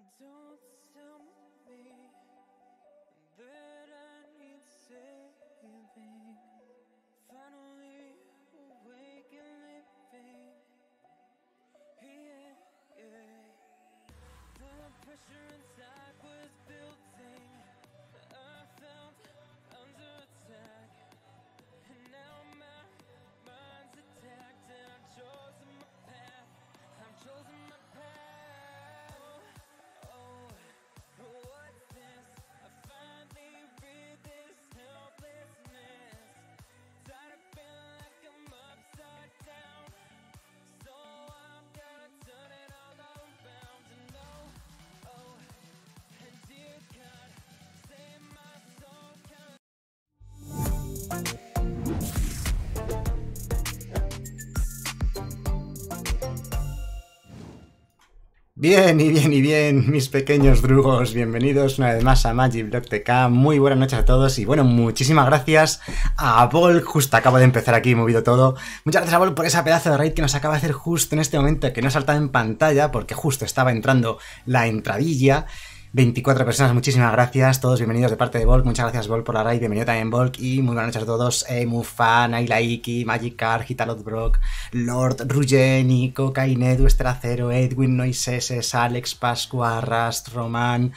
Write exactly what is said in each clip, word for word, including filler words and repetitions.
Don't tell me that I need saving. Finally awake and living. Yeah, yeah. The pressure inside was building. I felt under attack, and now my mind's attacked, and I've chosen my path. I've chosen my path. What's this? I finally read this helplessness. Tired of feeling like I'm upside down. So I'm gonna turn it all around. And oh, oh, and dear God, save my soul. Bien y bien y bien, mis pequeños drugos, bienvenidos una vez más a Magiblock T K, muy buenas noches a todos y bueno, muchísimas gracias a Volk, justo acabo de empezar aquí, movido todo, muchas gracias a Volk por esa pedazo de raid que nos acaba de hacer justo en este momento, que no ha saltado en pantalla porque justo estaba entrando la entradilla. veinticuatro personas, muchísimas gracias, todos bienvenidos de parte de Volk, muchas gracias Volk por la raid, bienvenido también Volk y muy buenas noches a todos, eh, Mufa, Nailaiki, Magikarp, Hitalotbrock, Lord, Rugen, Nico, Kainedu, Estracero, Edwin, Noiseses, Alex, Pascua, Rast, Román,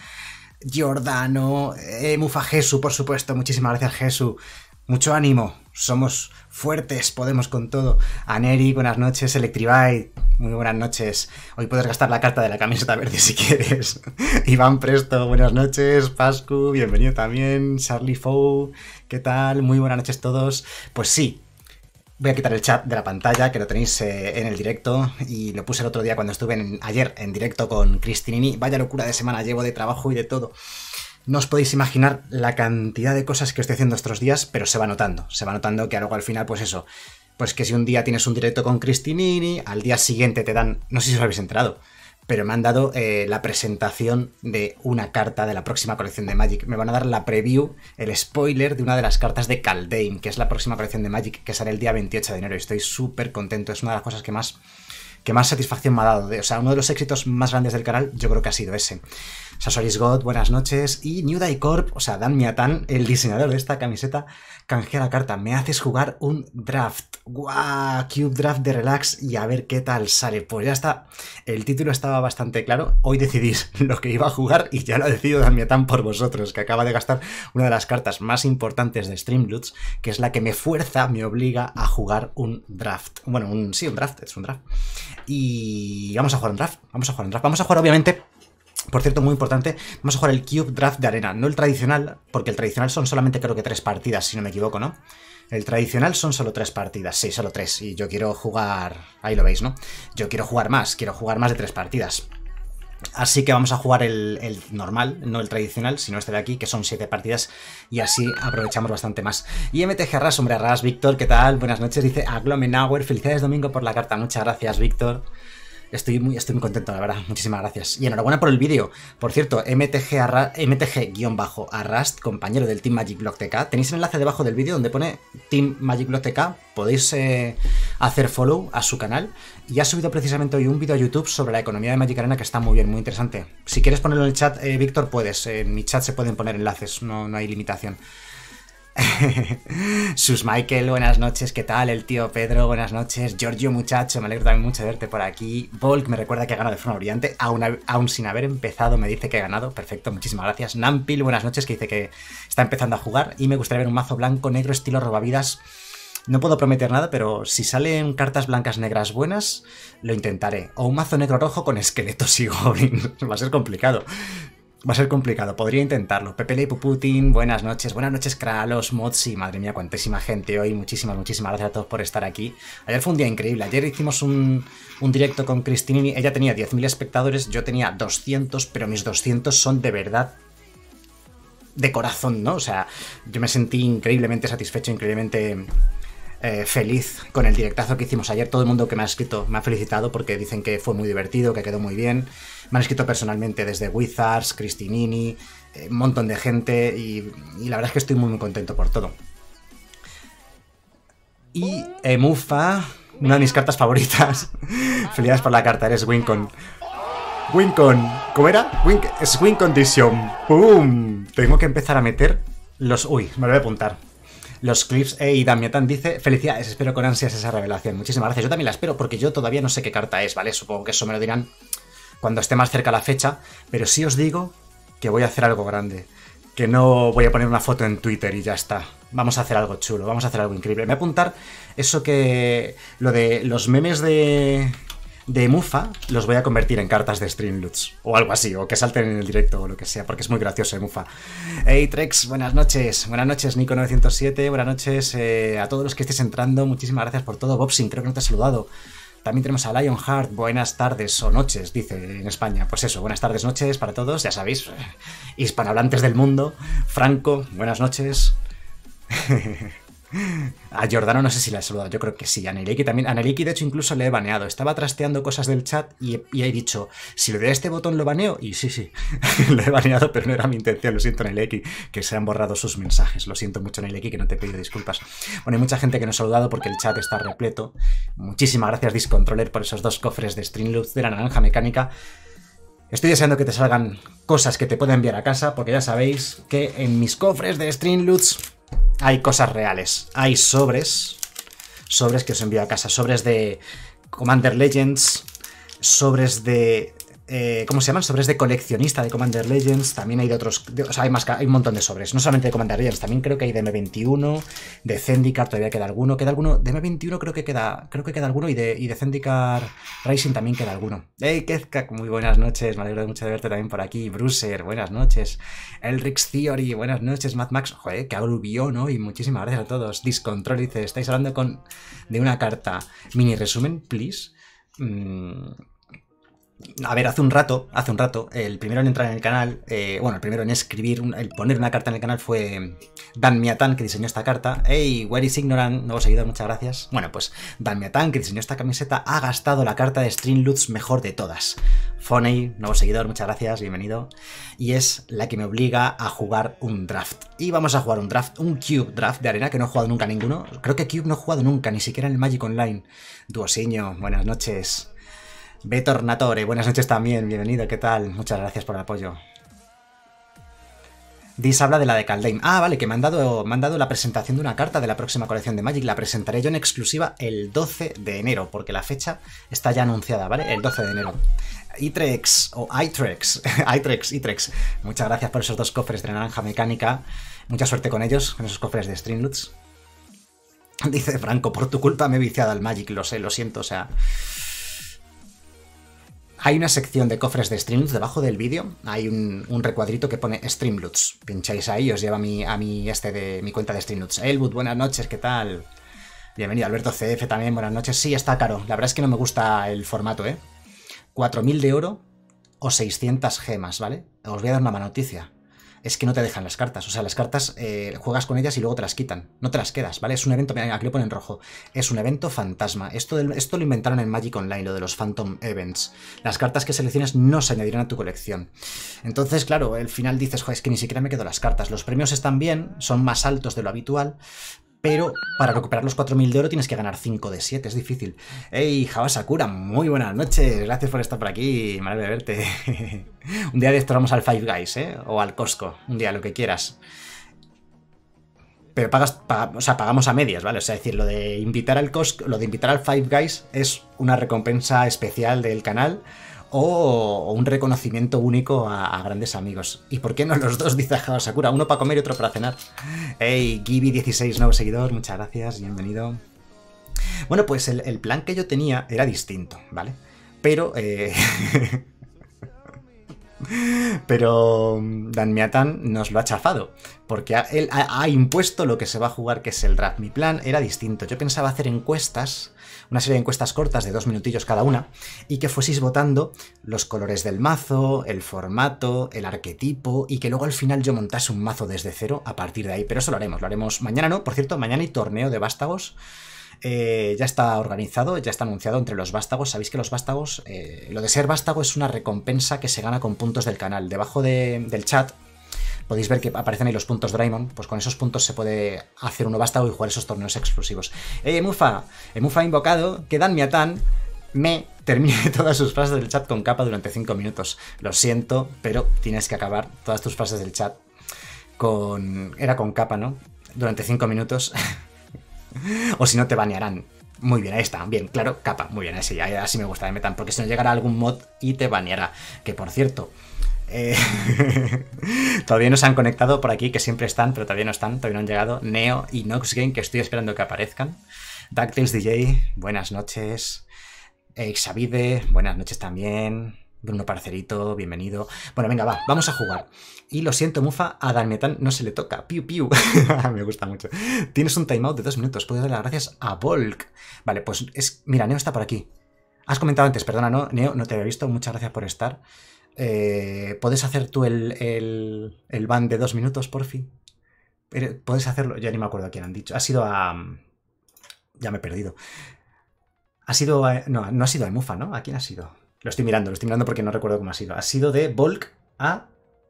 Giordano, eh, Mufa, Jesu, por supuesto, muchísimas gracias Jesu, mucho ánimo, somos fuertes, podemos con todo. Aneri, buenas noches, Electribite, muy buenas noches. Hoy puedes gastar la carta de la camiseta verde si quieres. Iván Presto, buenas noches. Pascu, bienvenido también. Charlie Fou, ¿qué tal? Muy buenas noches todos. Pues sí, voy a quitar el chat de la pantalla, que lo tenéis eh, en el directo. Y lo puse el otro día cuando estuve en, ayer en directo con Cristinini. Vaya locura de semana llevo de trabajo y de todo. No os podéis imaginar la cantidad de cosas que estoy haciendo estos días, pero se va notando. Se va notando que luego al final, pues eso, pues que si un día tienes un directo con Cristinini, al día siguiente te dan, no sé si os habéis enterado, pero me han dado eh, la presentación de una carta de la próxima colección de Magic. Me van a dar la preview, el spoiler de una de las cartas de Kaldheim, que es la próxima colección de Magic, que sale el día veintiocho de enero. Y estoy súper contento, es una de las cosas que más... que más satisfacción me ha dado. O sea, uno de los éxitos más grandes del canal yo creo que ha sido ese. Sasoris God, buenas noches. Y New Die Corp, o sea, Dan Miatan, el diseñador de esta camiseta, canjea la carta. Me haces jugar un draft. ¡Guau! Cube Draft de Relax y a ver qué tal sale. Pues ya está. El título estaba bastante claro. Hoy decidís lo que iba a jugar y ya lo ha decidido Dan Miatan por vosotros, que acaba de gastar una de las cartas más importantes de Streamloots, que es la que me fuerza, me obliga a jugar un draft. Bueno, un, sí, un draft, es un draft. Y vamos a jugar un draft, vamos a jugar un draft, vamos a jugar obviamente, por cierto, muy importante, vamos a jugar el Cube Draft de arena, no el tradicional, porque el tradicional son solamente creo que tres partidas, si no me equivoco, ¿no? El tradicional son solo tres partidas, sí, solo tres, y yo quiero jugar, ahí lo veis, ¿no? Yo quiero jugar más, quiero jugar más de tres partidas. Así que vamos a jugar el, el normal, no el tradicional, sino este de aquí, que son siete partidas, y así aprovechamos bastante más. Y M T G Arras, hombre, Arras, Víctor, ¿qué tal? Buenas noches, dice Aglomenauer, felicidades Domingo por la carta, muchas gracias, Víctor. Estoy muy, estoy muy contento, la verdad, muchísimas gracias. Y enhorabuena por el vídeo. Por cierto, M T G-Arrast, compañero del Team Magiblock T K, tenéis el enlace debajo del vídeo donde pone Team Magiblock T K, podéis eh, hacer follow a su canal. Y ha subido precisamente hoy un vídeo a YouTube sobre la economía de Magic Arena que está muy bien, muy interesante. Si quieres ponerlo en el chat, eh, Víctor, puedes. En mi chat se pueden poner enlaces, no, no hay limitación. Sus Michael, buenas noches, ¿qué tal? El tío Pedro, buenas noches. Giorgio, muchacho, me alegro también mucho de verte por aquí. Volk me recuerda que ha ganado de forma brillante, aún, aún sin haber empezado me dice que he ganado, perfecto, muchísimas gracias. Nampil, buenas noches, que dice que está empezando a jugar y me gustaría ver un mazo blanco, negro, estilo robavidas. No puedo prometer nada, pero si salen cartas blancas negras buenas, lo intentaré. O un mazo negro rojo con esqueletos y goblins, va a ser complicado. Va a ser complicado, podría intentarlo. Pepe Le Putin, buenas noches. Buenas noches, Kralos, Motsi. Madre mía, cuantísima gente hoy. Muchísimas, muchísimas gracias a todos por estar aquí. Ayer fue un día increíble. Ayer hicimos un, un directo con Cristinini. Ella tenía diez mil espectadores, yo tenía doscientos, pero mis doscientos son de verdad de corazón, ¿no? O sea, yo me sentí increíblemente satisfecho, increíblemente... Eh, feliz con el directazo que hicimos ayer. Todo el mundo que me ha escrito me ha felicitado porque dicen que fue muy divertido, que quedó muy bien. Me han escrito personalmente desde Wizards, Cristinini, eh, un montón de gente y, y la verdad es que estoy muy muy contento por todo. Y eh, Mufa, una de mis cartas favoritas. Felicidades por la carta, eres Wincon. Wincon. ¿Cómo era? Win Swing Condition. ¡Pum! Tengo que empezar a meter los... Uy, me lo voy a apuntar. Los clips. Ey, Damiatán dice: felicidades, espero con ansias esa revelación. Muchísimas gracias. Yo también la espero porque yo todavía no sé qué carta es, ¿vale? Supongo que eso me lo dirán cuando esté más cerca la fecha. Pero sí os digo que voy a hacer algo grande. Que no voy a poner una foto en Twitter y ya está. Vamos a hacer algo chulo, vamos a hacer algo increíble. Me voy a apuntar eso que... Lo de los memes de... de Mufa los voy a convertir en cartas de Streamloots. O algo así, o que salten en el directo o lo que sea, porque es muy gracioso, eh, Mufa. Hey, Trex, buenas noches. Buenas noches, Nico novecientos siete. Buenas noches eh, a todos los que estéis entrando. Muchísimas gracias por todo. Bobsin, creo que no te he saludado. También tenemos a Lionheart, buenas tardes o noches, dice en España. Pues eso, buenas tardes, noches para todos, ya sabéis, hispanohablantes del mundo. Franco, buenas noches. A Jordano no sé si la he saludado, yo creo que sí. A Neliki también. A Neliki, de hecho, incluso le he baneado. Estaba trasteando cosas del chat y, y he dicho, si le doy a este botón lo baneo. Y sí, sí, lo he baneado, pero no era mi intención. Lo siento, Neliki, que se han borrado sus mensajes. Lo siento mucho, Neliki, que no te he pedido disculpas. Bueno, hay mucha gente que no ha saludado porque el chat está repleto. Muchísimas gracias, Discontroller, por esos dos cofres de Streamloots de la naranja mecánica. Estoy deseando que te salgan cosas que te pueda enviar a casa, porque ya sabéis que en mis cofres de Streamloots hay cosas reales. Hay sobres, sobres que os envío a casa, sobres de Commander Legends, sobres de... Eh, ¿Cómo se llaman? Sobres de coleccionista de Commander Legends. También hay de otros... De, o sea, hay, más, hay un montón de sobres. No solamente de Commander Legends. También creo que hay de eme veintiuno. De Zendikar todavía queda alguno. ¿Queda alguno? De eme veintiuno creo que queda... Creo que queda alguno. Y de, y de Zendikar Rising también queda alguno. Hey, Kezkak, muy buenas noches. Me alegro mucho de verte también por aquí. Bruiser, buenas noches. Elrix Theory, buenas noches. Mad Max, joder, que aluvión, ¿no? Y muchísimas gracias a todos. Discontrol dice, estáis hablando con de una carta. Mini resumen, please. Mmm... A ver, hace un rato, hace un rato, el primero en entrar en el canal, eh, bueno, el primero en escribir, un, el poner una carta en el canal fue Damiatán, que diseñó esta carta. Hey, where is Ignorant, nuevo seguidor, muchas gracias. Bueno, pues Damiatán, que diseñó esta camiseta, ha gastado la carta de Streamloots mejor de todas. Foney, nuevo seguidor, muchas gracias, bienvenido. Y es la que me obliga a jugar un draft. Y vamos a jugar un draft, un Cube draft de arena, que no he jugado nunca ninguno. Creo que Cube no he jugado nunca, ni siquiera en el Magic Online. Duosiño, buenas noches. Betornatore, buenas noches también, bienvenido, ¿qué tal? Muchas gracias por el apoyo. Dis habla de la de Kaldheim. Ah, vale, que me han, dado, me han dado la presentación de una carta de la próxima colección de Magic. La presentaré yo en exclusiva el doce de enero, porque la fecha está ya anunciada, ¿vale? El doce de enero. Itrex, o Itrex, Itrex, Itrex. Muchas gracias por esos dos cofres de naranja mecánica. Mucha suerte con ellos, con esos cofres de Streamloots. Dice Franco, por tu culpa me he viciado al Magic, lo sé, lo siento, o sea... Hay una sección de cofres de Streamloots debajo del vídeo. Hay un, un recuadrito que pone Streamloots. Pincháis ahí y os lleva a mi, a mi, este de, mi cuenta de Streamloots. Elwood, buenas noches, ¿qué tal? Bienvenido, Alberto C F también, buenas noches. Sí, está caro. La verdad es que no me gusta el formato, ¿eh? cuatro mil de oro o seiscientas gemas, ¿vale? Os voy a dar una mala noticia. Es que no te dejan las cartas. O sea, las cartas eh, juegas con ellas y luego te las quitan. No te las quedas, ¿vale? Es un evento, aquí lo pone en rojo. Es un evento fantasma. Esto, del, esto lo inventaron en Magic Online, lo de los Phantom Events. Las cartas que selecciones no se añadirán a tu colección. Entonces, claro, al final dices, joder, es que ni siquiera me quedo las cartas. Los premios están bien, son más altos de lo habitual, pero para recuperar los cuatro mil de oro tienes que ganar cinco de siete, es difícil. Hey, Java Sakura, muy buenas noches, gracias por estar por aquí, me alegra verte. Un día de esto vamos al Five Guys, ¿eh? O al Costco, un día, lo que quieras. Pero pagas, paga, o sea, pagamos a medias, ¿vale? O sea, es decir, lo de invitar al Costco, lo de invitar al Five Guys es una recompensa especial del canal o un reconocimiento único a, a grandes amigos. ¿Y por qué no los dos? Dice Java Sakura, uno para comer y otro para cenar. Hey, Gibi dieciséis, nuevo seguidor, muchas gracias, bienvenido. Bueno, pues el, el plan que yo tenía era distinto, ¿vale? Pero, eh... Pero Damiatán nos lo ha chafado, porque él ha, ha impuesto lo que se va a jugar, que es el draft. Mi plan era distinto. Yo pensaba hacer encuestas, una serie de encuestas cortas de dos minutillos cada una, y que fueseis votando los colores del mazo, el formato, el arquetipo, y que luego al final yo montase un mazo desde cero a partir de ahí. Pero eso lo haremos, lo haremos mañana, ¿no? Por cierto, mañana hay torneo de vástagos. Eh, ya está organizado, ya está anunciado entre los vástagos. Sabéis que los vástagos, eh, lo de ser vástago es una recompensa que se gana con puntos del canal. Debajo de, del chat podéis ver que aparecen ahí los puntos Draymond. Pues con esos puntos se puede hacer uno vástago y jugar esos torneos exclusivos. Eh, Mufa, eh, Mufa ha invocado que Damiatán me termine todas sus frases del chat con capa durante cinco minutos. Lo siento, pero tienes que acabar todas tus frases del chat con... Era con capa, ¿no? Durante cinco minutos. O si no, te banearán. Muy bien, ahí está. Bien, claro, capa. Muy bien, así, así me gusta de metan. Porque si no llegará algún mod y te baneará. Que por cierto... Eh... todavía no se han conectado por aquí, que siempre están, pero todavía no están. Todavía no han llegado. Neo y Noxgame, que estoy esperando que aparezcan. DuckTales D J, buenas noches. Xavide, buenas noches también. Bruno Parcerito, bienvenido. Bueno, venga, va, vamos a jugar. Y lo siento, Mufa, a Darmetan no se le toca. Piu, piu. Me gusta mucho. Tienes un timeout de dos minutos. Puedes dar las gracias a Volk. Vale, pues es... Mira, Neo está por aquí. Has comentado antes, perdona, ¿no? Neo, no te había visto. Muchas gracias por estar. Eh, ¿Puedes hacer tú el, el, el ban de dos minutos, por fin? ¿Puedes hacerlo? Ya ni me acuerdo a quién han dicho. Ha sido a... Ya me he perdido. Ha sido... A... No, no ha sido a Mufa, ¿no? ¿A quién ha sido? Lo estoy mirando, lo estoy mirando porque no recuerdo cómo ha sido. Ha sido de Volk a...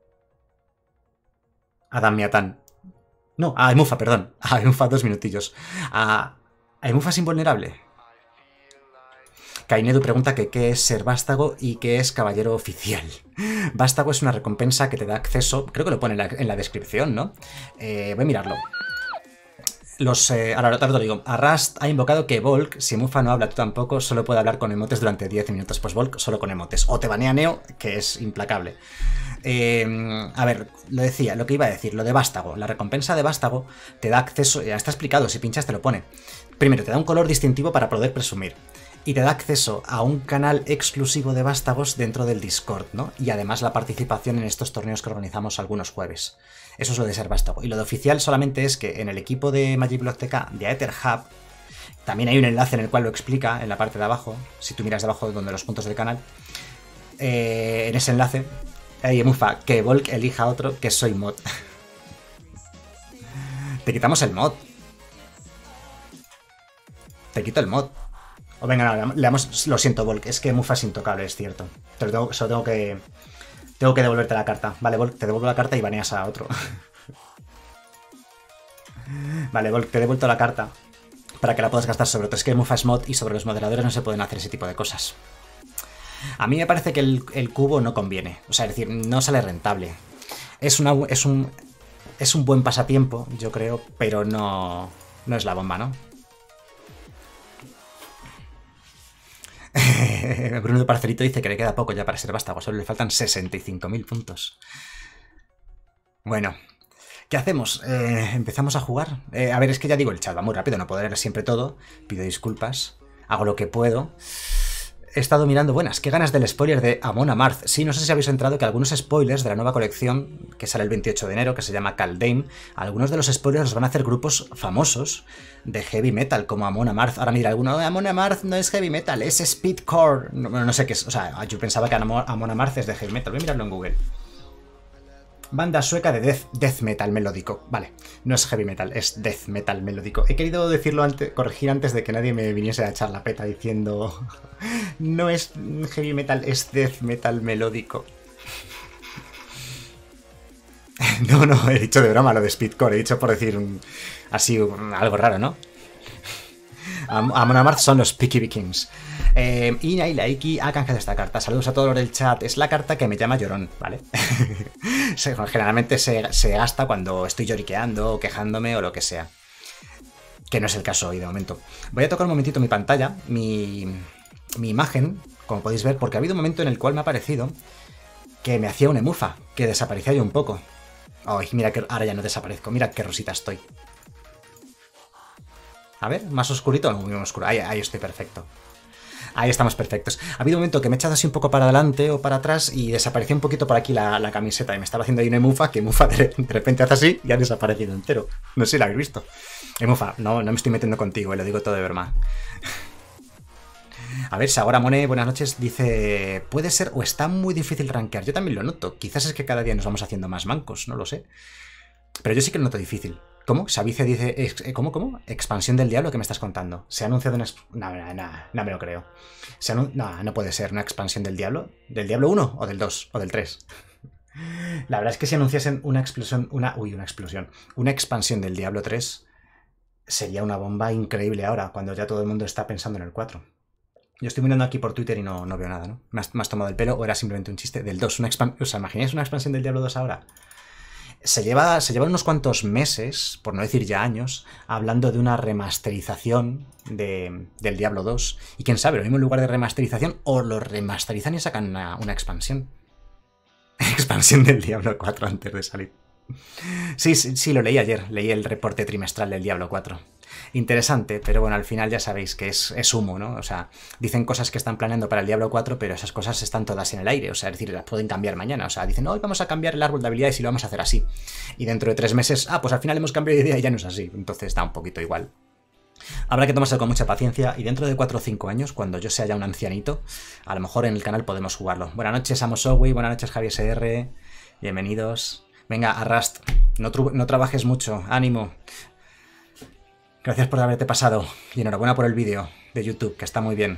A Damiatán. No, a Emufa, perdón. A Emufa, dos minutillos. A... ¿A Emufa es invulnerable? Kainedu pregunta que qué es ser vástago y qué es caballero oficial. Vástago es una recompensa que te da acceso... Creo que lo pone en la, en la descripción, ¿no? Eh, voy a mirarlo. Los, eh, ahora te lo digo. Arrast ha invocado que Volk, si Mufa no habla tú tampoco, solo puede hablar con emotes durante diez minutos. Pues Volk solo con emotes. O te banea Neo, que es implacable. Eh, a ver, lo decía, lo que iba a decir, lo de Vástago. La recompensa de Vástago te da acceso, ya está explicado, si pinchas te lo pone. Primero, te da un color distintivo para poder presumir. Y te da acceso a un canal exclusivo de vástagos dentro del Discord, ¿no? Y además la participación en estos torneos que organizamos algunos jueves. Eso es lo de ser vástago. Y lo de oficial solamente es que en el equipo de MagicBlock T K de Aetherhub también hay un enlace en el cual lo explica en la parte de abajo, si tú miras debajo donde los puntos del canal. Eh, en ese enlace hay Mufa, que Volk elija otro, que soy mod. Te quitamos el mod. Te quito el mod. O venga, no, le damos... Lo siento, Volk, es que Mufa es intocable, es cierto. Te lo tengo, solo tengo que... Tengo que devolverte la carta. Vale, Volk, te devuelvo la carta y baneas a otro. Vale, Volk, te he devuelto la carta para que la puedas gastar sobre otro. Es que Mufa es mod y sobre los moderadores no se pueden hacer ese tipo de cosas. A mí me parece que el, el cubo no conviene. O sea, es decir, no sale rentable. Es, una, es, un, es un buen pasatiempo, yo creo, pero no, no es la bomba, ¿no? Bruno de Parcerito dice que le queda poco ya para ser vástago, solo le faltan sesenta y cinco mil puntos. Bueno, ¿qué hacemos? Eh, ¿Empezamos a jugar? Eh, a ver, es que ya digo, el chat va muy rápido, no puedo leer siempre todo. Pido disculpas, hago lo que puedo. He estado mirando, buenas, qué ganas del spoiler de Amon Amarth. Sí, no sé si habéis entrado que algunos spoilers de la nueva colección, que sale el veintiocho de enero, que se llama Kaldheim, algunos de los spoilers los van a hacer grupos famosos de heavy metal, como Amon Amarth. Ahora mira, alguno, Amon Amarth no es heavy metal, es speedcore. No, no sé qué es, o sea, yo pensaba que Amon Amarth es de heavy metal. Voy a mirarlo en Google. Banda sueca de death, death metal melódico. Vale, no es heavy metal, es death metal melódico. He querido decirlo antes, corregir antes de que nadie me viniese a echar la peta diciendo no es heavy metal, es death metal melódico. No, no, he dicho de broma lo de speedcore, he dicho por decir un, así un, algo raro, ¿no? Amon Amarth son los Peaky Vikings. Eh, y Nailaiki ha canjeado esta carta. Saludos a todos los del chat. Es la carta que me llama llorón, ¿vale? se, generalmente se, se gasta cuando estoy lloriqueando o quejándome o lo que sea. Que no es el caso hoy de momento. Voy a tocar un momentito mi pantalla, mi, mi imagen, como podéis ver, porque ha habido un momento en el cual me ha parecido que me hacía una emufa, que desaparecía yo un poco. Ay, mira que ahora ya no desaparezco. Mira qué rosita estoy. A ver, más oscurito o no, muy oscuro. Ahí, ahí estoy perfecto. Ahí estamos perfectos. Ha habido un momento que me he echado así un poco para adelante o para atrás y desapareció un poquito por aquí la, la camiseta y me estaba haciendo ahí una emufa que emufa de, de repente hace así y ha desaparecido entero. No sé si la habéis visto. Emufa, no, no me estoy metiendo contigo, eh, lo digo todo de broma. A ver, Sagora Mone, buenas noches, dice... Puede ser o está muy difícil rankear. Yo también lo noto. Quizás es que cada día nos vamos haciendo más mancos, no lo sé. Pero yo sí que lo noto difícil. ¿Cómo? Sabice dice... ¿Cómo, cómo? Expansión del diablo, ¿qué me estás contando? ¿Se ha anunciado una... No, no, no, no me lo creo. Se anun... No, no puede ser una expansión del diablo. ¿Del diablo uno o del dos o del tres? La verdad es que si anunciasen una explosión... Una... Uy, una explosión. Una expansión del diablo tres sería una bomba increíble ahora, cuando ya todo el mundo está pensando en el cuatro. Yo estoy mirando aquí por Twitter y no, no veo nada, ¿no? ¿Me has, me has tomado el pelo o era simplemente un chiste? Del dos, una expansión... ¿Os imagináis una expansión del Diablo dos ahora? Se lleva, se lleva unos cuantos meses, por no decir ya años, hablando de una remasterización de, del Diablo dos. Y quién sabe, lo mismo en lugar de remasterización, o lo remasterizan y sacan una, una expansión. Expansión del Diablo cuatro antes de salir. Sí, sí, sí, lo leí ayer. Leí el reporte trimestral del Diablo cuatro. Interesante, pero bueno, al final ya sabéis que es, es humo, ¿no? O sea, dicen cosas que están planeando para el Diablo cuatro, pero esas cosas están todas en el aire, o sea, es decir, las pueden cambiar mañana, o sea, dicen, hoy vamos a cambiar el árbol de habilidades y lo vamos a hacer así. Y dentro de tres meses, ah, pues al final hemos cambiado de idea y ya no es así, entonces está un poquito igual. Habrá que tomarse con mucha paciencia y dentro de cuatro o cinco años, cuando yo sea ya un ancianito, a lo mejor en el canal podemos jugarlo. Buenas noches, Amos Owi, buenas noches, Javier S R, bienvenidos. Venga, Arrast, no, no trabajes mucho, ánimo. Gracias por haberte pasado y enhorabuena por el vídeo de YouTube, que está muy bien.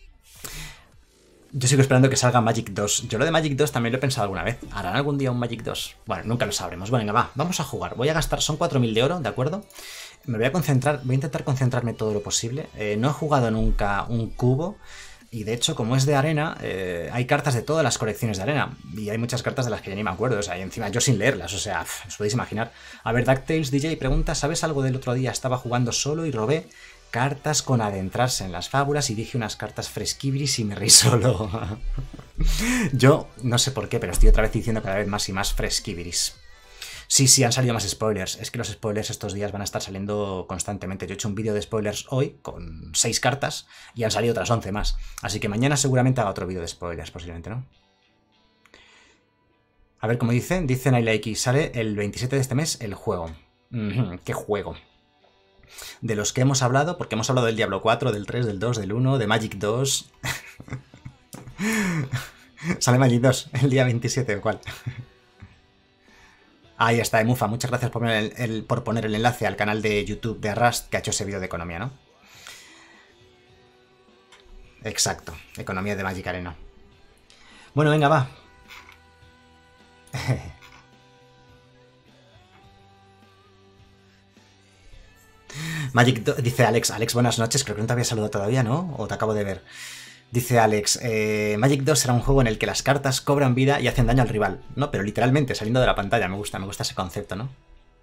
Yo sigo esperando que salga Magic dos. Yo lo de Magic dos también lo he pensado alguna vez. ¿Harán algún día un Magic dos? Bueno, nunca lo sabremos. Bueno, venga, va, vamos a jugar. Voy a gastar, son cuatro mil de oro, ¿de acuerdo? Me voy a concentrar, voy a intentar concentrarme todo lo posible. Eh, no he jugado nunca un cubo. Y de hecho, como es de arena, eh, hay cartas de todas las colecciones de arena. Y hay muchas cartas de las que ya ni me acuerdo. O sea, y encima yo sin leerlas. O sea, pff, os podéis imaginar. A ver, DuckTales D J pregunta, ¿sabes algo del otro día? Estaba jugando solo y robé cartas con adentrarse en las fábulas y dije unas cartas fresquibris y me reí solo. Yo no sé por qué, pero estoy otra vez diciendo cada vez más y más fresquibris. Sí, sí, han salido más spoilers. Es que los spoilers estos días van a estar saliendo constantemente. Yo he hecho un vídeo de spoilers hoy con seis cartas y han salido otras once más. Así que mañana seguramente haga otro vídeo de spoilers, posiblemente, ¿no? A ver, como dicen, dicen Ayla X, sale el veintisiete de este mes el juego. Mm-hmm, ¿qué juego? De los que hemos hablado, porque hemos hablado del Diablo cuatro, del tres, del dos, del uno, de Magic dos. Sale Magic dos el día veintisiete, ¿o cuál? Ahí está, Emufa, muchas gracias por poner, el, el, por poner el enlace al canal de YouTube de Rust que ha hecho ese vídeo de economía, ¿no? Exacto, economía de Magic Arena. Bueno, venga, va. Magic, dice Alex, Alex, buenas noches, creo que no te había saludado todavía, ¿no? O te acabo de ver. Dice Alex, eh, Magic dos será un juego en el que las cartas cobran vida y hacen daño al rival. No, pero literalmente, saliendo de la pantalla. Me gusta, me gusta ese concepto, ¿no?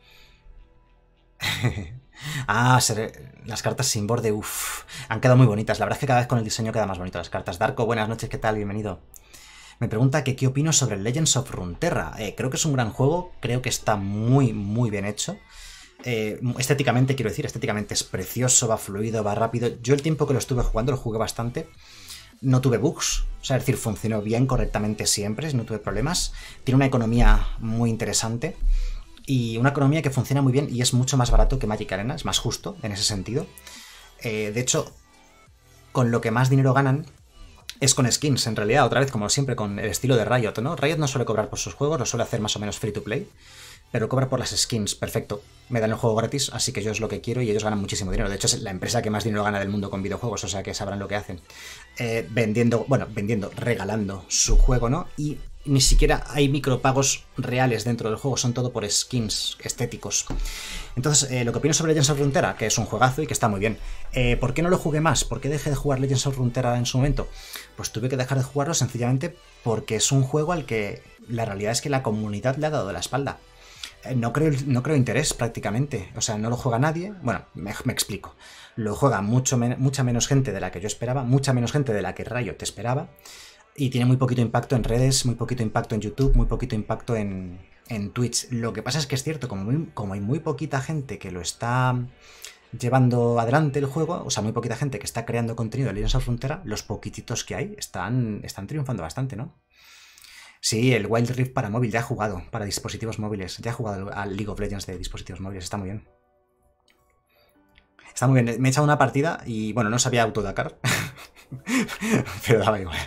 Ah, ser, las cartas sin borde, uff. Han quedado muy bonitas. La verdad es que cada vez con el diseño queda más bonito las cartas. Darko, buenas noches, ¿qué tal? Bienvenido. Me pregunta que qué opino sobre Legends of Runeterra. Eh, creo que es un gran juego, creo que está muy, muy bien hecho. Eh, estéticamente, quiero decir, estéticamente es precioso, va fluido, va rápido. Yo el tiempo que lo estuve jugando lo jugué bastante. No tuve bugs, o sea, es decir, funcionó bien, correctamente siempre, no tuve problemas. Tiene una economía muy interesante y una economía que funciona muy bien y es mucho más barato que Magic Arena, es más justo en ese sentido. Eh, de hecho, con lo que más dinero ganan es con skins, en realidad, otra vez, como siempre, con el estilo de Riot, ¿no? Riot no suele cobrar por sus juegos, lo suele hacer más o menos free to play, pero cobra por las skins, perfecto. Me dan el juego gratis, así que yo es lo que quiero y ellos ganan muchísimo dinero. De hecho, es la empresa que más dinero gana del mundo con videojuegos, o sea que sabrán lo que hacen. Eh, vendiendo, bueno, vendiendo, regalando su juego, ¿no? Y ni siquiera hay micropagos reales dentro del juego, son todo por skins estéticos. Entonces, eh, lo que opino sobre Legends of Runeterra, que es un juegazo y que está muy bien. Eh, ¿Por qué no lo jugué más? ¿Por qué dejé de jugar Legends of Runeterra en su momento? Pues tuve que dejar de jugarlo sencillamente porque es un juego al que la realidad es que la comunidad le ha dado la espalda. No creo, no creo interés prácticamente, o sea, no lo juega nadie. Bueno, me, me explico. Lo juega mucho men mucha menos gente de la que yo esperaba, mucha menos gente de la que Riot esperaba, y tiene muy poquito impacto en redes, muy poquito impacto en YouTube, muy poquito impacto en, en Twitch. Lo que pasa es que es cierto, como, muy, como hay muy poquita gente que lo está llevando adelante el juego, o sea, muy poquita gente que está creando contenido de Legends of Runeterra, los poquititos que hay están, están triunfando bastante, ¿no? Sí, el Wild Rift para móvil, ya he jugado, para dispositivos móviles. Ya he jugado al League of Legends de dispositivos móviles, está muy bien. Está muy bien, me he echado una partida y, bueno, no sabía autodacar, pero daba igual.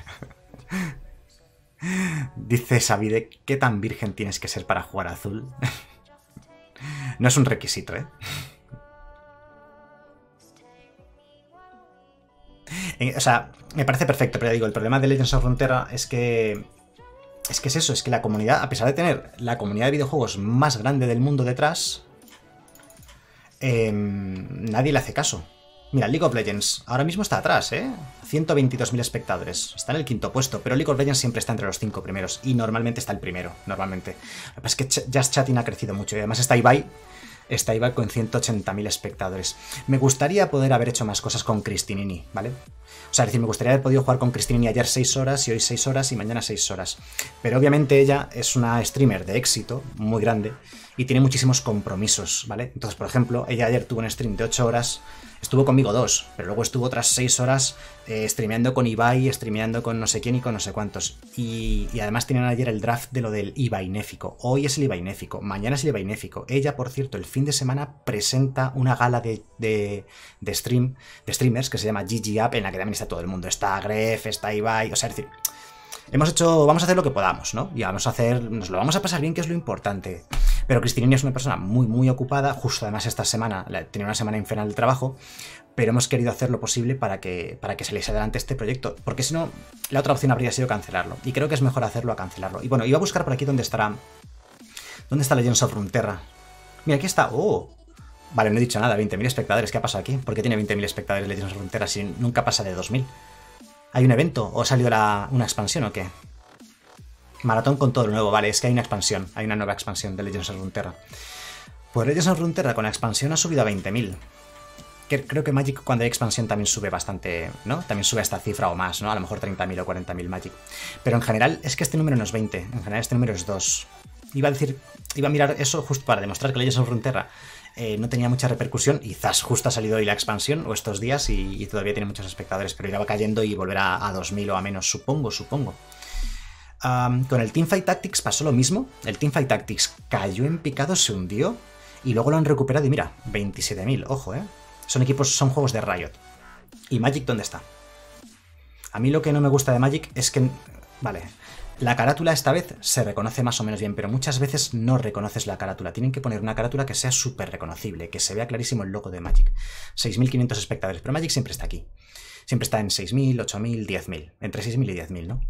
Dice Sabide, ¿qué tan virgen tienes que ser para jugar azul? No es un requisito, ¿eh? O sea, me parece perfecto, pero ya digo, el problema de Legends of Runeterra es que... Es que es eso, es que la comunidad, a pesar de tener la comunidad de videojuegos más grande del mundo detrás, eh, nadie le hace caso. Mira, League of Legends ahora mismo está atrás, ¿eh? ciento veintidós mil espectadores. Está en el quinto puesto, pero League of Legends siempre está entre los cinco primeros. Y normalmente está el primero, normalmente. Lo que pasa es que Just Chatting ha crecido mucho. Y además está Ibai. Está Ibai con ciento ochenta mil espectadores. Me gustaría poder haber hecho más cosas con Cristinini, ¿vale? O sea, es decir, me gustaría haber podido jugar con Cristinini ayer seis horas y hoy seis horas y mañana seis horas. Pero obviamente ella es una streamer de éxito, muy grande, y tiene muchísimos compromisos, ¿vale? Entonces, por ejemplo, ella ayer tuvo un stream de ocho horas, estuvo conmigo dos, pero luego estuvo otras seis horas eh, streameando con Ibai, streameando con no sé quién y con no sé cuántos. Y, y además tenían ayer el draft de lo del Ibainéfico. Hoy es el Ibainéfico, mañana es el Ibainéfico. Ella, por cierto, el fin de semana presenta una gala de, de, de stream, de streamers que se llama G G Up, en la que también está todo el mundo. Está Gref, está Ibai, o sea, es decir, hemos hecho, vamos a hacer lo que podamos, ¿no? Y vamos a hacer, nos lo vamos a pasar bien, que es lo importante. Pero Cristinini es una persona muy, muy ocupada, justo además esta semana, tenía una semana infernal de trabajo, pero hemos querido hacer lo posible para que, para que se les adelante este proyecto, porque si no, la otra opción habría sido cancelarlo, y creo que es mejor hacerlo a cancelarlo. Y bueno, iba a buscar por aquí dónde estará, ¿dónde está Legends of Runeterra? Mira, aquí está, ¡oh! Vale, no he dicho nada, veinte mil espectadores, ¿qué ha pasado aquí? ¿Por qué tiene veinte mil espectadores Legends of Runeterra si nunca pasa de dos mil? ¿Hay un evento? ¿O ha salido la, una expansión o qué? Maratón con todo lo nuevo, vale, es que hay una expansión, hay una nueva expansión de Legends of Runeterra. Pues Legends of Runeterra con la expansión ha subido a veinte mil. Creo que Magic cuando hay expansión también sube bastante, ¿no? También sube a esta cifra o más, ¿no? A lo mejor treinta mil o cuarenta mil Magic. Pero en general es que este número no es veinte, en general este número es dos. Iba a decir, iba a mirar eso justo para demostrar que Legends of Runeterra eh, no tenía mucha repercusión, y quizás justo ha salido hoy la expansión o estos días y, y todavía tiene muchos espectadores, pero irá cayendo y volverá a dos mil o a menos, supongo, supongo. Um, con el Teamfight Tactics pasó lo mismo. El Teamfight Tactics cayó en picado, se hundió y luego lo han recuperado y mira, veintisiete mil, ojo, eh. Son equipos, son juegos de Riot. ¿Y Magic dónde está? A mí lo que no me gusta de Magic es que, vale, la carátula esta vez se reconoce más o menos bien, pero muchas veces no reconoces la carátula. Tienen que poner una carátula que sea súper reconocible, que se vea clarísimo el logo de Magic. seis mil quinientos espectadores, pero Magic siempre está aquí. Siempre está en seis mil, ocho mil, diez mil. Entre seis mil y diez mil, ¿no?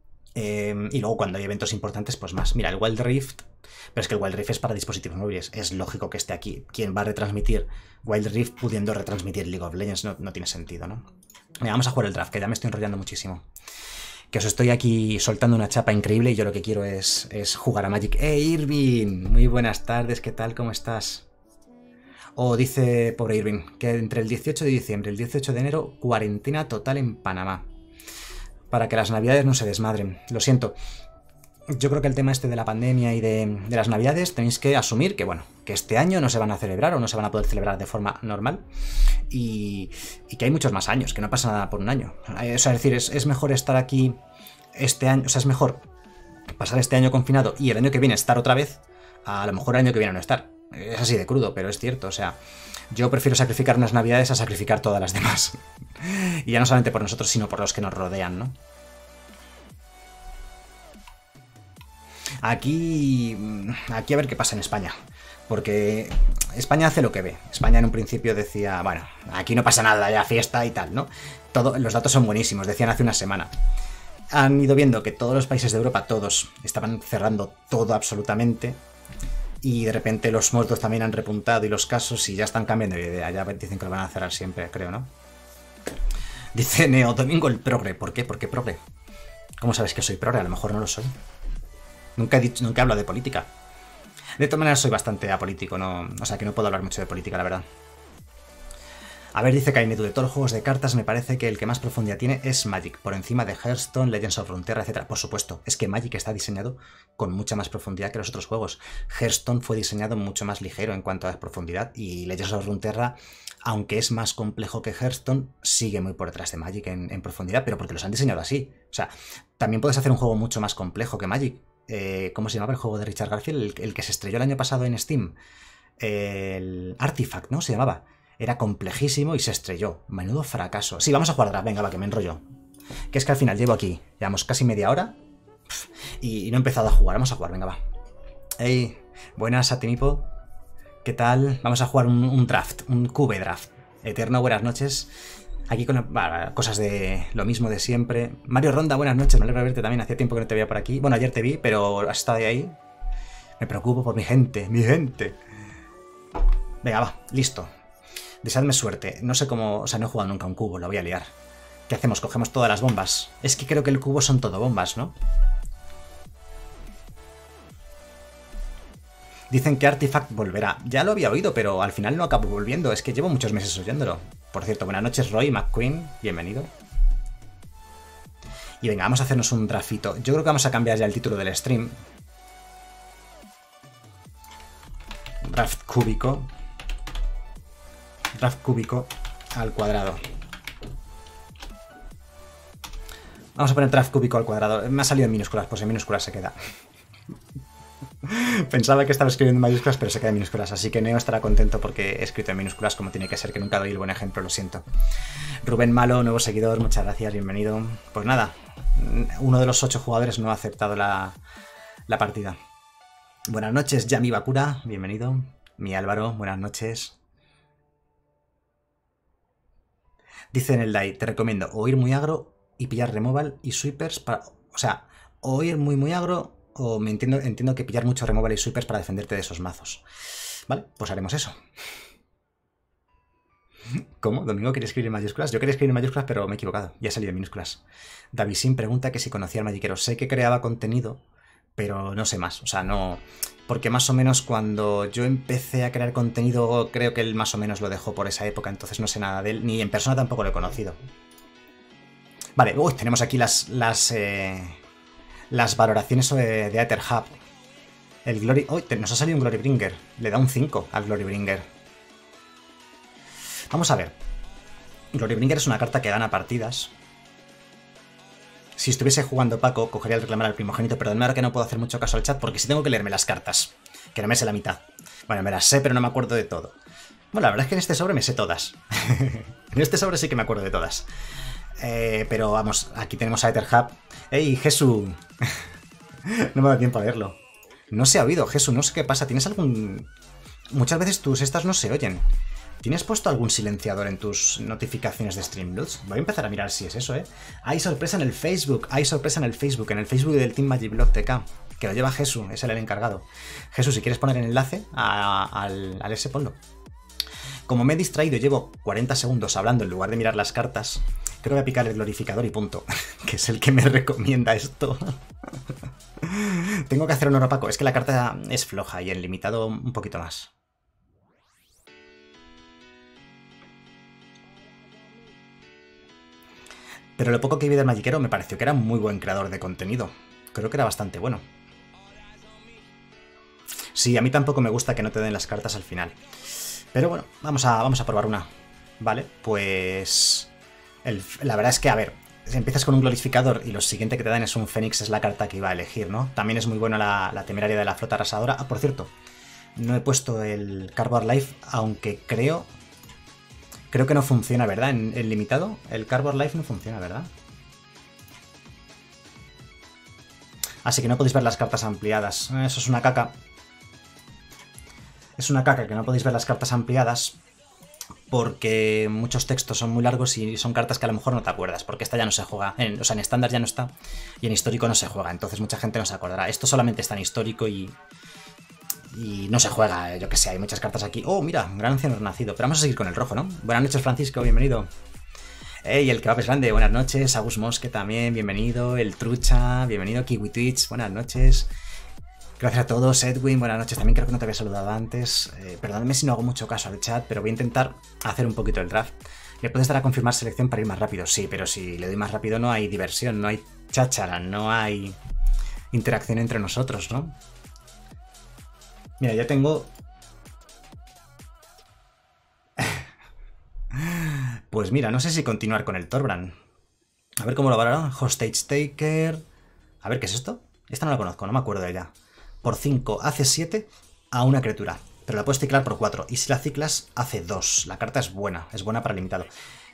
Eh, y luego cuando hay eventos importantes, pues más. Mira, el Wild Rift, pero es que el Wild Rift es para dispositivos móviles. Es lógico que esté aquí. ¿Quién va a retransmitir Wild Rift pudiendo retransmitir League of Legends? No, no tiene sentido, ¿no? Mira, vamos a jugar el draft, que ya me estoy enrollando muchísimo. Que os estoy aquí soltando una chapa increíble y yo lo que quiero es, es jugar a Magic. ¡Eh, Irving! Muy buenas tardes, ¿qué tal? ¿Cómo estás? O oh, dice, pobre Irving, que entre el dieciocho de diciembre y el dieciocho de enero, cuarentena total en Panamá. Para que las navidades no se desmadren. Lo siento. Yo creo que el tema este de la pandemia y de, de las navidades tenéis que asumir que, bueno, que este año no se van a celebrar o no se van a poder celebrar de forma normal y, y que hay muchos más años, que no pasa nada por un año. O sea, es decir, es, es mejor estar aquí este año, o sea, es mejor pasar este año confinado y el año que viene estar otra vez, a lo mejor el año que viene no estar. Es así de crudo, pero es cierto, o sea, yo prefiero sacrificar unas navidades a sacrificar todas las demás. Y ya no solamente por nosotros, sino por los que nos rodean, ¿no? Aquí, aquí a ver qué pasa en España, porque España hace lo que ve. España en un principio decía, bueno, aquí no pasa nada, ya fiesta y tal, ¿no? Todo, los datos son buenísimos, decían hace una semana. Han ido viendo que todos los países de Europa, todos, estaban cerrando todo absolutamente. Y de repente los muertos también han repuntado y los casos y ya están cambiando de idea. Ya dicen que lo van a cerrar siempre, creo, ¿no? Dice Neo, Domingo el progre. ¿Por qué? ¿Por qué progre? ¿Cómo sabes que soy progre? A lo mejor no lo soy. Nunca he dicho, nunca hablo de política. De todas maneras soy bastante apolítico, ¿no? O sea que no puedo hablar mucho de política, la verdad. A ver, dice Kainetu, de todos los juegos de cartas me parece que el que más profundidad tiene es Magic, por encima de Hearthstone, Legends of Runeterra, etcétera. Por supuesto, es que Magic está diseñado con mucha más profundidad que los otros juegos. Hearthstone fue diseñado mucho más ligero en cuanto a profundidad y Legends of Runeterra, aunque es más complejo que Hearthstone, sigue muy por detrás de Magic en, en profundidad, pero porque los han diseñado así. O sea, también puedes hacer un juego mucho más complejo que Magic. Eh, ¿Cómo se llamaba el juego de Richard Garfield? El, el que se estrelló el año pasado en Steam. El Artifact, ¿no? Se llamaba. Era complejísimo y se estrelló. Menudo fracaso. Sí, vamos a jugar draft. Venga, va, que me enrollo. Que es que al final llevo aquí, llevamos casi media hora y, y no he empezado a jugar. Vamos a jugar, venga, va. Hey, buenas, Satinipo. ¿Qué tal? Vamos a jugar un, un draft, un cube draft. Eterno, buenas noches. Aquí con bah, cosas de lo mismo de siempre. Mario Ronda, buenas noches. Me alegra verte también. Hacía tiempo que no te veía por aquí. Bueno, ayer te vi, pero has estado ahí. Me preocupo por mi gente, mi gente. Venga, va, listo. Deseadme suerte. No sé cómo... O sea, no he jugado nunca un cubo, la voy a liar. ¿Qué hacemos? Cogemos todas las bombas. Es que creo que el cubo son todo bombas, ¿no? Dicen que Artifact volverá. Ya lo había oído, pero al final no acabo volviendo. Es que llevo muchos meses oyéndolo. Por cierto, buenas noches, Roy McQueen. Bienvenido. Y venga, vamos a hacernos un drafito. Yo creo que vamos a cambiar ya el título del stream. Draft cúbico. Draft cúbico al cuadrado. Vamos a poner draft cúbico al cuadrado. Me ha salido en minúsculas, pues en minúsculas se queda. Pensaba que estaba escribiendo en mayúsculas, pero se queda en minúsculas. Así que Neo estará contento porque he escrito en minúsculas como tiene que ser, que nunca doy el buen ejemplo, lo siento. Rubén Malo, nuevo seguidor, muchas gracias, bienvenido. Pues nada, uno de los ocho jugadores no ha aceptado la, la partida. Buenas noches, Yami Bakura, bienvenido. Mi Álvaro, buenas noches. Dice en el D A I, te recomiendo o ir muy agro y pillar removal y sweepers para... O sea, o ir muy muy agro o me entiendo, entiendo que pillar mucho removal y sweepers para defenderte de esos mazos. Vale, pues haremos eso. ¿Cómo? ¿Domingo quiere escribir en mayúsculas? Yo quería escribir en mayúsculas, pero me he equivocado. Ya ha salido en minúsculas. Davisin pregunta que si conocía al magiquero. Sé que creaba contenido, pero no sé más. O sea, no... Porque más o menos cuando yo empecé a crear contenido, creo que él más o menos lo dejó por esa época, entonces no sé nada de él. Ni en persona tampoco lo he conocido. Vale, uy, tenemos aquí las... las eh... las valoraciones de, de Aetherhub. El Glory... ¡Uy! Nos ha salido un Glorybringer. Le da un cinco al Glorybringer. Vamos a ver. Glorybringer es una carta que gana partidas. Si estuviese jugando Paco, cogería el reclamar al primogénito, pero de ahora que no puedo hacer mucho caso al chat porque sí tengo que leerme las cartas. Que no me sé la mitad. Bueno, me las sé, pero no me acuerdo de todo. Bueno, la verdad es que en este sobre me sé todas. En este sobre sí que me acuerdo de todas. Eh, pero vamos, aquí tenemos a Aetherhub. ¡Ey, Jesús! No me da tiempo a verlo. No se ha oído, Jesús, no sé qué pasa. ¿Tienes algún...? Muchas veces tus estas no se oyen. ¿Tienes puesto algún silenciador en tus notificaciones de Streamloots? Voy a empezar a mirar si es eso, ¿eh? Hay sorpresa en el Facebook, hay sorpresa en el Facebook, en el Facebook del Team MagicBlock T K, que lo lleva Jesús, es el encargado. Jesús, si quieres poner el enlace a, al, al ese, ponlo. Como me he distraído y llevo cuarenta segundos hablando en lugar de mirar las cartas, creo que voy a picar el glorificador y punto, que es el que me recomienda esto. Tengo que hacer honor a Paco, es que la carta es floja y en limitado un poquito más. Pero lo poco que vi del Magiquero me pareció que era un muy buen creador de contenido. Creo que era bastante bueno. Sí, a mí tampoco me gusta que no te den las cartas al final. Pero bueno, vamos a, vamos a probar una. Vale, pues... El, la verdad es que, a ver, si empiezas con un glorificador y lo siguiente que te dan es un Fénix, es la carta que iba a elegir, ¿no? También es muy buena la, la temeraria de la flota arrasadora. Ah, por cierto, no he puesto el Cardboard Life, aunque creo... Creo que no funciona, ¿verdad? En el limitado, el Cardboard Life no funciona, ¿verdad? Así que no podéis ver las cartas ampliadas. Eso es una caca. Es una caca que no podéis ver las cartas ampliadas porque muchos textos son muy largos y son cartas que a lo mejor no te acuerdas, porque esta ya no se juega. En, o sea, en estándar ya no está y en histórico no se juega, entonces mucha gente no se acordará. Esto solamente está en histórico y... Y no se juega, yo que sé, hay muchas cartas aquí. Oh, mira, gran anciano renacido. Pero vamos a seguir con el rojo, ¿no? Buenas noches, Francisco, bienvenido. Ey, el kebab es grande, buenas noches. Agus Mosque también, bienvenido. El Trucha, bienvenido. Kiwi Twitch, buenas noches. Gracias a todos. Edwin, buenas noches. También creo que no te había saludado antes. Eh, perdóname si no hago mucho caso al chat, pero voy a intentar hacer un poquito el draft. ¿Le puedes dar a confirmar selección para ir más rápido? Sí, pero si le doy más rápido no hay diversión, no hay cháchara, no hay interacción entre nosotros, ¿no? Mira, ya tengo... Pues mira, no sé si continuar con el Thorbrand. A ver cómo lo valora. Hostage Taker... A ver, ¿qué es esto? Esta no la conozco, no me acuerdo de ella. Por cinco hace siete a una criatura. Pero la puedes ciclar por cuatro. Y si la ciclas, hace dos. La carta es buena. Es buena para limitado.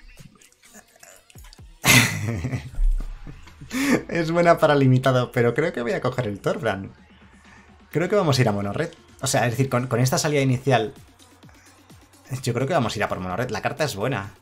Es buena para limitado, pero creo que voy a coger el Thorbrand. Creo que vamos a ir a mono-red. O sea, es decir, con, con esta salida inicial, yo creo que vamos a ir a por mono-red. La carta es buena.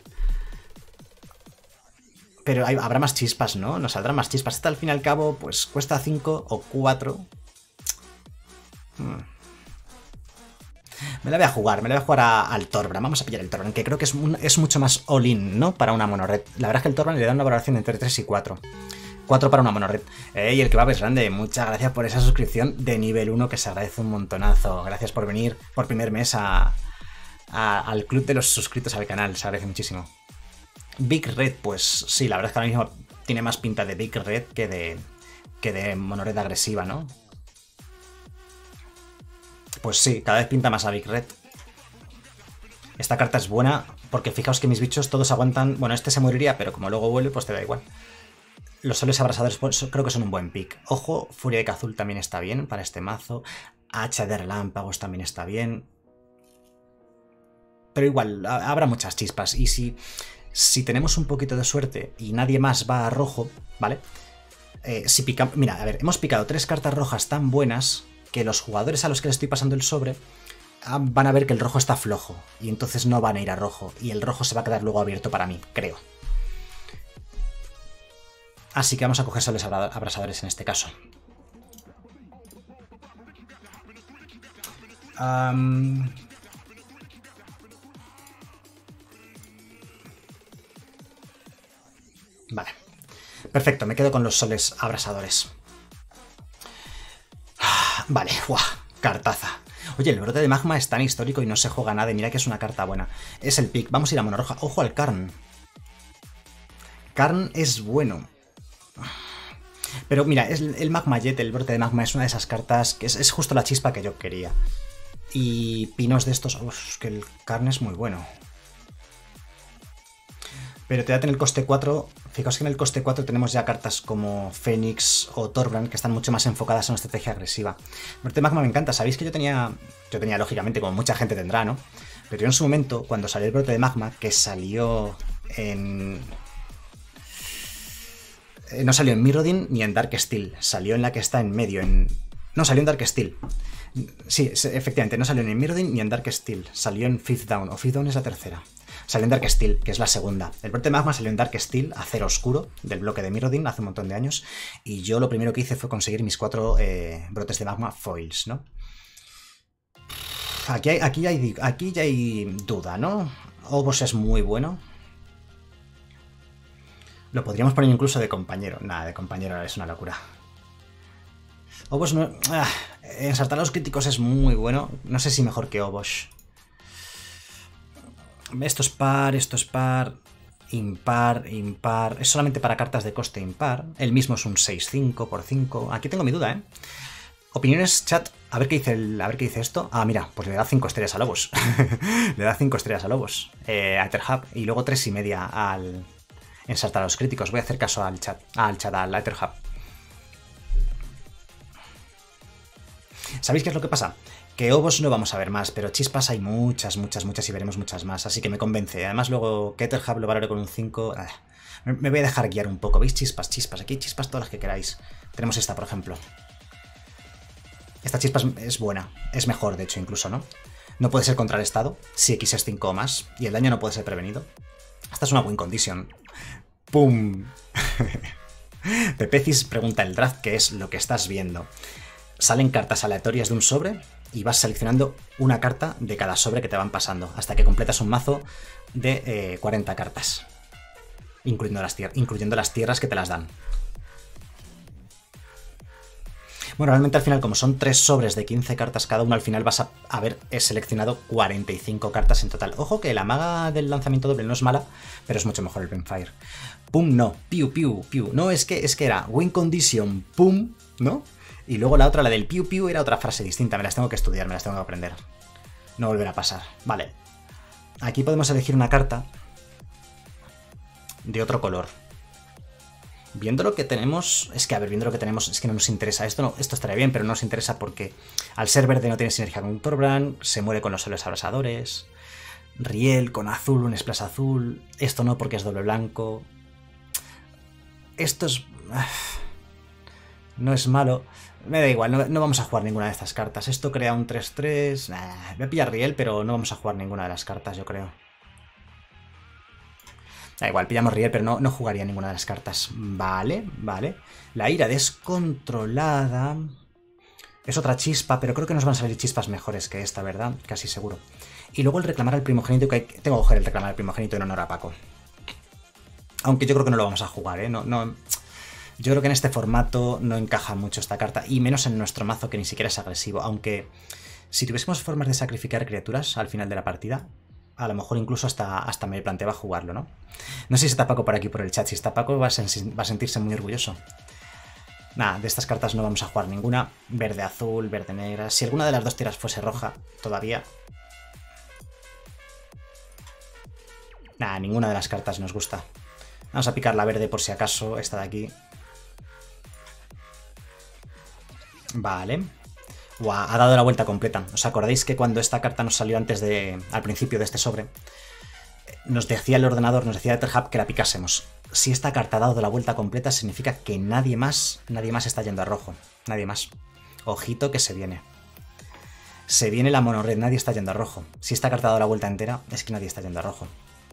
Pero hay, habrá más chispas, ¿no? Nos saldrán más chispas. Esta al fin y al cabo, pues cuesta cinco o cuatro. Hmm. Me la voy a jugar, me la voy a jugar a, al Torbran. Vamos a pillar el Torbran, que creo que es, un, es mucho más all-in, ¿no? Para una monored. La verdad es que el Torbran le da una valoración entre tres y cuatro. cuatro para una monored. Eh, y el que va es grande. Muchas gracias por esa suscripción de nivel uno, que se agradece un montonazo. Gracias por venir por primer mes a, a, al club de los suscritos al canal. Se agradece muchísimo. Big Red, pues sí, la verdad es que ahora mismo tiene más pinta de Big Red que de, que de monored agresiva, ¿no? Pues sí, cada vez pinta más a Big Red. Esta carta es buena porque fijaos que mis bichos todos aguantan... Bueno, este se moriría, pero como luego vuelve, pues te da igual. Los soles abrasadores pues, creo que son un buen pick. Ojo, Furia de Azul también está bien para este mazo. Hacha de relámpagos también está bien. Pero igual, habrá muchas chispas. Y si, si tenemos un poquito de suerte y nadie más va a rojo, ¿vale? Eh, si picamos... Mira, a ver, hemos picado tres cartas rojas tan buenas que los jugadores a los que les estoy pasando el sobre van a ver que el rojo está flojo. Y entonces no van a ir a rojo. Y el rojo se va a quedar luego abierto para mí, creo. Así que vamos a coger soles abrasadores en este caso. Um... Vale. Perfecto, me quedo con los soles abrasadores. Vale, ¡guau! Cartaza. Oye, el brote de magma es tan histórico y no se juega nada. Y mira que es una carta buena. Es el pick. Vamos a ir a mono roja. Ojo al Karn. Karn es bueno. Pero mira, es el Magma Jet, el brote de magma, es una de esas cartas que es, es justo la chispa que yo quería. Y pinos de estos... Uf, que el Karn es muy bueno. Pero te da en el coste cuatro... Fijaos que en el coste cuatro tenemos ya cartas como Fénix o Torbran, que están mucho más enfocadas en una estrategia agresiva. El brote de magma me encanta. Sabéis que yo tenía... Yo tenía, lógicamente, como mucha gente tendrá, ¿no? Pero yo en su momento, cuando salió el brote de magma, que salió en... No salió en Mirrodin ni en Dark Steel. Salió en la que está en medio. En... No, salió en Dark Steel. Sí, efectivamente, no salió ni en Mirrodin ni en Dark Steel. Salió en Fifth Down. O Fifth Down es la tercera. Salió en Dark Steel, que es la segunda. El brote de magma salió en Dark Steel, acero oscuro, del bloque de Mirrodin, hace un montón de años. Y yo lo primero que hice fue conseguir mis cuatro eh, brotes de magma foils, ¿no? Aquí, hay, aquí, hay, aquí ya hay duda, ¿no? Obos es muy bueno. Lo podríamos poner incluso de compañero. Nada, de compañero es una locura. Obos no... Ah, ensartar a los críticos es muy bueno. No sé si mejor que Obos. Esto es par, esto es par. Impar, impar. Es solamente para cartas de coste impar. El mismo es un seis cinco por cinco. Aquí tengo mi duda, ¿eh? Opiniones, chat. A ver qué dice el, a ver qué dice esto. Ah, mira, pues le da cinco estrellas a Lobos. Le da cinco estrellas a Lobos. Eh, a Etherhub. Y luego tres y media al... Ensartar a los críticos. Voy a hacer caso al chat. Ah, al chat, al Etherhub. ¿Sabéis qué es lo que pasa? Que Obos no vamos a ver más, pero chispas hay muchas, muchas, muchas y veremos muchas más. Así que me convence. Además, luego que Etherhub lo valore con un cinco. Ah, me voy a dejar guiar un poco. ¿Veis? Chispas, chispas. Aquí hay chispas todas las que queráis. Tenemos esta, por ejemplo. Esta chispa es buena. Es mejor, de hecho, incluso, ¿no? No puede ser contrarrestado si X es cinco o más. Y el daño no puede ser prevenido. Esta es una win condition. ¡Pum! Pepecis pregunta el draft qué es lo que estás viendo. Salen cartas aleatorias de un sobre y vas seleccionando una carta de cada sobre que te van pasando hasta que completas un mazo de eh, cuarenta cartas, incluyendo las, incluyendo las tierras que te las dan. Bueno, realmente al final, como son tres sobres de quince cartas cada uno, al final vas a haber seleccionado cuarenta y cinco cartas en total. Ojo que la maga del lanzamiento doble no es mala, pero es mucho mejor el Brimfire. Pum, no. Piu, piu, piu. No, es que, es que era win condition, pum, ¿no? Y luego la otra, la del piu, piu, era otra frase distinta. Me las tengo que estudiar, me las tengo que aprender. No volverá a pasar. Vale. Aquí podemos elegir una carta de otro color. Viendo lo que tenemos, es que a ver, viendo lo que tenemos, es que no nos interesa. Esto no, esto estaría bien, pero no nos interesa porque al ser verde no tiene sinergia con Torbran, se muere con los soles abrasadores. Riel con azul, un splash azul. Esto no porque es doble blanco. Esto es... No es malo. Me da igual, no, no vamos a jugar ninguna de estas cartas. Esto crea un tres tres. Nah, voy a pillar Riel, pero no vamos a jugar ninguna de las cartas, yo creo. Da igual, pillamos Riel, pero no, no jugaría ninguna de las cartas. Vale, vale. La ira descontrolada. Es otra chispa, pero creo que nos van a salir chispas mejores que esta, ¿verdad? Casi seguro. Y luego el reclamar al primogénito, que hay... tengo que coger el reclamar al primogénito en honor a Paco. Aunque yo creo que no lo vamos a jugar, ¿eh? No, no... Yo creo que en este formato no encaja mucho esta carta, y menos en nuestro mazo que ni siquiera es agresivo, aunque si tuviésemos formas de sacrificar criaturas al final de la partida, a lo mejor incluso hasta, hasta me planteaba jugarlo, ¿no? No sé si está Paco por aquí por el chat, si está Paco va a, sen- va a sentirse muy orgulloso. Nada, de estas cartas no vamos a jugar ninguna. Verde, azul, verde, negra. Si alguna de las dos tiras fuese roja, todavía... Nada, ninguna de las cartas nos gusta. Vamos a picar la verde por si acaso, esta de aquí. Vale. Uah, ha dado la vuelta completa. ¿Os acordáis que cuando esta carta nos salió antes de... al principio de este sobre, nos decía el ordenador, nos decía EtherHub que la picásemos? Si esta carta ha dado la vuelta completa, significa que nadie más, nadie más está yendo a rojo. Nadie más. Ojito que se viene. Se viene la monorred, nadie está yendo a rojo. Si esta carta ha dado la vuelta entera, es que nadie está yendo a rojo.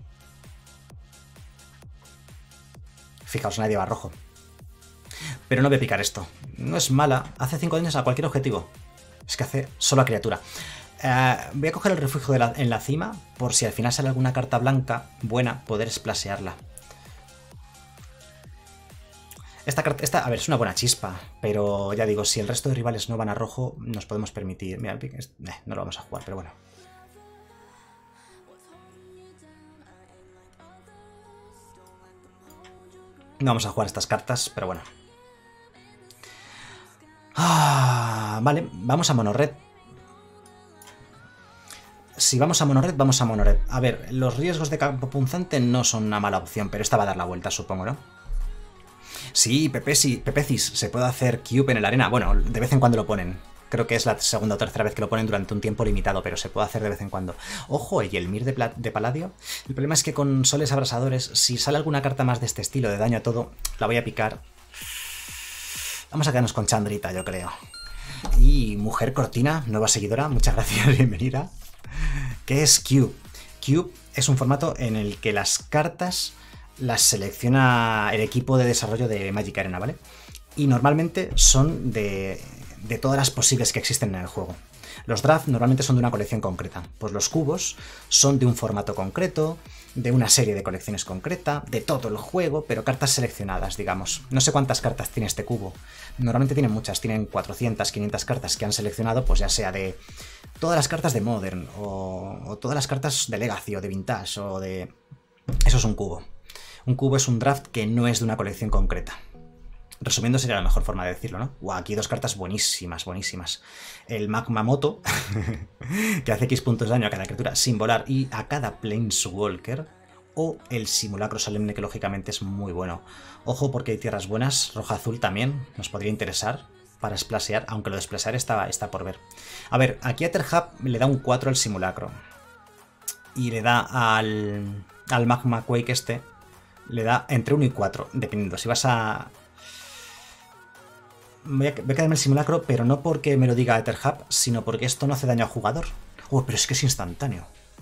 Fijaos, nadie va a rojo. Pero no voy a picar esto. No es mala. Hace cinco daños a cualquier objetivo. Es que hace solo a criatura. Uh, voy a coger el refugio de la, en la cima, por si al final sale alguna carta blanca buena, poder splasearla. Esta carta, esta, a ver, es una buena chispa, pero ya digo, si el resto de rivales no van a rojo, nos podemos permitir... Mira, eh, no lo vamos a jugar, pero bueno. No vamos a jugar estas cartas, pero bueno. Ah, vale, vamos a monorred. Si vamos a monorred, vamos a monorred. A ver, los riesgos de campo punzante no son una mala opción, pero esta va a dar la vuelta, supongo, ¿no? Sí, Pepecis, Pepecis, se puede hacer cube en la arena. Bueno, de vez en cuando lo ponen. Creo que es la segunda o tercera vez que lo ponen durante un tiempo limitado, pero se puede hacer de vez en cuando. Ojo, y el Mir de, de Palladio. El problema es que con soles abrasadores, si sale alguna carta más de este estilo, de daño a todo, la voy a picar. Vamos a quedarnos con Chandrita, yo creo. Y Mujer Cortina, nueva seguidora, muchas gracias, bienvenida. ¿Qué es Cube? Cube es un formato en el que las cartas las selecciona el equipo de desarrollo de Magic Arena, ¿vale? Y normalmente son de, de todas las posibles que existen en el juego. Los draft normalmente son de una colección concreta, pues los cubos son de un formato concreto, de una serie de colecciones concreta, de todo el juego, pero cartas seleccionadas, digamos. No sé cuántas cartas tiene este cubo. Normalmente tienen muchas, tienen cuatrocientas, quinientas cartas que han seleccionado, pues ya sea de todas las cartas de Modern, o, o todas las cartas de Legacy, o de Vintage, o de... Eso es un cubo. Un cubo es un draft que no es de una colección concreta. Resumiendo sería la mejor forma de decirlo, ¿no? Wow, aquí dos cartas buenísimas, buenísimas. El Magma Moto, que hace X puntos de daño a cada criatura sin volar y a cada Planeswalker. O el Simulacro Solemne, que lógicamente es muy bueno. Ojo, porque hay tierras buenas. Roja-azul también nos podría interesar para splasear, aunque lo de splasear está, está por ver. A ver, aquí a EtherHub le da un cuatro al Simulacro. Y le da al, al Magma Quake este... Le da entre uno y cuatro, dependiendo. Si vas a... Voy a, voy a quedarme el Simulacro, pero no porque me lo diga EtherHub, sino porque esto no hace daño al jugador. Oh, pero es que es instantáneo.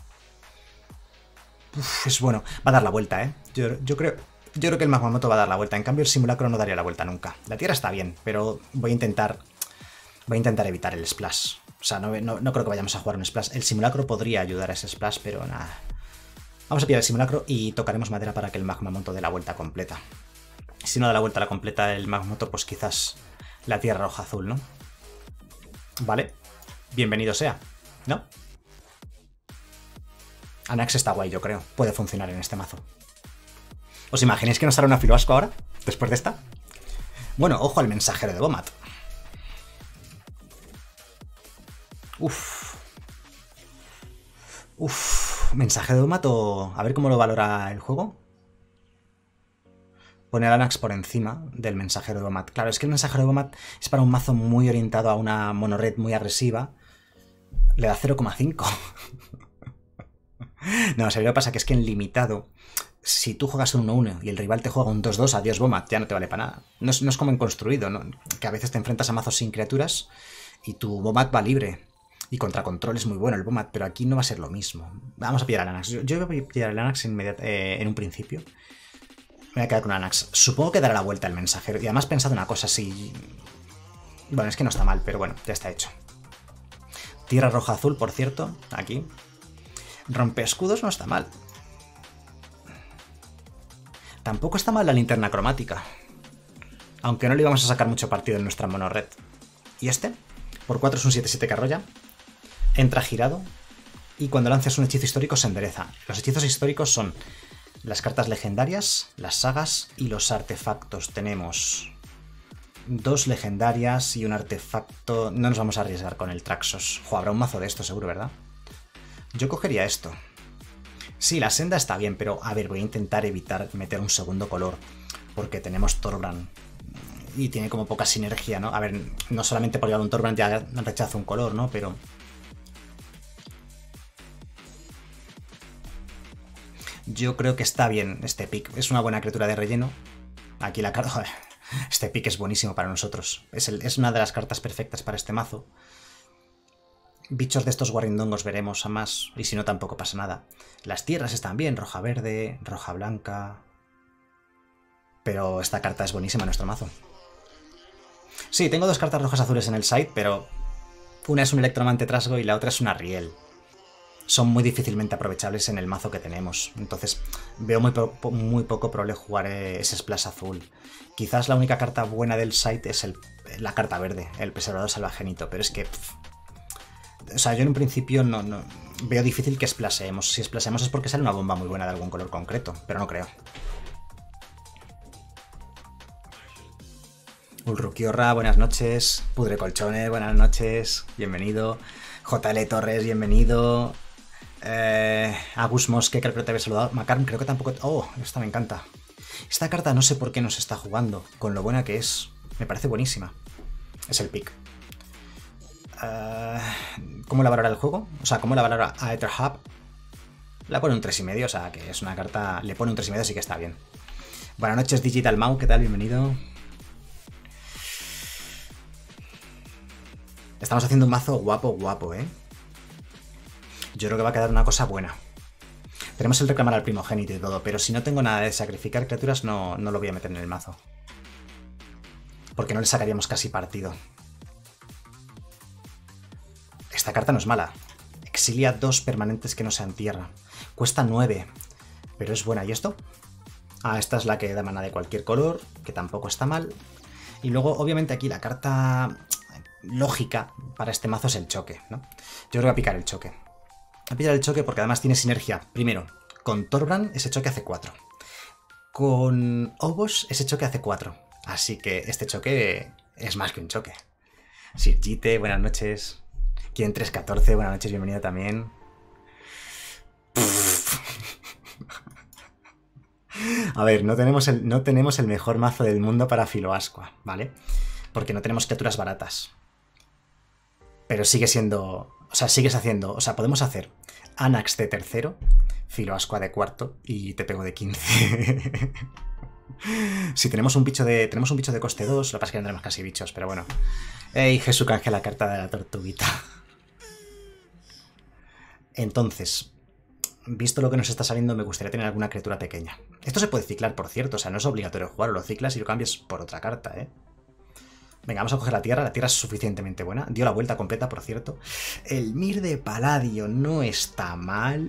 Uf, es bueno. Va a dar la vuelta, ¿eh? Yo, yo creo... Yo creo que el Magmamoto va a dar la vuelta. En cambio, el Simulacro no daría la vuelta nunca. La tierra está bien, pero voy a intentar... Voy a intentar evitar el splash. O sea, no, no, no creo que vayamos a jugar un splash. El Simulacro podría ayudar a ese splash, pero nada... Vamos a pillar el Simulacro y tocaremos madera para que el Magmamoto dé la vuelta completa. Si no da la vuelta a la completa el Magmamoto, pues quizás la tierra roja azul, ¿no? Vale. Bienvenido sea, ¿no? Anax está guay, yo creo. Puede funcionar en este mazo. ¿Os imagináis que nos hará una Filoasco ahora? Después de esta. Bueno, ojo al mensajero de Bomat. Uf. Uf. Mensajero de Bomat o... A ver cómo lo valora el juego. Pone al Anax por encima del mensajero de Bomat. Claro, es que el mensajero de Bomat es para un mazo muy orientado a una monorred muy agresiva. Le da cero coma cinco. No, o sea, lo que pasa que es que en limitado, si tú juegas un uno uno y el rival te juega un dos dos, adiós Bomat, ya no te vale para nada. No es, no es como en construido, ¿no? Que a veces te enfrentas a mazos sin criaturas y tu Bomat va libre. Y contra control es muy bueno el Bomat, pero aquí no va a ser lo mismo. Vamos a pillar al Anax. Yo, yo voy a pillar al Anax eh, en un principio. Me voy a quedar con Anax. Supongo que dará la vuelta el mensajero. Y además pensad una cosa, si... Bueno, es que no está mal, pero bueno, ya está hecho. Tierra roja azul, por cierto, aquí. Rompe escudos no está mal. Tampoco está mal la linterna cromática. Aunque no le íbamos a sacar mucho partido en nuestra mono red. ¿Y este? Por cuatro es un siete siete que arrolla. Entra girado. Y cuando lances un hechizo histórico se endereza. Los hechizos históricos son las cartas legendarias, las sagas y los artefactos. Tenemos dos legendarias y un artefacto. No nos vamos a arriesgar con el Traxos. Jo, habrá un mazo de esto seguro, ¿verdad? Yo cogería esto. Sí, la senda está bien, pero a ver, voy a intentar evitar meter un segundo color. Porque tenemos Thorbrand. Y tiene como poca sinergia, ¿no? A ver, no solamente por llevar un Thorbrand ya rechazo un color, ¿no? Pero... yo creo que está bien este pick. Es una buena criatura de relleno. Aquí la carta... este pick es buenísimo para nosotros. Es, el... es una de las cartas perfectas para este mazo. Bichos de estos guarrindongos veremos a más. Y si no, tampoco pasa nada. Las tierras están bien. Roja verde, roja blanca... pero esta carta es buenísima en nuestro mazo. Sí, tengo dos cartas rojas azules en el side, pero una es un Electromante Trasgo y la otra es una Riel. Son muy difícilmente aprovechables en el mazo que tenemos. Entonces veo muy, po muy poco probable jugar ese splash azul. Quizás la única carta buena del side es el, la carta verde, el Preservador Salvagenito, pero es que... Pff, o sea, yo en un principio no, no veo difícil que splasheemos. Si splasheemos es porque sale una bomba muy buena de algún color concreto, pero no creo. Ulrukiorra, buenas noches. Pudre Colchones, buenas noches. Bienvenido. J L Torres, bienvenido. Eh, Agus Mosque, creo que te había saludado. Macarm, creo que tampoco... oh, esta me encanta. Esta carta no sé por qué nos está jugando, con lo buena que es. Me parece buenísima. Es el pick. Uh, ¿Cómo la valora el juego? O sea, ¿cómo la valora Aether Hub? La pone un tres y medio, o sea, que es una carta... le pone un tres y medio, así que está bien. Buenas noches, Digital Mau, ¿qué tal? Bienvenido. Estamos haciendo un mazo guapo, guapo, ¿eh? Yo creo que va a quedar una cosa buena. Tenemos el reclamar al primogénito y todo, pero si no tengo nada de sacrificar criaturas, no, no lo voy a meter en el mazo. Porque no le sacaríamos casi partido. Esta carta no es mala. Exilia dos permanentes que no sean tierra. Cuesta nueve, pero es buena. ¿Y esto? Ah, esta es la que da mana de cualquier color, que tampoco está mal. Y luego, obviamente, aquí la carta... lógica para este mazo es el choque, ¿no? Yo creo que voy a picar el choque. Voy a picar el choque porque además tiene sinergia. Primero, con Thorbrand ese choque hace cuatro. Con Obos ese choque hace cuatro. Así que este choque es más que un choque. Sirgite, buenas noches. Quien tres catorce, buenas noches, bienvenido también. A ver, no tenemos, el, no tenemos el mejor mazo del mundo para Filoascua, ¿vale? Porque no tenemos criaturas baratas. Pero sigue siendo... o sea, sigues haciendo... o sea, podemos hacer Anax de tercero, Filoascua de cuarto y te pego de quince. Si tenemos un bicho de... tenemos un bicho de coste dos, lo que pasa es que no tenemos casi bichos, pero bueno. ¡Ey, Jesús canje la carta de la tortuguita! Entonces, visto lo que nos está saliendo, me gustaría tener alguna criatura pequeña. Esto se puede ciclar, por cierto, o sea, no es obligatorio jugarlo, lo ciclas y lo cambias por otra carta, ¿eh? Venga, vamos a coger la tierra. La tierra es suficientemente buena. Dio la vuelta completa, por cierto. El Mir de Paladio no está mal.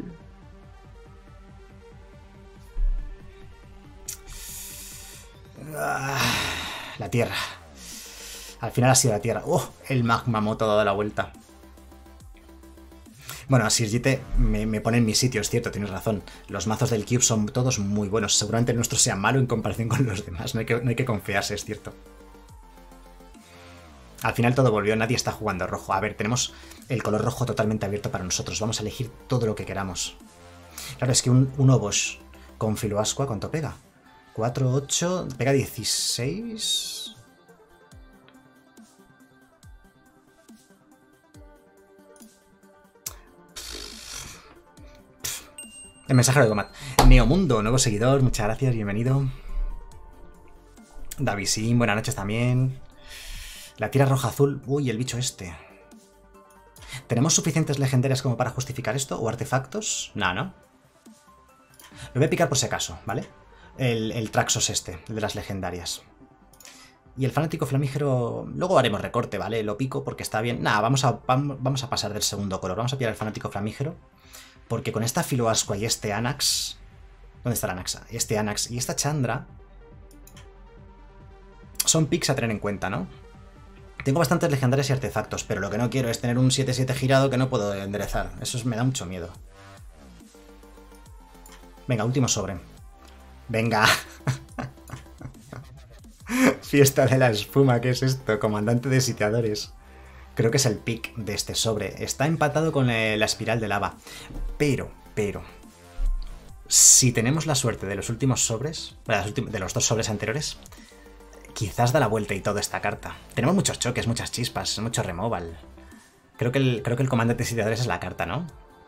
Ah, la tierra. Al final ha sido la tierra. ¡Oh! El Magmamoto ha dado la vuelta. Bueno, a Sirgite me, me pone en mi sitio, es cierto, tienes razón. Los mazos del Cube son todos muy buenos. Seguramente el nuestro sea malo en comparación con los demás. No hay que, no hay que confiarse, es cierto. Al final todo volvió, nadie está jugando rojo. A ver, tenemos el color rojo totalmente abierto para nosotros. Vamos a elegir todo lo que queramos. Claro, es que un, un Obos con Filoascua, ¿cuánto pega? cuatro, ocho, pega dieciséis... El mensajero de Gomat. Neomundo, nuevo seguidor, muchas gracias, bienvenido. Davisin, buenas noches también. La tira roja azul. Uy, el bicho este. ¿Tenemos suficientes legendarias como para justificar esto? ¿O artefactos? No, ¿no? Lo voy a picar por si acaso, ¿vale? El, el Traxos este, el de las legendarias. Y el fanático flamígero... Luego haremos recorte, ¿vale? Lo pico porque está bien. Nada, vamos a, vamos a pasar del segundo color. Vamos a pillar el fanático flamígero. Porque con esta Filoascua y este Anax... ¿Dónde está la Anaxa? Este Anax y esta Chandra... Son picks a tener en cuenta, ¿no? Tengo bastantes legendarias y artefactos, pero lo que no quiero es tener un siete siete girado que no puedo enderezar. Eso es, me da mucho miedo. Venga, último sobre. Venga. Fiesta de la espuma, ¿qué es esto? Comandante de sitiadores. Creo que es el pick de este sobre. Está empatado con eh, la espiral de lava. Pero, pero... Si tenemos la suerte de los últimos sobres... De los dos sobres anteriores... Quizás da la vuelta y toda esta carta. Tenemos muchos choques, muchas chispas, mucho removal. Creo que el, creo que el comandante de sitiadores es la carta, ¿no?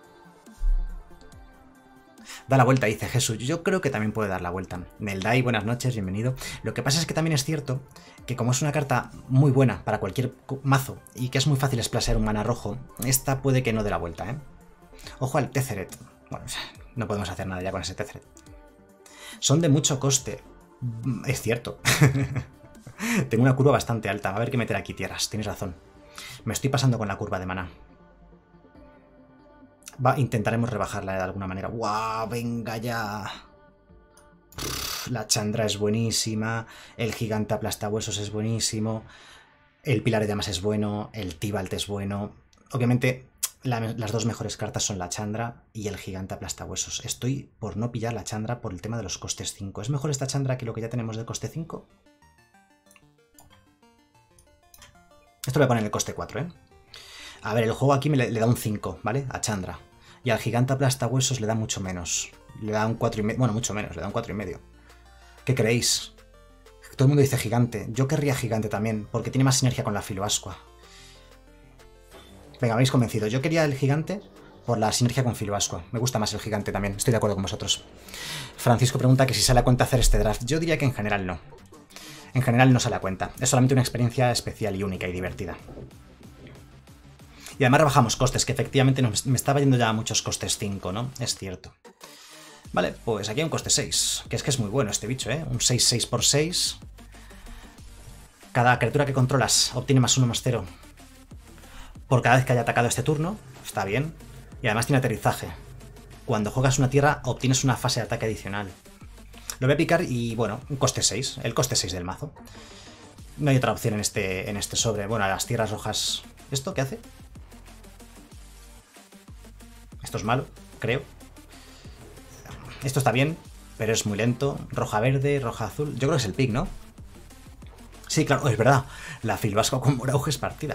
Da la vuelta, dice Jesús. Yo creo que también puede dar la vuelta. Neldai, buenas noches, bienvenido. Lo que pasa es que también es cierto que como es una carta muy buena para cualquier mazo y que es muy fácil splashear un mana rojo, esta puede que no dé la vuelta, ¿eh? Ojo al Tezzeret. Bueno, no podemos hacer nada ya con ese Tezzeret. Son de mucho coste. Es cierto. Tengo una curva bastante alta. Va a haber que meter aquí tierras, tienes razón. Me estoy pasando con la curva de mana. Va, intentaremos rebajarla de alguna manera. ¡Guau! ¡Venga ya! La Chandra es buenísima. El gigante aplastahuesos es buenísimo. El pilar de llamas es bueno. El Tibalt es bueno. Obviamente, la, las dos mejores cartas son la Chandra y el gigante aplastahuesos. Estoy por no pillar la Chandra por el tema de los costes cinco. ¿Es mejor esta Chandra que lo que ya tenemos de coste cinco? Esto lo voy a poner en el coste cuatro, ¿eh? A ver, el juego aquí me le, le da un cinco, ¿vale? A Chandra. Y al gigante aplastahuesos le da mucho menos. Le da un cuatro y medio. Bueno, mucho menos, le da un cuatro y medio. ¿Qué creéis? Todo el mundo dice gigante. Yo querría gigante también, porque tiene más sinergia con la Filoascua. Venga, me habéis convencido. Yo quería el gigante por la sinergia con Filoascua. Me gusta más el gigante también. Estoy de acuerdo con vosotros. Francisco pregunta que si sale a cuenta hacer este draft. Yo diría que en general no. En general no sale a cuenta. Es solamente una experiencia especial y única y divertida. Y además rebajamos costes, que efectivamente no, me estaba yendo ya a muchos costes cinco, ¿no? Es cierto. Vale, pues aquí hay un coste seis. Que es que es muy bueno este bicho, ¿eh? Un seis seis por seis. Cada criatura que controlas obtiene más uno más cero por cada vez que haya atacado este turno. Está bien. Y además tiene aterrizaje. Cuando juegas una tierra obtienes una fase de ataque adicional. Lo voy a picar y, bueno, un coste seis. El coste seis del mazo. No hay otra opción en este, en este sobre. Bueno, las tierras rojas... ¿Esto qué hace? Esto es malo, creo. Esto está bien, pero es muy lento. Roja-verde, roja-azul. Yo creo que es el pick, ¿no? Sí, claro, es verdad. La Filoascua con Morauge es partida.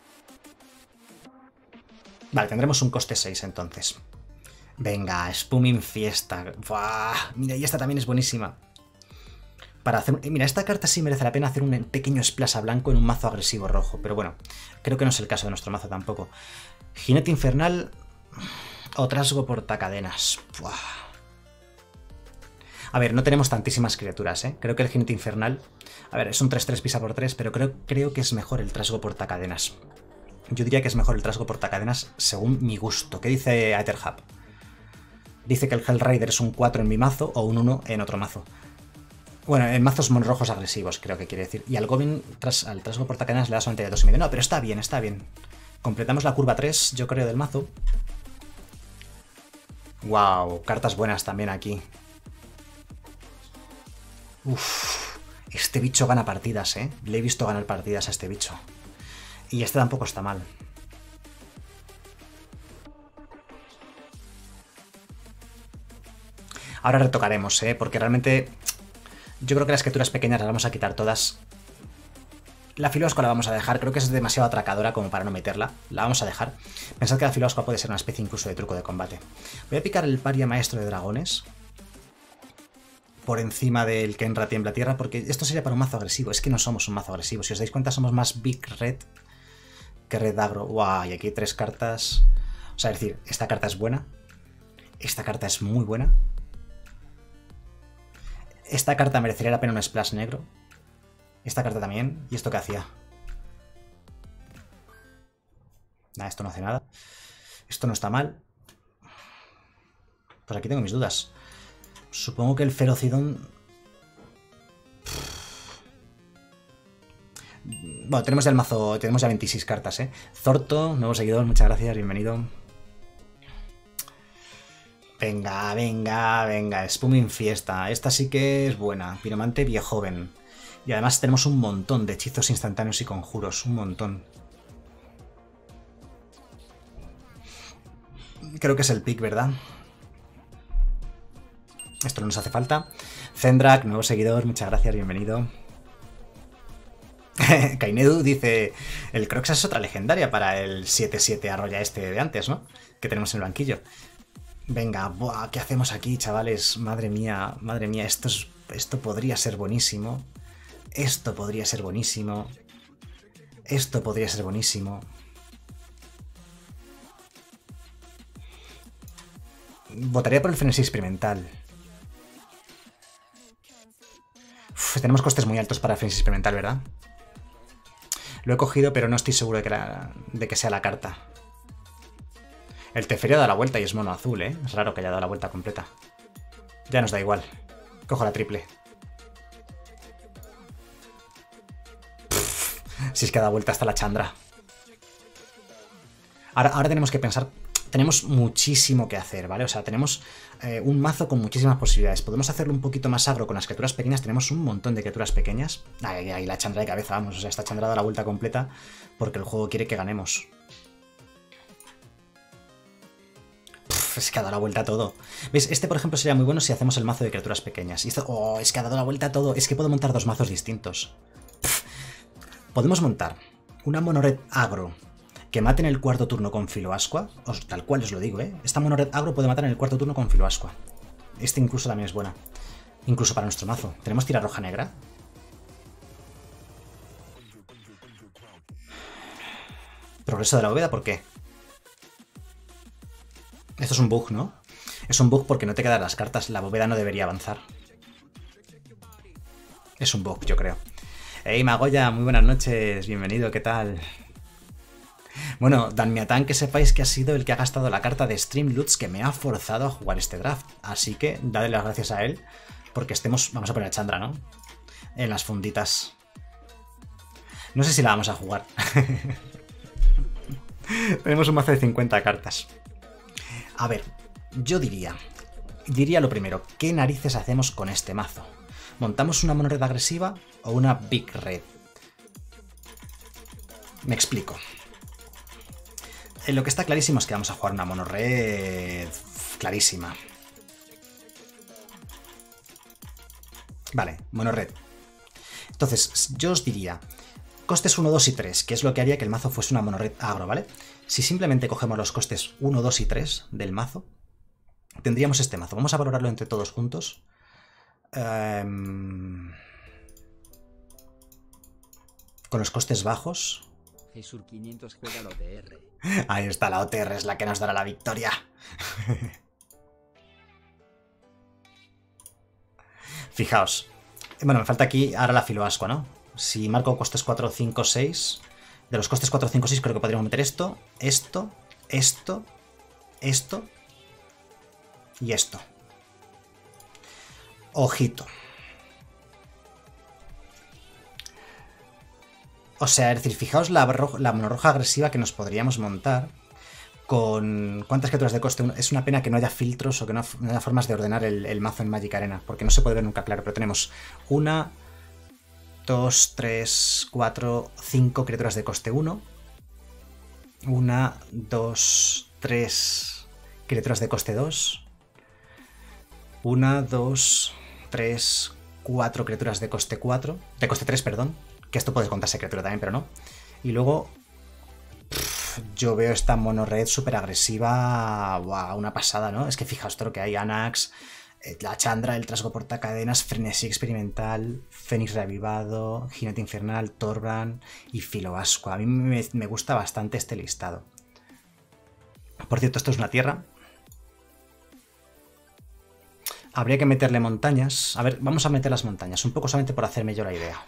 Vale, tendremos un coste seis entonces. Venga, Spuming Fiesta. ¡Buah! Mira, y esta también es buenísima. Para hacer... Mira, esta carta sí merece la pena hacer un pequeño splash a blanco en un mazo agresivo rojo. Pero bueno, creo que no es el caso de nuestro mazo tampoco. Jinete Infernal o Trasgo Portacadenas. ¡Buah! A ver, no tenemos tantísimas criaturas, ¿eh? Creo que el Jinete Infernal... A ver, es un tres tres pisa por tres, pero creo, creo que es mejor el Trasgo Portacadenas. Yo diría que es mejor el Trasgo Portacadenas según mi gusto. ¿Qué dice Aetherhub? Dice que el Hellraider es un cuatro en mi mazo o un uno en otro mazo. Bueno, en mazos monrojos agresivos, creo que quiere decir. Y al Goblin, tras, al Trasgo Portacadenas le da solamente de dos y medio. No, pero está bien, está bien. Completamos la curva tres, yo creo, del mazo. Wow, cartas buenas también aquí. Uff, este bicho gana partidas, ¿eh? Le he visto ganar partidas a este bicho. Y este tampoco está mal. Ahora retocaremos, ¿eh? Porque realmente yo creo que las criaturas pequeñas las vamos a quitar todas. La Filoascua la vamos a dejar, creo que es demasiado atracadora como para no meterla. La vamos a dejar. Pensad que la Filoascua puede ser una especie incluso de truco de combate. Voy a picar el Paria Maestro de Dragones por encima del Kenra Tiembla Tierra, porque esto sería para un mazo agresivo. Es que no somos un mazo agresivo. Si os dais cuenta, somos más Big Red que Red Agro. Guau, y aquí hay tres cartas. O sea, es decir, esta carta es buena. Esta carta es muy buena. Esta carta merecería la pena un splash negro. Esta carta también. ¿Y esto qué hacía? Nada, esto no hace nada. Esto no está mal. Pues aquí tengo mis dudas. Supongo que el Ferocidón... Bueno, tenemos ya el mazo, tenemos ya veintiséis cartas, ¿eh? Zorto, nuevo seguidor, muchas gracias, bienvenido. Venga, venga, venga, Spuming Fiesta. Esta sí que es buena. Piromante Viejoven. Y además tenemos un montón de hechizos instantáneos y conjuros, un montón. Creo que es el pick, ¿verdad? Esto no nos hace falta. Zendrak, nuevo seguidor, muchas gracias, bienvenido. Kainedu dice, el Croxa es otra legendaria para el siete siete arroya este de antes, ¿no? Que tenemos en el banquillo. Venga, buah, ¿qué hacemos aquí, chavales? Madre mía, madre mía, esto, es, esto podría ser buenísimo. Esto podría ser buenísimo. Esto podría ser buenísimo. Votaría por el frenesí experimental. Uf, tenemos costes muy altos para el frenesí experimental, ¿verdad? Lo he cogido, pero no estoy seguro de que, la, de que sea la carta. El Teferi ha dado la vuelta y es mono azul, ¿eh? Es raro que haya dado la vuelta completa. Ya nos da igual. Cojo la triple. Pff, si es que ha dado vuelta hasta la Chandra. Ahora, ahora tenemos que pensar... Tenemos muchísimo que hacer, ¿vale? O sea, tenemos eh, un mazo con muchísimas posibilidades. Podemos hacerlo un poquito más agro con las criaturas pequeñas. Tenemos un montón de criaturas pequeñas. Ahí, ahí la Chandra de cabeza, vamos. O sea, esta Chandra da la vuelta completa porque el juego quiere que ganemos. Pff, es que ha dado la vuelta a todo. ¿Ves? Este, por ejemplo, sería muy bueno si hacemos el mazo de criaturas pequeñas. Y esto... Oh, es que ha dado la vuelta a todo. Es que puedo montar dos mazos distintos. Pff. Podemos montar una monored agro que mate en el cuarto turno con Filoascua. Os, tal cual os lo digo, ¿eh? Esta monored agro puede matar en el cuarto turno con Filoascua. Este incluso también es buena. Incluso para nuestro mazo. ¿Tenemos tira roja negra? Progreso de la bóveda, ¿por qué? Esto es un bug, ¿no? Es un bug porque no te quedan las cartas. La bóveda no debería avanzar. Es un bug, yo creo. Hey, Magoya, muy buenas noches. Bienvenido, ¿qué tal? Bueno, Danmiatan, que sepáis que ha sido el que ha gastado la carta de Streamloots que me ha forzado a jugar este draft. Así que dadle las gracias a él, porque estemos... Vamos a poner a Chandra, ¿no? En las funditas. No sé si la vamos a jugar. Tenemos un mazo de cincuenta cartas. A ver, yo diría... Diría lo primero, ¿qué narices hacemos con este mazo? ¿Montamos una monored agresiva o una big red? Me explico. Lo que está clarísimo es que vamos a jugar una monored clarísima. Vale, monored. Entonces, yo os diría, costes uno, dos y tres, que es lo que haría que el mazo fuese una monored agro, ¿vale? Si simplemente cogemos los costes uno, dos y tres del mazo, tendríamos este mazo. Vamos a valorarlo entre todos juntos. Um, con los costes bajos... Jesur quinientos juega la O T R. Ahí está, la O T R es la que nos dará la victoria. Fijaos. Bueno, me falta aquí ahora la Filoascua, ¿no? Si marco costes cuatro, cinco, seis... De los costes cuatro, cinco, seis creo que podríamos meter esto, esto, esto, esto y esto. Ojito. O sea, es decir, fijaos la, la monorroja agresiva que nos podríamos montar con... ¿Cuántas criaturas de coste? Es una pena que no haya filtros o que no, no haya formas de ordenar el, el mazo en Magic Arena, porque no se puede ver nunca claro, pero tenemos una, dos, tres, cuatro, cinco criaturas de coste uno. Una, dos, tres criaturas de coste dos. Una, dos, tres, cuatro criaturas de coste cuatro. De coste tres, perdón. Que esto puede contarse criatura también, pero no. Y luego... Pff, yo veo esta monored súper agresiva. Wow, una pasada, ¿no? Es que fijaos todo lo que hay. Anax, la Chandra, el Trasgo Portacadenas, Frenesí Experimental, Fénix Reavivado, Jinete Infernal, Torbrand y Filoascua. A mí me, me gusta bastante este listado. Por cierto, esto es una tierra. Habría que meterle montañas. A ver, vamos a meter las montañas. Un poco solamente por hacerme yo la idea.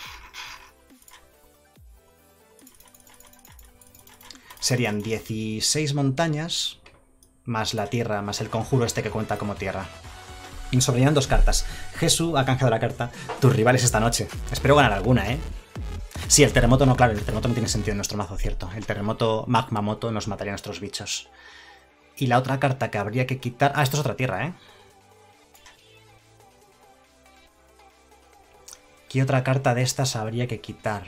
Serían dieciséis montañas, más la tierra, más el conjuro este que cuenta como tierra. Y nos sobrarían dos cartas. Jesús ha canjeado la carta. Tus rivales esta noche. Espero ganar alguna, ¿eh? Sí, el terremoto no, claro, el terremoto no tiene sentido en nuestro mazo, cierto. El terremoto Magma Moto nos mataría a nuestros bichos. Y la otra carta que habría que quitar... Ah, esto es otra tierra, ¿eh? ¿Qué otra carta de estas habría que quitar?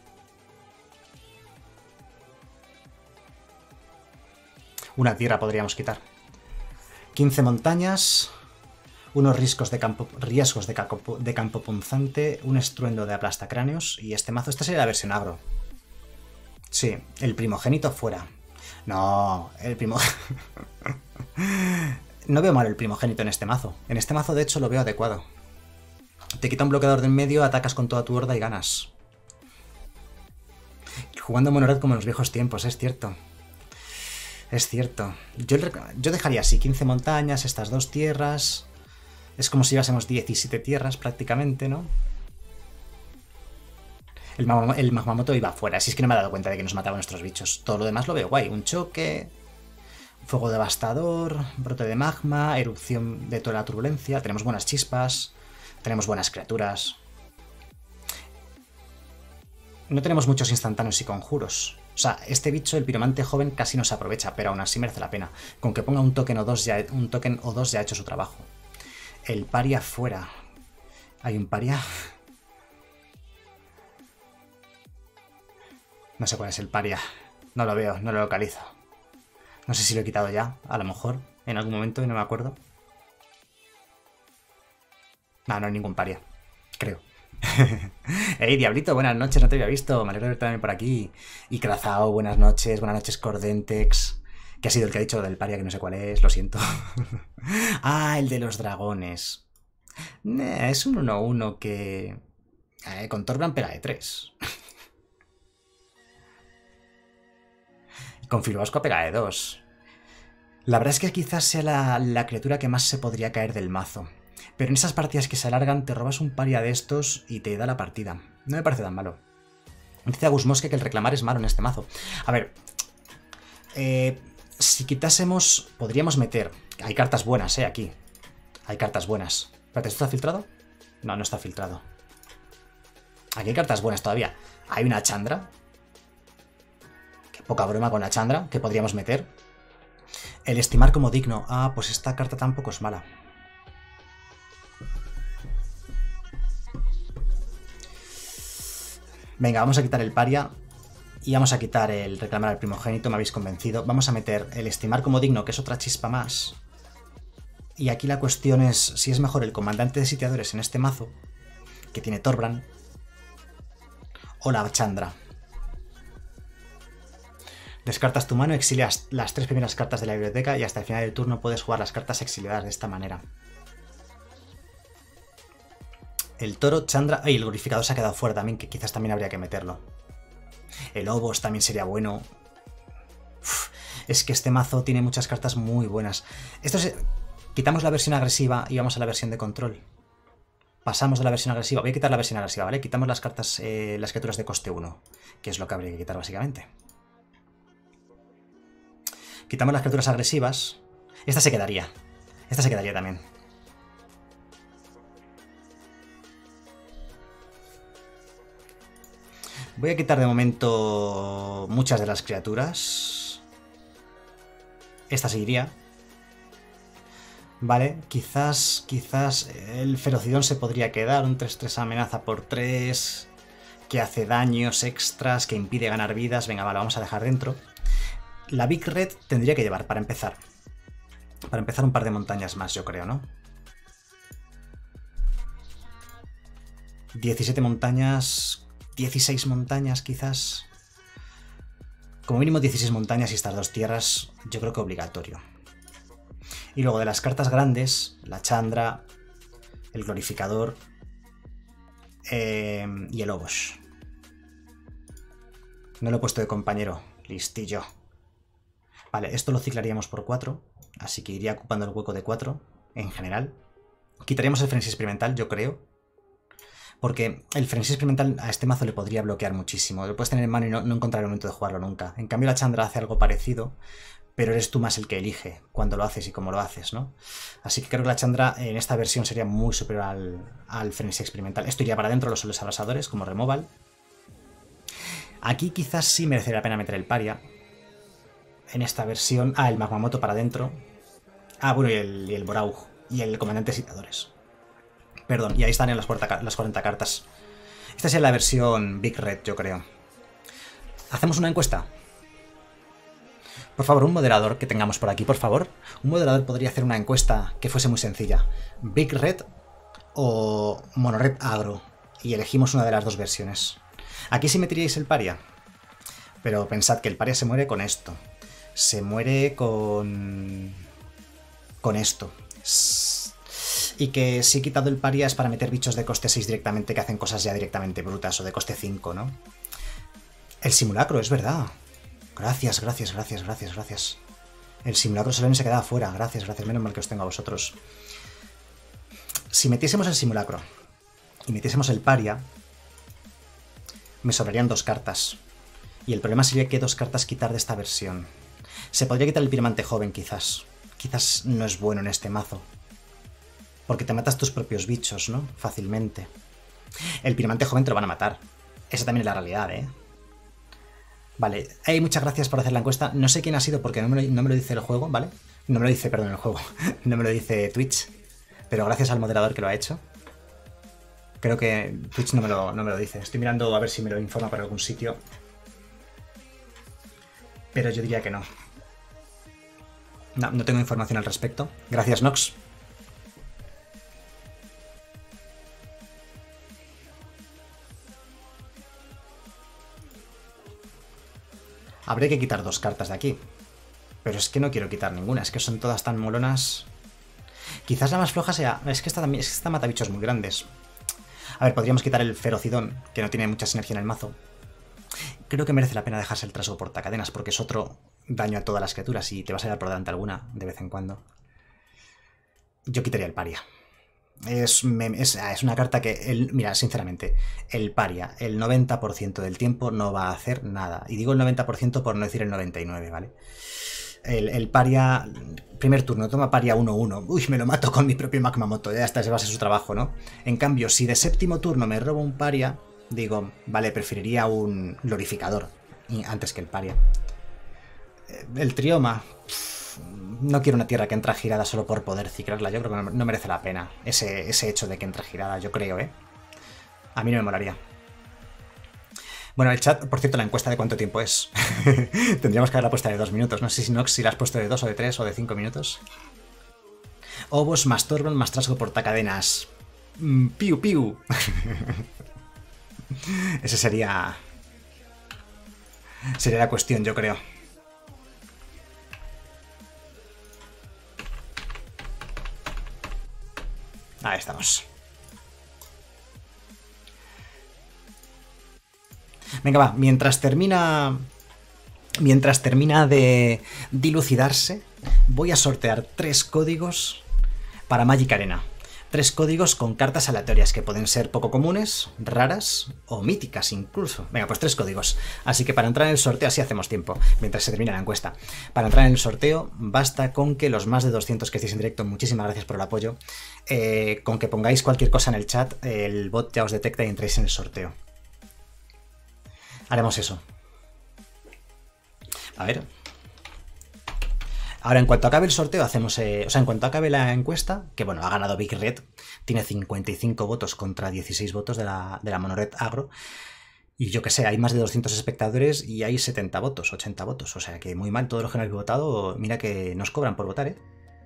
Una tierra podríamos quitar. quince montañas, unos riesgos de campo, riesgos de campo, de campo punzante, un estruendo de aplastacráneos y este mazo. Esta sería la versión agro. Sí, el primogénito fuera. No, el primo... No veo mal el primogénito en este mazo. En este mazo, de hecho, lo veo adecuado. Te quita un bloqueador de en medio, atacas con toda tu horda y ganas. Jugando mono-red como en los viejos tiempos, es cierto. Es cierto. Yo, yo dejaría así, quince montañas, estas dos tierras. Es como si llevásemos diecisiete tierras prácticamente, ¿no? El, Magma, el Magmamoto iba afuera, así es que no me he dado cuenta de que nos mataban nuestros bichos. Todo lo demás lo veo guay. Un choque, fuego devastador, brote de magma, erupción de toda la turbulencia. Tenemos buenas chispas, tenemos buenas criaturas. No tenemos muchos instantáneos y conjuros. O sea, este bicho, el piromante joven, casi no se aprovecha, pero aún así merece la pena. Con que ponga un token o dos ya, un token o dos ya ha hecho su trabajo. El paria fuera. ¿Hay un paria? No sé cuál es el paria. No lo veo, no lo localizo. No sé si lo he quitado ya, a lo mejor, en algún momento, y no me acuerdo. No, no hay ningún paria, creo. Hey, Diablito, buenas noches, no te había visto. Me alegro de verte también por aquí. Y Krazao, buenas noches, buenas noches, Cordentex. Que ha sido el que ha dicho del paria, que no sé cuál es, lo siento. Ah, el de los dragones. Nah, es un uno uno que... Eh, con Torbran pega de tres. Con Filobasco pega de dos. La verdad es que quizás sea la, la criatura que más se podría caer del mazo. Pero en esas partidas que se alargan te robas un paria de estos y te da la partida. No me parece tan malo. Dice Agus Mosque que el reclamar es malo en este mazo. A ver, eh, si quitásemos, podríamos meter... Hay cartas buenas, eh, aquí. Hay cartas buenas. Espérate, ¿esto está filtrado? No, no está filtrado. Aquí hay cartas buenas todavía. Hay una Chandra. Qué poca broma con la Chandra que podríamos meter. El estimar como digno. Ah, pues esta carta tampoco es mala. Venga, vamos a quitar el paria y vamos a quitar el reclamar al primogénito, me habéis convencido. Vamos a meter el estimar como digno, que es otra chispa más. Y aquí la cuestión es si es mejor el comandante de sitiadores en este mazo, que tiene Torbran, o la Chandra. Descartas tu mano, exilias las tres primeras cartas de la biblioteca y hasta el final del turno puedes jugar las cartas exiliadas de esta manera. El toro, Chandra... ¡Ay! El glorificador se ha quedado fuera también, que quizás también habría que meterlo. El Obos también sería bueno. Uf, es que este mazo tiene muchas cartas muy buenas. Esto es... Quitamos la versión agresiva y vamos a la versión de control. Pasamos de la versión agresiva. Voy a quitar la versión agresiva, ¿vale? Quitamos las cartas, eh, las criaturas de coste uno, que es lo que habría que quitar básicamente. Quitamos las criaturas agresivas. Esta se quedaría. Esta se quedaría también. Voy a quitar de momento muchas de las criaturas. Esta seguiría. Vale, quizás, quizás el Ferocidón se podría quedar. Un tres tres amenaza por tres, que hace daños extras, que impide ganar vidas. Venga, vale, vamos a dejar dentro. La Big Red tendría que llevar, para empezar. Para empezar un par de montañas más, yo creo, ¿no? diecisiete montañas... dieciséis montañas, quizás. Como mínimo dieciséis montañas y estas dos tierras, yo creo que obligatorio. Y luego de las cartas grandes, la Chandra, el Glorificador eh, y el Obos. No lo he puesto de compañero, listillo. Vale, esto lo ciclaríamos por cuatro, así que iría ocupando el hueco de cuatro en general. Quitaríamos el frenesí experimental, yo creo. Porque el frenesí experimental a este mazo le podría bloquear muchísimo. Lo puedes tener en mano y no, no encontrar el momento de jugarlo nunca. En cambio la Chandra hace algo parecido, pero eres tú más el que elige cuándo lo haces y cómo lo haces, ¿no? Así que creo que la Chandra en esta versión sería muy superior al, al frenesí experimental. Esto iría para adentro los soles abrasadores como removal. Aquí quizás sí merecería la pena meter el paria. En esta versión... Ah, el Magmamoto para adentro. Ah, bueno, y el, y el Boraug. Y el comandante Citadores. Perdón, y ahí estarían las, las cuarenta cartas. Esta sería la versión Big Red, yo creo. ¿Hacemos una encuesta? Por favor, un moderador que tengamos por aquí, por favor. Un moderador podría hacer una encuesta que fuese muy sencilla. Big Red o Mono Red Agro. Y elegimos una de las dos versiones. Aquí sí meteríais el paria. Pero pensad que el paria se muere con esto. Se muere con... con esto. Y que si he quitado el paria es para meter bichos de coste seis directamente que hacen cosas ya directamente brutas o de coste cinco, ¿no? El simulacro, es verdad. Gracias, gracias, gracias, gracias, gracias. El simulacro solamente se quedaba fuera. Gracias, gracias. Menos mal que os tengo a vosotros. Si metiésemos el simulacro y metiésemos el paria, me sobrarían dos cartas. Y el problema sería qué dos cartas quitar de esta versión. Se podría quitar el piromante joven, quizás. Quizás no es bueno en este mazo. Porque te matas tus propios bichos, ¿no? Fácilmente. El piromante joven te lo van a matar. Esa también es la realidad, ¿eh? Vale. Hey, muchas gracias por hacer la encuesta. No sé quién ha sido porque no me lo, no me lo dice el juego, ¿vale? No me lo dice, perdón, el juego. No me lo dice Twitch. Pero gracias al moderador que lo ha hecho. Creo que Twitch no me lo, no me lo dice. Estoy mirando a ver si me lo informa por algún sitio. Pero yo diría que no. No, no tengo información al respecto. Gracias, Nox. Habré que quitar dos cartas de aquí. Pero es que no quiero quitar ninguna. Es que son todas tan molonas. Quizás la más floja sea... Es que esta también... Es que esta mata bichos muy grandes. A ver, podríamos quitar el Ferocidón, que no tiene mucha sinergia en el mazo. Creo que merece la pena dejarse el trasgo portacadenas, porque es otro daño a todas las criaturas y te vas a ir por delante alguna de vez en cuando. Yo quitaría el paria. Es, es, es una carta que, el, mira, sinceramente, el paria, el noventa por ciento del tiempo no va a hacer nada. Y digo el noventa por ciento por no decir el noventa y nueve por ciento, ¿vale? El, el paria, primer turno, toma paria uno uno. Uy, me lo mato con mi propio Magmamoto, ya está, se va a ser su trabajo, ¿no? En cambio, si de séptimo turno me robo un paria, digo, vale, preferiría un glorificador antes que el paria. El trioma... No quiero una tierra que entra girada solo por poder ciclarla. Yo creo que no merece la pena ese, ese hecho de que entra girada, yo creo, ¿eh? A mí no me molaría. Bueno, el chat, por cierto, la encuesta de cuánto tiempo es. Tendríamos que haberla puesta de dos minutos. No sé si Nox si la has puesto de dos o de tres o de cinco minutos. Obos más Torbjorn más trasgo portacadenas. Mm, piu, piu. Ese sería... Sería la cuestión, yo creo. Ahí estamos. Venga, va. Mientras termina... Mientras termina de dilucidarse, voy a sortear tres códigos para Magic Arena. Tres códigos con cartas aleatorias que pueden ser poco comunes, raras o míticas incluso. Venga, pues tres códigos. Así que para entrar en el sorteo, así hacemos tiempo, mientras se termina la encuesta. Para entrar en el sorteo, basta con que los más de doscientos que estéis en directo, muchísimas gracias por el apoyo, eh, con que pongáis cualquier cosa en el chat, el bot ya os detecta y entréis en el sorteo. Haremos eso. A ver... Ahora, en cuanto acabe el sorteo, hacemos... Eh, o sea, en cuanto acabe la encuesta, que bueno, ha ganado Big Red, tiene cincuenta y cinco votos contra dieciséis votos de la, de la Mono Red Agro. Y yo que sé, hay más de doscientos espectadores y hay setenta votos, ochenta votos. O sea, que muy mal todos los que no habéis votado. Mira que nos cobran por votar, ¿eh?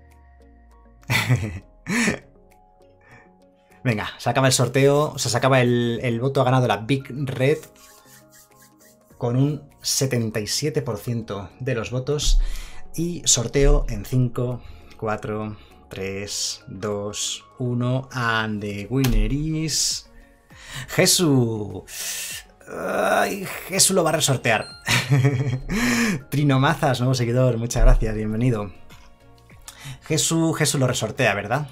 Venga, se acaba el sorteo, o sea, se acaba el, el voto, ha ganado la Big Red con un setenta y siete por ciento de los votos. Y sorteo en cinco, cuatro, tres, dos, uno. And the winner is... ¡Jesús! ¡Ay! Jesús lo va a resortear. Trinomazas, nuevo seguidor. Muchas gracias, bienvenido. Jesús, Jesús lo resortea, ¿verdad?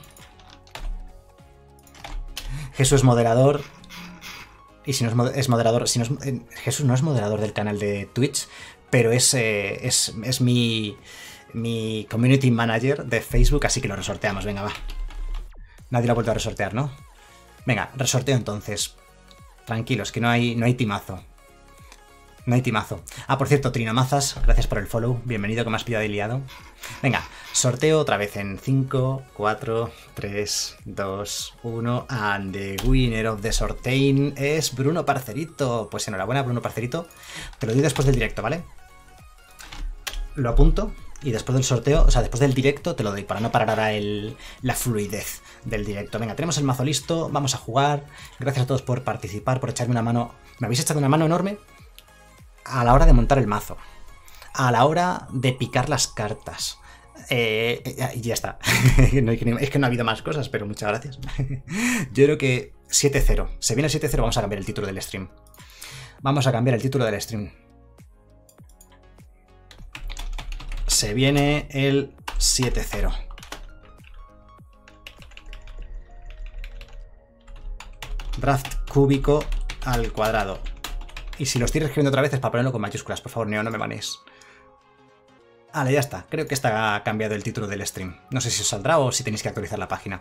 Jesús es moderador. Y si no es, es moderador... Si no es, eh, Jesús no es moderador del canal de Twitch... Pero es, eh, es, es mi, mi community manager de Facebook, así que lo resorteamos. Venga, va. Nadie lo ha vuelto a resortear, ¿no? Venga, resorteo entonces. Tranquilos, que no hay, no hay timazo. No hay timazo. Ah, por cierto, Trinomazas, gracias por el follow. Bienvenido, que me has pillado de liado. Venga, sorteo otra vez en cinco, cuatro, tres, dos, uno. And the winner of the sortein es Bruno Parcerito. Pues enhorabuena, Bruno Parcerito. Te lo doy después del directo, ¿vale? Lo apunto y después del sorteo, o sea, después del directo te lo doy para no parar ahora el, la fluidez del directo. Venga, tenemos el mazo listo, vamos a jugar. Gracias a todos por participar, por echarme una mano. Me habéis echado una mano enorme a la hora de montar el mazo, a la hora de picar las cartas. Eh, y ya está. No, es que no ha habido más cosas, pero muchas gracias. Yo creo que siete cero. Se viene el siete cero, vamos a cambiar el título del stream. Vamos a cambiar el título del stream. Se viene el siete cero. Draft cúbico al cuadrado. Y si lo estoy escribiendo otra vez es para ponerlo con mayúsculas. Por favor, Neo, no me banéis. Vale, ya está. Creo que está cambiado el título del stream. No sé si os saldrá o si tenéis que actualizar la página.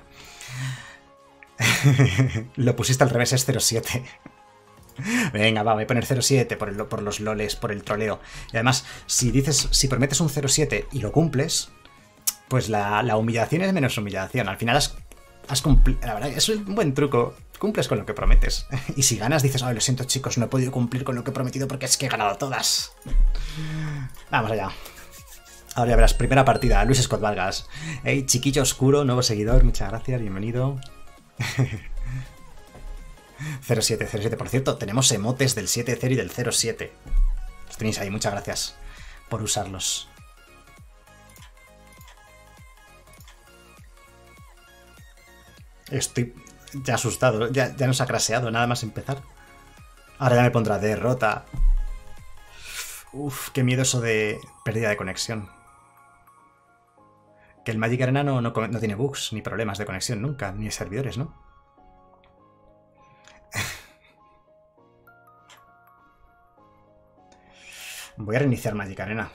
Lo pusiste al revés, es cero siete. Venga, va, voy a poner cero siete por, el, por los loles, por el troleo. Y además, si dices, si prometes un cero siete y lo cumples, pues la, la humillación es menos humillación. Al final has, has cumplido. La verdad, es un buen truco. Cumples con lo que prometes. Y si ganas, dices, ay, lo siento, chicos, no he podido cumplir con lo que he prometido porque es que he ganado todas. Vamos allá. Ahora ya verás, primera partida, Luis Scott Vargas. Hey, chiquillo oscuro, nuevo seguidor, muchas gracias, bienvenido. cero siete, cero siete, por cierto, tenemos emotes del siete cero y del cero siete. Los tenéis ahí, muchas gracias por usarlos. Estoy ya asustado, ya, ya nos ha craseado, nada más empezar. Ahora ya me pondrá derrota. Uf, qué miedo eso de pérdida de conexión. Que el Magic Arena no, no, no tiene bugs ni problemas de conexión nunca, ni servidores, ¿no? Voy a reiniciar Magic Arena.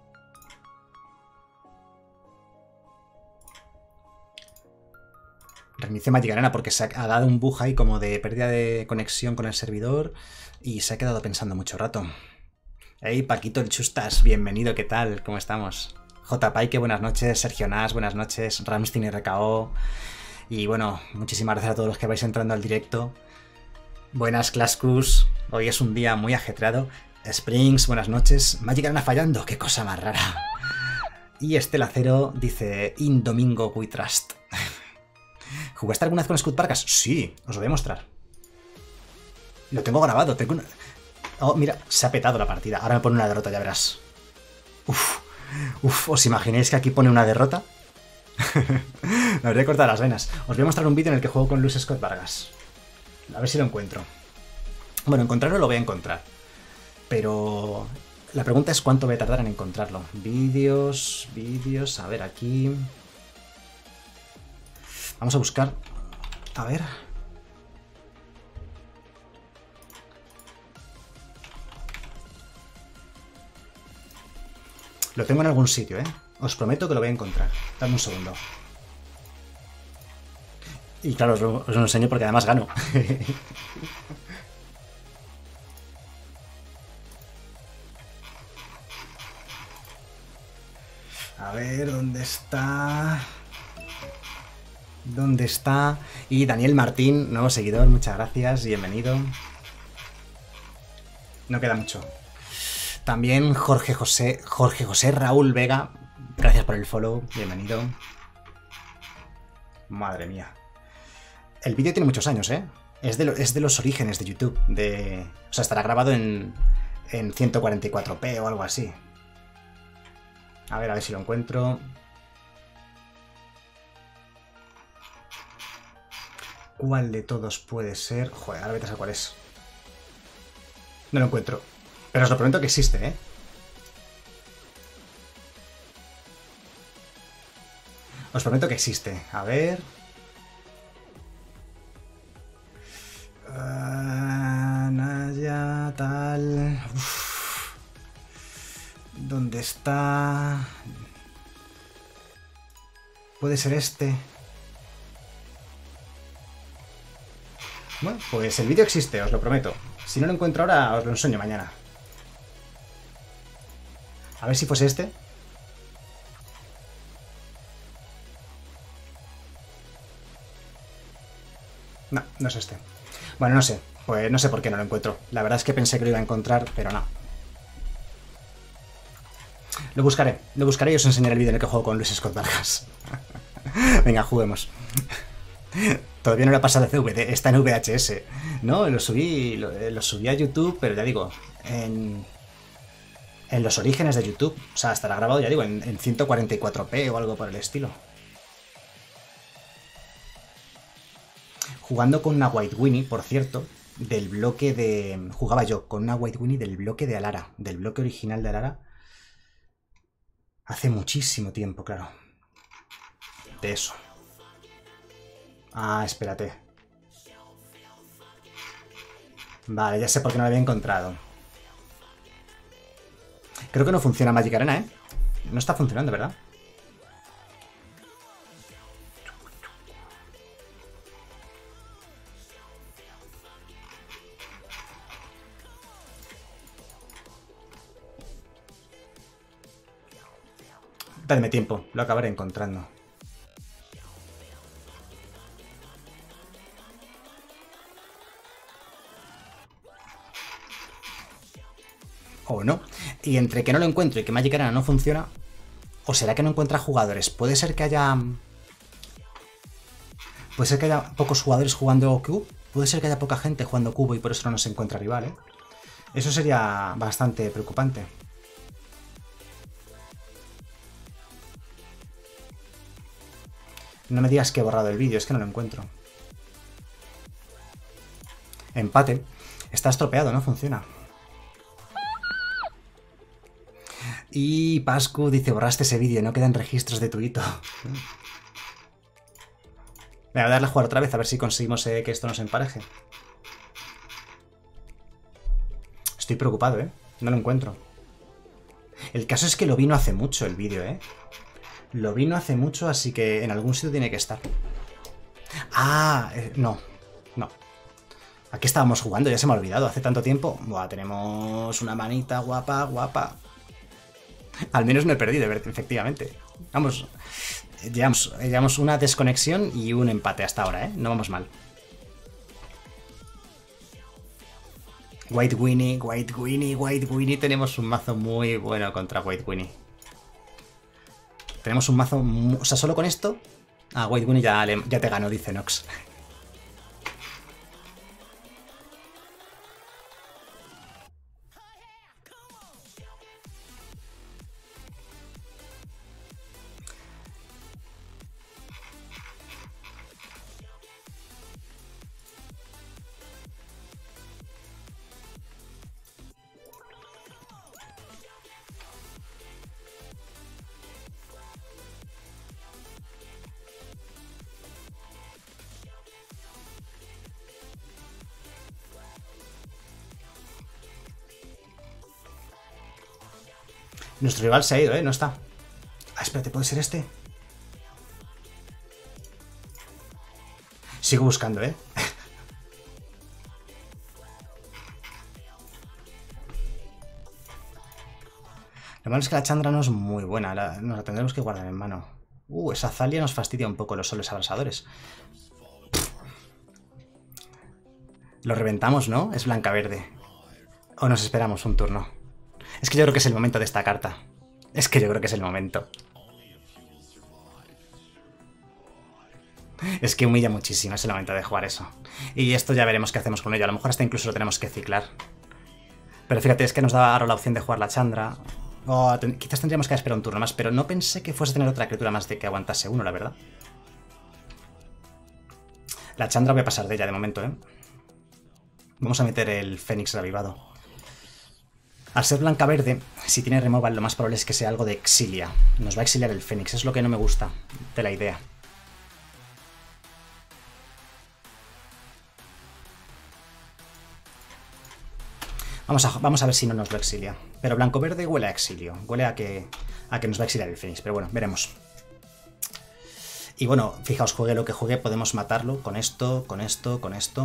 Reinicio Magic Arena porque se ha dado un bug ahí como de pérdida de conexión con el servidor y se ha quedado pensando mucho rato. Hey, Paquito el Chustas, bienvenido, ¿qué tal? ¿Cómo estamos? J. Paike, buenas noches. Sergio Nas, buenas noches. Ramstein R K O. Y bueno, muchísimas gracias a todos los que vais entrando al directo. Buenas, Clascus. Hoy es un día muy ajetreado. Springs, buenas noches. Magic Arena fallando, qué cosa más rara. Y Estela Cero dice, In Domingo we trust. ¿Jugaste alguna vez con Scott Vargas? Sí, os lo voy a mostrar. Lo tengo grabado, tengo una... Oh, mira, se ha petado la partida. Ahora me pone una derrota, ya verás. Uf, uf, ¿os imagináis que aquí pone una derrota? Me habría cortado las venas. Os voy a mostrar un vídeo en el que juego con Luis Scott Vargas. A ver si lo encuentro. Bueno, encontrarlo lo voy a encontrar. Pero la pregunta es cuánto voy a tardar en encontrarlo. Vídeos, vídeos, a ver aquí. Vamos a buscar. A ver. Lo tengo en algún sitio, ¿eh? Os prometo que lo voy a encontrar. Dame un segundo. Y claro, os lo, os lo enseño porque además gano. A ver, ¿dónde está? ¿Dónde está? Y Daniel Martín, nuevo seguidor, muchas gracias, bienvenido. No queda mucho. También Jorge José, Jorge José Raúl Vega, gracias por el follow, bienvenido. Madre mía. El vídeo tiene muchos años, ¿eh? Es de, lo, es de los orígenes de YouTube. De, o sea, estará grabado en, en ciento cuarenta y cuatro p o algo así. A ver, a ver si lo encuentro. ¿Cuál de todos puede ser? Joder, ahora vete a saber cuál es. No lo encuentro. Pero os lo prometo que existe, ¿eh? Os prometo que existe. A ver... Uh, Naya, tal... Uf. ¿Dónde está? Puede ser este. Bueno, pues el vídeo existe, os lo prometo. Si no lo encuentro ahora, os lo enseño mañana. A ver si fuese este. No, no es este. Bueno, no sé. Pues no sé por qué no lo encuentro. La verdad es que pensé que lo iba a encontrar, pero no. Lo buscaré. Lo buscaré y os enseñaré el vídeo en el que juego con Luis Scott Vargas. Venga, juguemos. Todavía no lo he pasado de C V D. Está en V H S. No, lo subí, lo, lo subí a YouTube, pero ya digo, en... En los orígenes de YouTube. O sea, estará grabado, ya digo, en, en ciento cuarenta y cuatro p o algo por el estilo. Jugando con una White Winnie, por cierto, del bloque de... Jugaba yo con una White Winnie del bloque de Alara, del bloque original de Alara. Hace muchísimo tiempo, claro. De eso. Ah, espérate. Vale, ya sé por qué no lo había encontrado. Creo que no funciona Magic Arena, ¿eh? No está funcionando, ¿verdad? Dame tiempo, lo acabaré encontrando. O no. Y entre que no lo encuentro y que Magic Arena no funciona, ¿o será que no encuentra jugadores? Puede ser que haya... Puede ser que haya pocos jugadores jugando Cube. Puede ser que haya poca gente jugando Cubo y por eso no se encuentra rival, ¿eh? Eso sería bastante preocupante. No me digas que he borrado el vídeo, es que no lo encuentro. Empate. Está estropeado, no funciona. Y Pascu dice, borraste ese vídeo, no quedan registros de tu hito. Voy a darle a jugar otra vez, a ver si conseguimos eh, que esto nos empareje. Estoy preocupado, ¿eh? No lo encuentro. El caso es que lo vino hace mucho el vídeo, ¿eh? Lo vino hace mucho, así que en algún sitio tiene que estar. Ah, eh, no. No. ¿A qué estábamos jugando? Ya se me ha olvidado. Hace tanto tiempo. Buah, tenemos una manita guapa, guapa. Al menos no he perdido, efectivamente. Vamos, llevamos, llevamos una desconexión y un empate hasta ahora, ¿eh? No vamos mal. White Winnie, White Winnie, White Winnie. Tenemos un mazo muy bueno contra White Winnie. Tenemos un mazo... O sea, solo con esto... Ah, White Winnie ya, le, ya te ganó, dice Nox. Nuestro rival se ha ido, ¿eh? No está. Ah, espérate, ¿puede ser este? Sigo buscando, ¿eh? Lo malo es que la Chandra no es muy buena. La, nos la tendremos que guardar en mano. Uh, esa Zalia nos fastidia un poco los soles abrasadores. Lo reventamos, ¿no? Es blanca-verde. O nos esperamos un turno. Es que yo creo que es el momento de esta carta. Es que yo creo que es el momento. Es que humilla muchísimo, es el momento de jugar eso. Y esto ya veremos qué hacemos con ello. A lo mejor hasta incluso lo tenemos que ciclar. Pero fíjate, es que nos da ahora la opción de jugar la Chandra. O ten- quizás tendríamos que esperar un turno más, pero no pensé que fuese a tener otra criatura más de que aguantase uno, la verdad. La Chandra voy a pasar de ella de momento, ¿eh? Vamos a meter el Fénix revivado. Al ser blanca-verde, si tiene removal, lo más probable es que sea algo de exilia. Nos va a exiliar el Fénix, es lo que no me gusta de la idea. Vamos a, vamos a ver si no nos lo exilia. Pero blanco-verde huele a exilio. Huele a que, a que nos va a exiliar el Fénix. Pero bueno, veremos. Y bueno, fijaos, juegue lo que juegue, podemos matarlo con esto, con esto, con esto.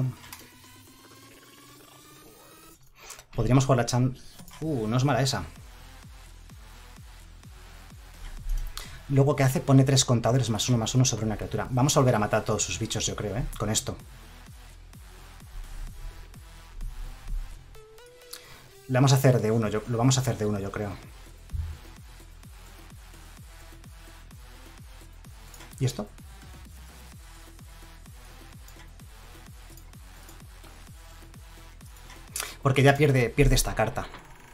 Podríamos jugar la Chan... Uh, no es mala esa. Luego, ¿qué hace? Pone tres contadores más uno más uno sobre una criatura. Vamos a volver a matar a todos sus bichos, yo creo, ¿eh? Con esto. Lo vamos a hacer de uno, yo, lo vamos a hacer de uno, yo creo. ¿Y esto? Porque ya pierde, pierde esta carta.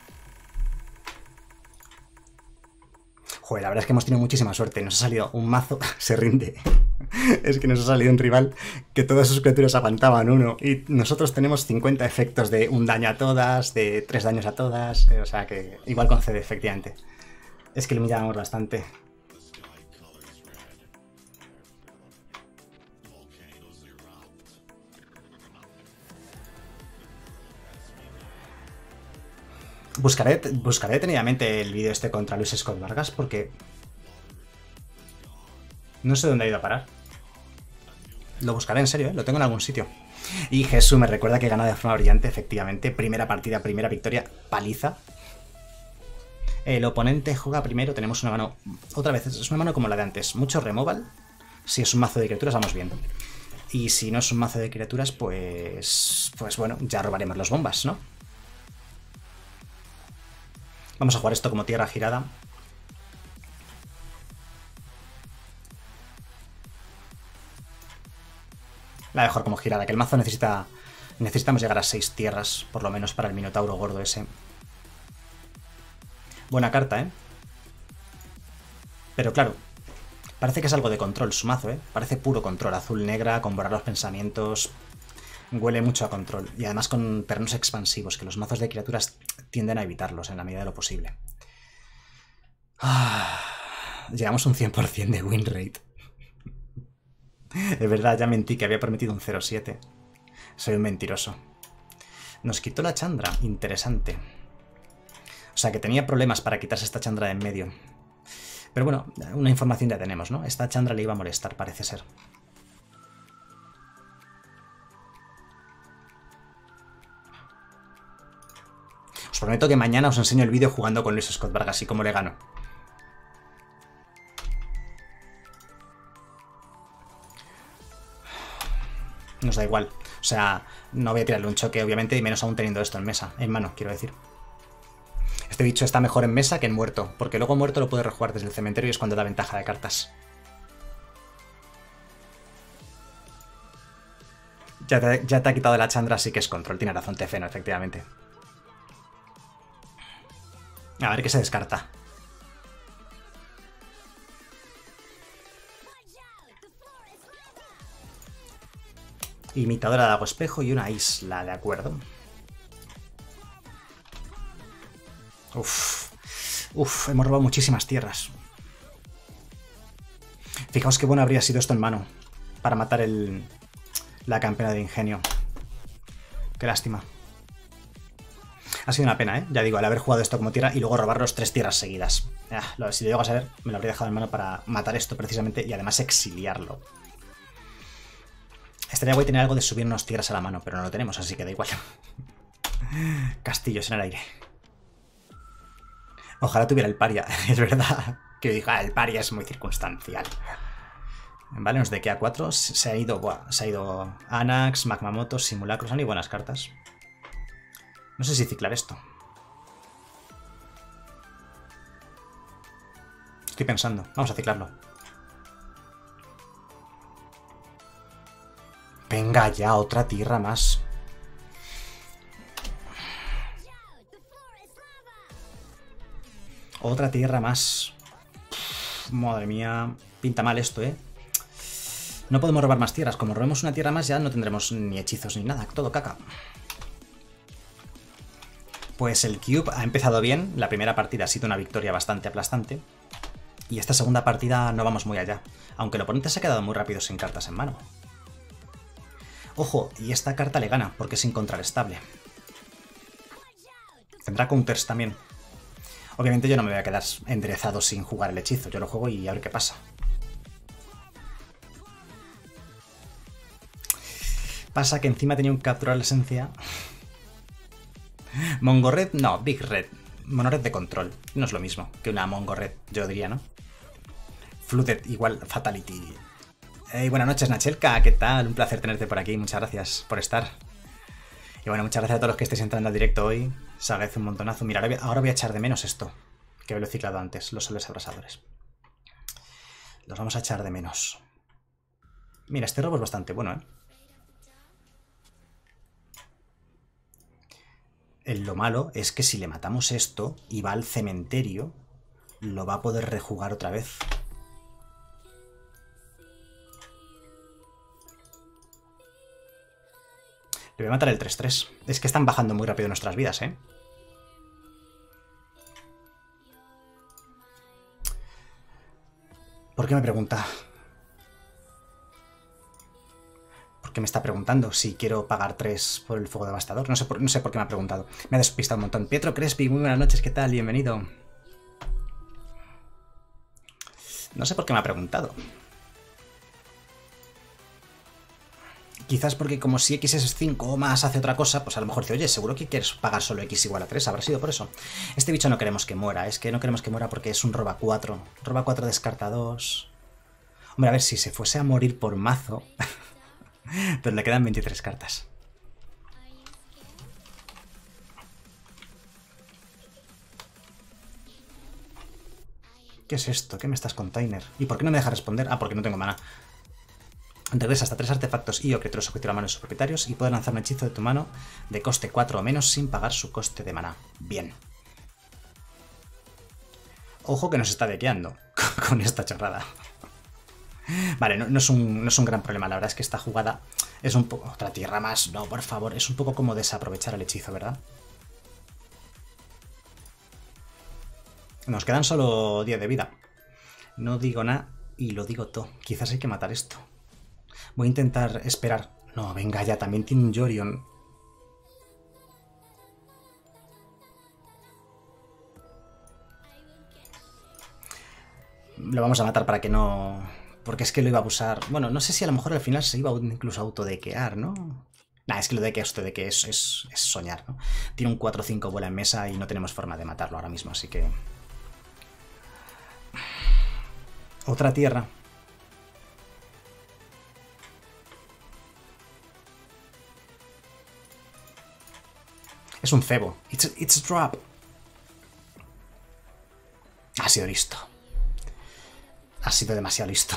Joder, la verdad es que hemos tenido muchísima suerte. Nos ha salido un mazo... Se rinde. Es que nos ha salido un rival que todas sus criaturas aguantaban uno. Y nosotros tenemos cincuenta efectos de un daño a todas, de tres daños a todas. O sea que igual concede, efectivamente. Es que lo humillábamos bastante. Buscaré, buscaré detenidamente el vídeo este contra Luis Scott Vargas porque no sé dónde ha ido a parar. Lo buscaré en serio, ¿eh? Lo tengo en algún sitio. Y Jesús me recuerda que gana de forma brillante, efectivamente. Primera partida, primera victoria, paliza. El oponente juega primero, tenemos una mano... Otra vez, es una mano como la de antes. Mucho removal. Si es un mazo de criaturas, vamos viendo. Y si no es un mazo de criaturas, pues... Pues bueno, ya robaremos los bombas, ¿no? Vamos a jugar esto como tierra girada. La voy a jugar como girada, que el mazo necesita... Necesitamos llegar a seis tierras, por lo menos para el Minotauro gordo ese. Buena carta, ¿eh? Pero claro, parece que es algo de control su mazo, ¿eh? Parece puro control, azul-negra, con borrar los pensamientos... Huele mucho a control. Y además con terrenos expansivos, que los mazos de criaturas tienden a evitarlos en la medida de lo posible. Ah, llegamos a un cien por cien de win rate. Es verdad, ya mentí que había prometido un cero siete. Soy un mentiroso. Nos quitó la Chandra. Interesante. O sea que tenía problemas para quitarse esta Chandra de en medio. Pero bueno, una información ya tenemos, ¿no? Esta Chandra le iba a molestar, parece ser. Os prometo que mañana os enseño el vídeo jugando con Luis Scott Vargas y cómo le gano. Nos da igual. O sea, no voy a tirarle un choque, obviamente, y menos aún teniendo esto en mesa. En mano, quiero decir. Este bicho está mejor en mesa que en muerto, porque luego muerto lo puede rejugar desde el cementerio y es cuando da ventaja de cartas. Ya te, ya te ha quitado la Chandra, así que es control. Tiene razón Tefeno, efectivamente. A ver qué se descarta. Imitadora de Lago Espejo y una isla, ¿de acuerdo? Uf, uf, hemos robado muchísimas tierras. Fijaos qué bueno habría sido esto en mano para matar el, la campeona de ingenio. Qué lástima. Ha sido una pena, ¿eh? Ya digo, al haber jugado esto como tierra y luego robarlos tres tierras seguidas. Ah, lo, si lo llego a saber, me lo habría dejado en mano para matar esto precisamente y además exiliarlo. Estaría guay tener algo de subirnos tierras a la mano, pero no lo tenemos, así que da igual. Castillos en el aire. Ojalá tuviera el paria, es verdad. Que diga, el paria es muy circunstancial. Vale, nos de que a cuatro se ha ido, buah, se ha ido Anax, Magmamoto, Simulacros, han ido buenas cartas. No sé si ciclar esto. Estoy pensando, vamos a ciclarlo. Venga ya, otra tierra más. Otra tierra más. Uf, madre mía. Pinta mal esto, ¿eh? No podemos robar más tierras. Como robemos una tierra más ya no tendremos ni hechizos ni nada. Todo caca. Pues el Cube ha empezado bien. La primera partida ha sido una victoria bastante aplastante. Y esta segunda partida no vamos muy allá. Aunque el oponente se ha quedado muy rápido sin cartas en mano. Ojo, y esta carta le gana porque es incontrarestable. Tendrá counters también. Obviamente yo no me voy a quedar enderezado sin jugar el hechizo. Yo lo juego y a ver qué pasa. Pasa que encima tenía un capturar la esencia. Mongo Red, no, Big Red. Mono Red de control. No es lo mismo que una Mongo Red, yo diría, ¿no? Flooded igual Fatality. Hey, buenas noches, Nachelka, ¿qué tal? Un placer tenerte por aquí, muchas gracias por estar. Y bueno, muchas gracias a todos los que estéis entrando al directo hoy. Se agradece un montonazo. Mira, ahora voy, ahora voy a echar de menos esto, que lo he ciclado antes, los soles abrasadores. Los vamos a echar de menos. Mira, este robo es bastante bueno, ¿eh? El, lo malo es que si le matamos esto y va al cementerio, lo va a poder rejugar otra vez. Le voy a matar el tres tres. Es que están bajando muy rápido nuestras vidas, ¿eh? ¿Por qué me pregunta? ¿Por qué me está preguntando si quiero pagar tres por el fuego devastador? No sé por, no sé por qué me ha preguntado. Me ha despistado un montón. Pietro Crespi, muy buenas noches, ¿qué tal? Bienvenido. No sé por qué me ha preguntado. Quizás porque como si X es cinco o más hace otra cosa, pues a lo mejor dice, oye, seguro que quieres pagar solo X igual a tres, habrá sido por eso. Este bicho no queremos que muera, es que no queremos que muera porque es un roba cuatro. Roba cuatro descarta dos. Hombre, a ver, si se fuese a morir por mazo, pero le quedan veintitrés cartas. ¿Qué es esto? ¿Qué me estás container? ¿Y por qué no me deja responder? Ah, porque no tengo mana. Regresa hasta tres artefactos y o criaturas objeto a la mano de sus propietarios y puedes lanzar un hechizo de tu mano de coste cuatro o menos sin pagar su coste de maná. Bien. Ojo que nos está dequeando con esta chorrada. Vale, no, no, es un, no es un gran problema. La verdad es que esta jugada es un poco... Otra tierra más. No, por favor. Es un poco como desaprovechar el hechizo, ¿verdad? Nos quedan solo diez de vida. No digo nada y lo digo todo. Quizás hay que matar esto. Voy a intentar esperar. No, venga ya, también tiene un Yorion. Lo vamos a matar para que no... Porque es que lo iba a abusar. Bueno, no sé si a lo mejor al final se iba incluso a autodequear, ¿no? Nah, es que lo de que esto de que es, es, es soñar, ¿no? Tiene un cuatro cinco bola en mesa y no tenemos forma de matarlo ahora mismo, así que... Otra tierra. Es un cebo. It's a, it's a trap. Ha sido listo. Ha sido demasiado listo.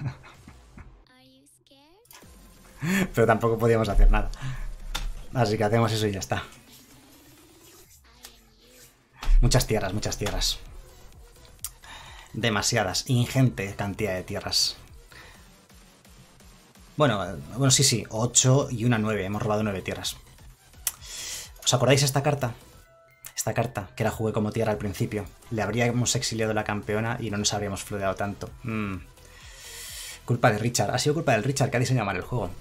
Pero tampoco podíamos hacer nada. Así que hacemos eso y ya está. Muchas tierras, muchas tierras. Demasiadas. Ingente cantidad de tierras. Bueno, bueno, sí, sí. ocho y una nueve. Hemos robado nueve tierras. ¿Os acordáis esta carta? Esta carta, que la jugué como tierra al principio. Le habríamos exiliado la campeona y no nos habríamos flodeado tanto. Mm. Culpa de Richard. Ha sido culpa del Richard que ha diseñado mal el juego.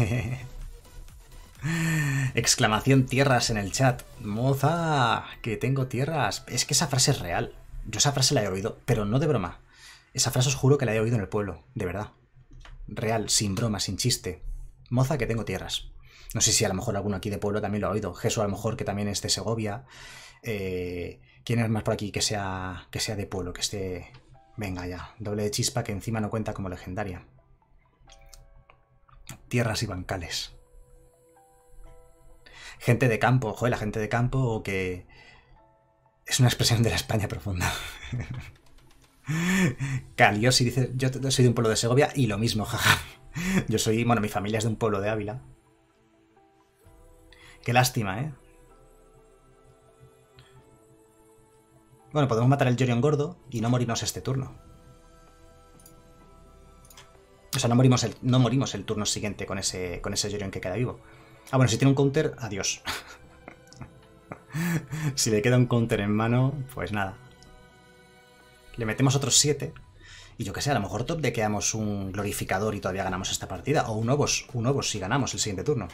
Exclamación tierras en el chat. Moza, que tengo tierras. Es que esa frase es real. Yo esa frase la he oído, pero no de broma. Esa frase os juro que la he oído en el pueblo, de verdad. Real, sin broma, sin chiste. Moza, que tengo tierras. No sé si a lo mejor alguno aquí de pueblo también lo ha oído. Jesús a lo mejor que también es de Segovia. Eh, ¿Quién es más por aquí que sea, que sea de pueblo? Que esté... Venga ya. Doble de chispa que encima no cuenta como legendaria. Tierras y bancales. Gente de campo. Joder, la gente de campo que... Es una expresión de la España profunda. Caliosi dice... Yo soy de un pueblo de Segovia y lo mismo, jaja. Yo soy... Bueno, mi familia es de un pueblo de Ávila. Qué lástima, ¿eh? Bueno, podemos matar el Yorion gordo y no morirnos este turno. O sea, no morimos el, no morimos el turno siguiente con ese, con ese Yorion que queda vivo. Ah, bueno, si tiene un counter, adiós. Si le queda un counter en mano, pues nada. Le metemos otros siete. Y yo que sé, a lo mejor top de quedamos un glorificador y todavía ganamos esta partida. O un Obos, un Obos si ganamos el siguiente turno.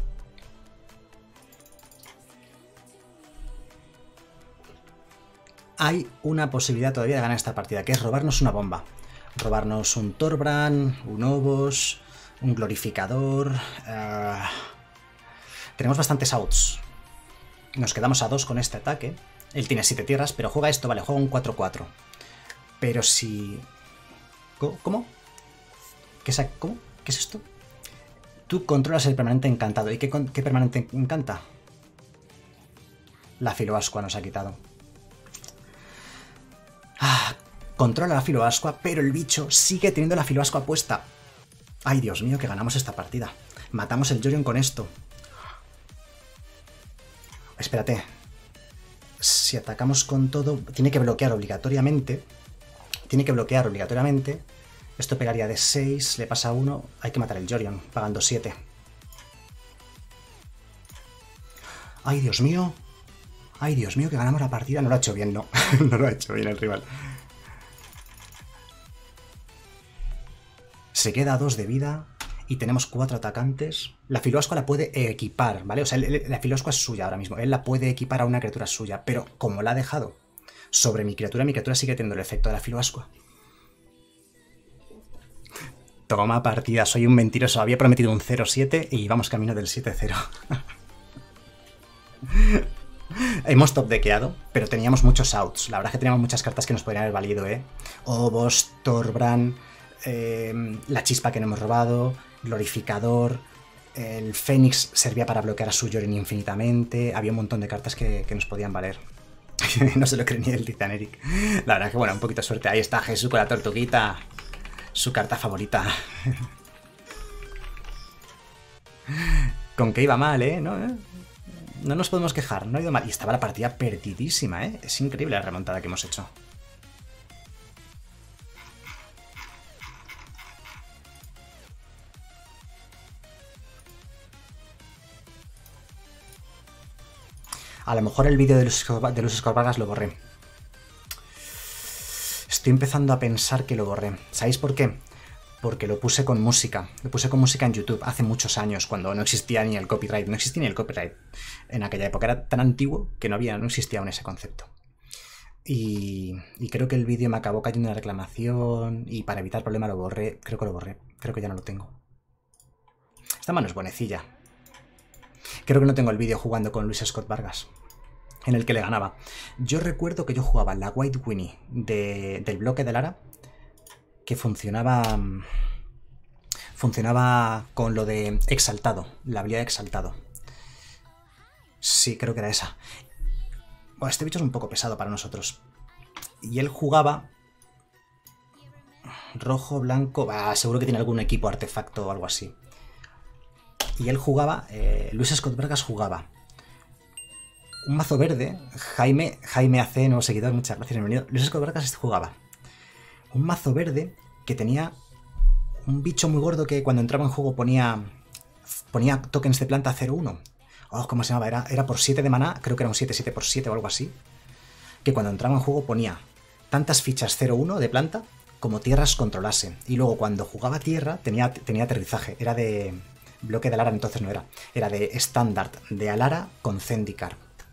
Hay una posibilidad todavía de ganar esta partida, que es robarnos una bomba. Robarnos un Torbran, un Obos, un glorificador... Uh... Tenemos bastantes outs. Nos quedamos a dos con este ataque. Él tiene siete tierras, pero juega esto, vale, juega un cuatro cuatro. Pero si... Co- ¿Cómo? ¿Qué es, ¿Cómo? ¿Qué es esto? Tú controlas el permanente encantado. ¿Y qué, con- qué permanente encanta? La filoascua nos ha quitado. Ah, controla la filoascua, pero el bicho sigue teniendo la filoascua puesta. Ay, Dios mío, que ganamos esta partida. Matamos el Yorion con esto. Espérate. Si atacamos con todo... Tiene que bloquear obligatoriamente. Tiene que bloquear obligatoriamente. Esto pegaría de seis, le pasa uno. Hay que matar el Yorion, pagando siete. Ay, Dios mío. Ay, Dios mío, que ganamos la partida. No lo ha hecho bien, no. No lo ha hecho bien el rival. Se queda a dos de vida. Y tenemos cuatro atacantes. La filoascua la puede equipar, ¿vale? O sea, la filoascua es suya ahora mismo. Él la puede equipar a una criatura suya. Pero como la ha dejado sobre mi criatura, mi criatura sigue teniendo el efecto de la filoascua. Toma partida, soy un mentiroso. Había prometido un cero siete y vamos camino del siete cero. Hemos top deckeado, pero teníamos muchos outs. La verdad es que teníamos muchas cartas que nos podrían haber valido, ¿eh? Obos, Thorbrand, eh, la chispa que no hemos robado, Glorificador, el Fénix servía para bloquear a su Yorion infinitamente. Había un montón de cartas que, que nos podían valer. No se lo cree ni él, dice Eric. La verdad es que, bueno, un poquito de suerte. Ahí está Jesús con la tortuguita. Su carta favorita. Con que iba mal, ¿eh? No, ¿eh? No nos podemos quejar, no ha ido mal. Y estaba la partida perdidísima, ¿eh? Es increíble la remontada que hemos hecho. A lo mejor el vídeo de los, de los Scorvagas lo borré. Estoy empezando a pensar que lo borré. ¿Sabéis por qué? Porque lo puse con música. Lo puse con música en YouTube hace muchos años, cuando no existía ni el copyright. No existía ni el copyright en aquella época. Era tan antiguo que no, había, no existía aún ese concepto. Y, y creo que el vídeo me acabó cayendo una reclamación y para evitar problema lo borré. Creo que lo borré. Creo que ya no lo tengo. Esta mano es buenecilla. Creo que no tengo el vídeo jugando con Luis Scott Vargas, en el que le ganaba. Yo recuerdo que yo jugaba la White Winnie de, del bloque de Lara, que funcionaba funcionaba con lo de exaltado, la habilidad de exaltado. Sí, creo que era esa. Bueno, este bicho es un poco pesado para nosotros. Y él jugaba rojo, blanco... Bah, seguro que tiene algún equipo artefacto o algo así. Y él jugaba... Eh, Luis Scott Vargas jugaba un mazo verde. Jaime, Jaime A C, nuevo seguidor, muchas gracias, bienvenido. Luis Scott Vargas jugaba un mazo verde que tenía un bicho muy gordo que cuando entraba en juego ponía ponía tokens de planta cero uno. Oh, ¿cómo se llamaba? Era, era por siete de maná, creo que era un siete siete por siete o algo así. Que cuando entraba en juego ponía tantas fichas cero uno de planta como tierras controlase. Y luego cuando jugaba tierra tenía, tenía aterrizaje. Era de bloque de Alara, entonces no era. Era de estándar de Alara con Zendikar.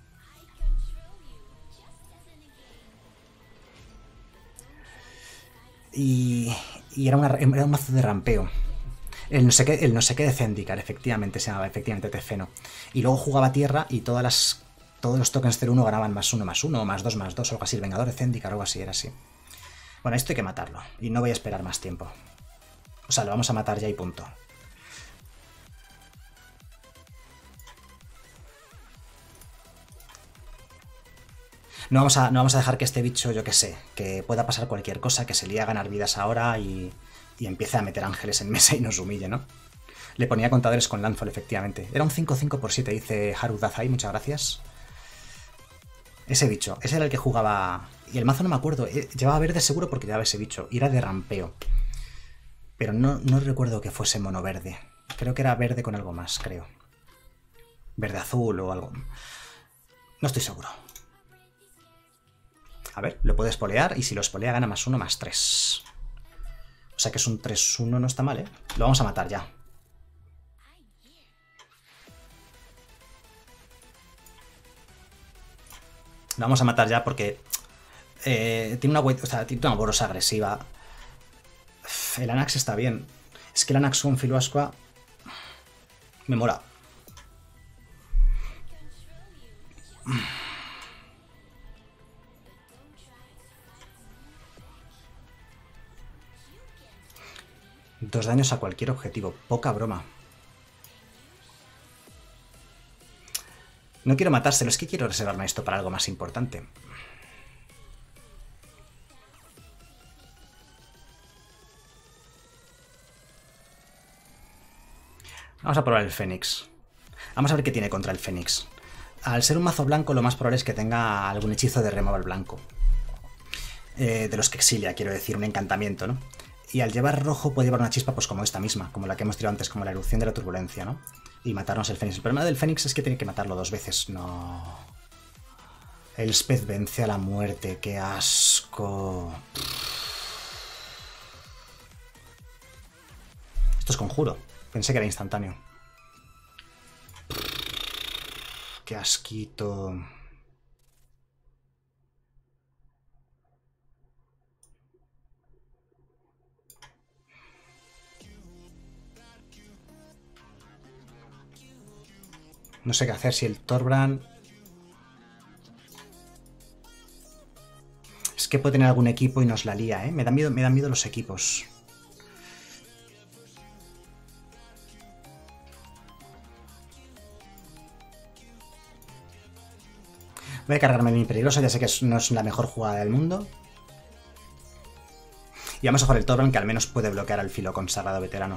Y, y era, una, era un mazo de rampeo. El no sé qué, el no sé qué de Zendikar, efectivamente, se llamaba, efectivamente, Tefeno. Y luego jugaba tierra y todas las, todos los tokens cero uno ganaban más uno, más uno, más dos, más dos, algo así. El Vengador de Zendikar, algo así, era así. Bueno, esto hay que matarlo. Y no voy a esperar más tiempo. O sea, lo vamos a matar ya y punto. No vamos, a, no vamos a dejar que este bicho, yo que sé, que pueda pasar cualquier cosa, que se líe a ganar vidas ahora y, y empiece a meter ángeles en mesa y nos humille, ¿no? Le ponía contadores con Lanzol, efectivamente. Era un cinco cinco por siete, dice Haru Dazai, muchas gracias. Ese bicho, ese era el que jugaba... Y el mazo no me acuerdo, llevaba verde seguro porque llevaba ese bicho, y era de rampeo. Pero no, no recuerdo que fuese mono verde. Creo que era verde con algo más, creo. Verde azul o algo. No estoy seguro. A ver, lo puede espolear y si lo espolea gana más uno, más tres. O sea que es un tres uno, no está mal, ¿eh? Lo vamos a matar ya. Lo vamos a matar ya porque eh, tiene una, o sea, tiene una borosa agresiva. El Anax está bien. Es que el Anax con Filoascua me mola. Dos daños a cualquier objetivo. Poca broma. No quiero matárselo, es que quiero reservarme esto para algo más importante. Vamos a probar el Fénix. Vamos a ver qué tiene contra el Fénix. Al ser un mazo blanco, lo más probable es que tenga algún hechizo de removal blanco. Eh, de los que exilia, quiero decir, un encantamiento, ¿no? Y al llevar rojo puede llevar una chispa pues como esta misma, como la que hemos tirado antes, como la erupción de la turbulencia, ¿no? Y matarnos el Fénix. El problema del Fénix es que tiene que matarlo dos veces. No. Elspeth vence a la muerte. ¡Qué asco! Esto es conjuro. Pensé que era instantáneo. ¡Qué asquito! No sé qué hacer si el Thorbrand... Es que puede tener algún equipo y nos la lía, ¿eh? Me da miedo, me dan miedo los equipos. Voy a cargarme el peligroso, ya sé que no es la mejor jugada del mundo. Y vamos a jugar el Thorbrand, que al menos puede bloquear al filo consagrado veterano.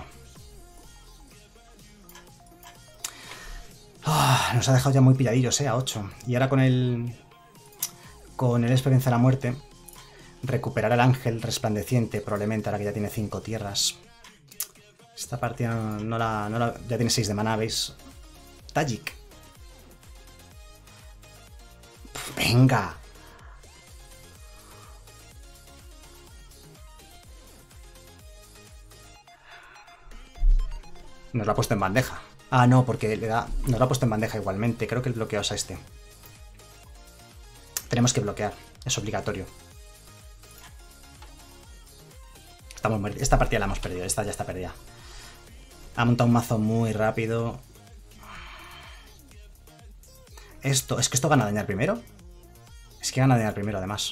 Oh, nos ha dejado ya muy pilladillos, ¿eh? A ocho. Y ahora con el... Con el Elspeth vence a la muerte, recuperar el ángel resplandeciente, probablemente, ahora que ya tiene cinco tierras. Esta partida no, no, la, no la... Ya tiene seis de maná, ¿veis? Tajik. ¡Venga! Nos lo ha puesto en bandeja. Ah, no, porque le da... nos lo ha puesto en bandeja igualmente. Creo que el bloqueo es a este. Tenemos que bloquear. Es obligatorio. Estamos muertos. Esta partida la hemos perdido. Esta ya está perdida. Ha montado un mazo muy rápido. Esto... ¿Es que esto gana dañar primero? Es que gana dañar primero, además.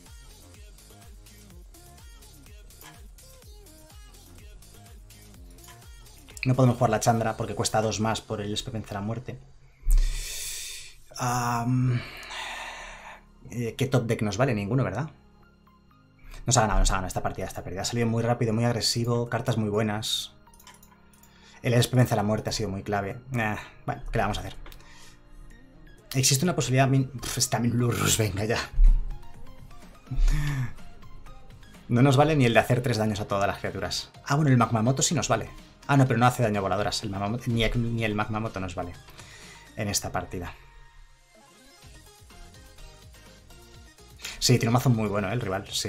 No podemos jugar la Chandra porque cuesta dos más por el Elspeth vence a la muerte. Um, ¿Qué top deck nos vale? Ninguno, ¿verdad? Nos ha ganado, nos ha ganado esta partida, esta partida. Ha salido muy rápido, muy agresivo, cartas muy buenas. El Elspeth vence a la muerte ha sido muy clave. Eh, bueno, ¿qué le vamos a hacer? Existe una posibilidad... Uf, está Min Lurrus, venga ya. No nos vale ni el de hacer tres daños a todas las criaturas. Ah, bueno, el Magmamoto sí nos vale. Ah, no, pero no hace daño a voladoras. El Magmamoto, ni, ni el Magmamoto nos vale en esta partida. Sí, tiene un mazo muy bueno, ¿eh? El rival, sí.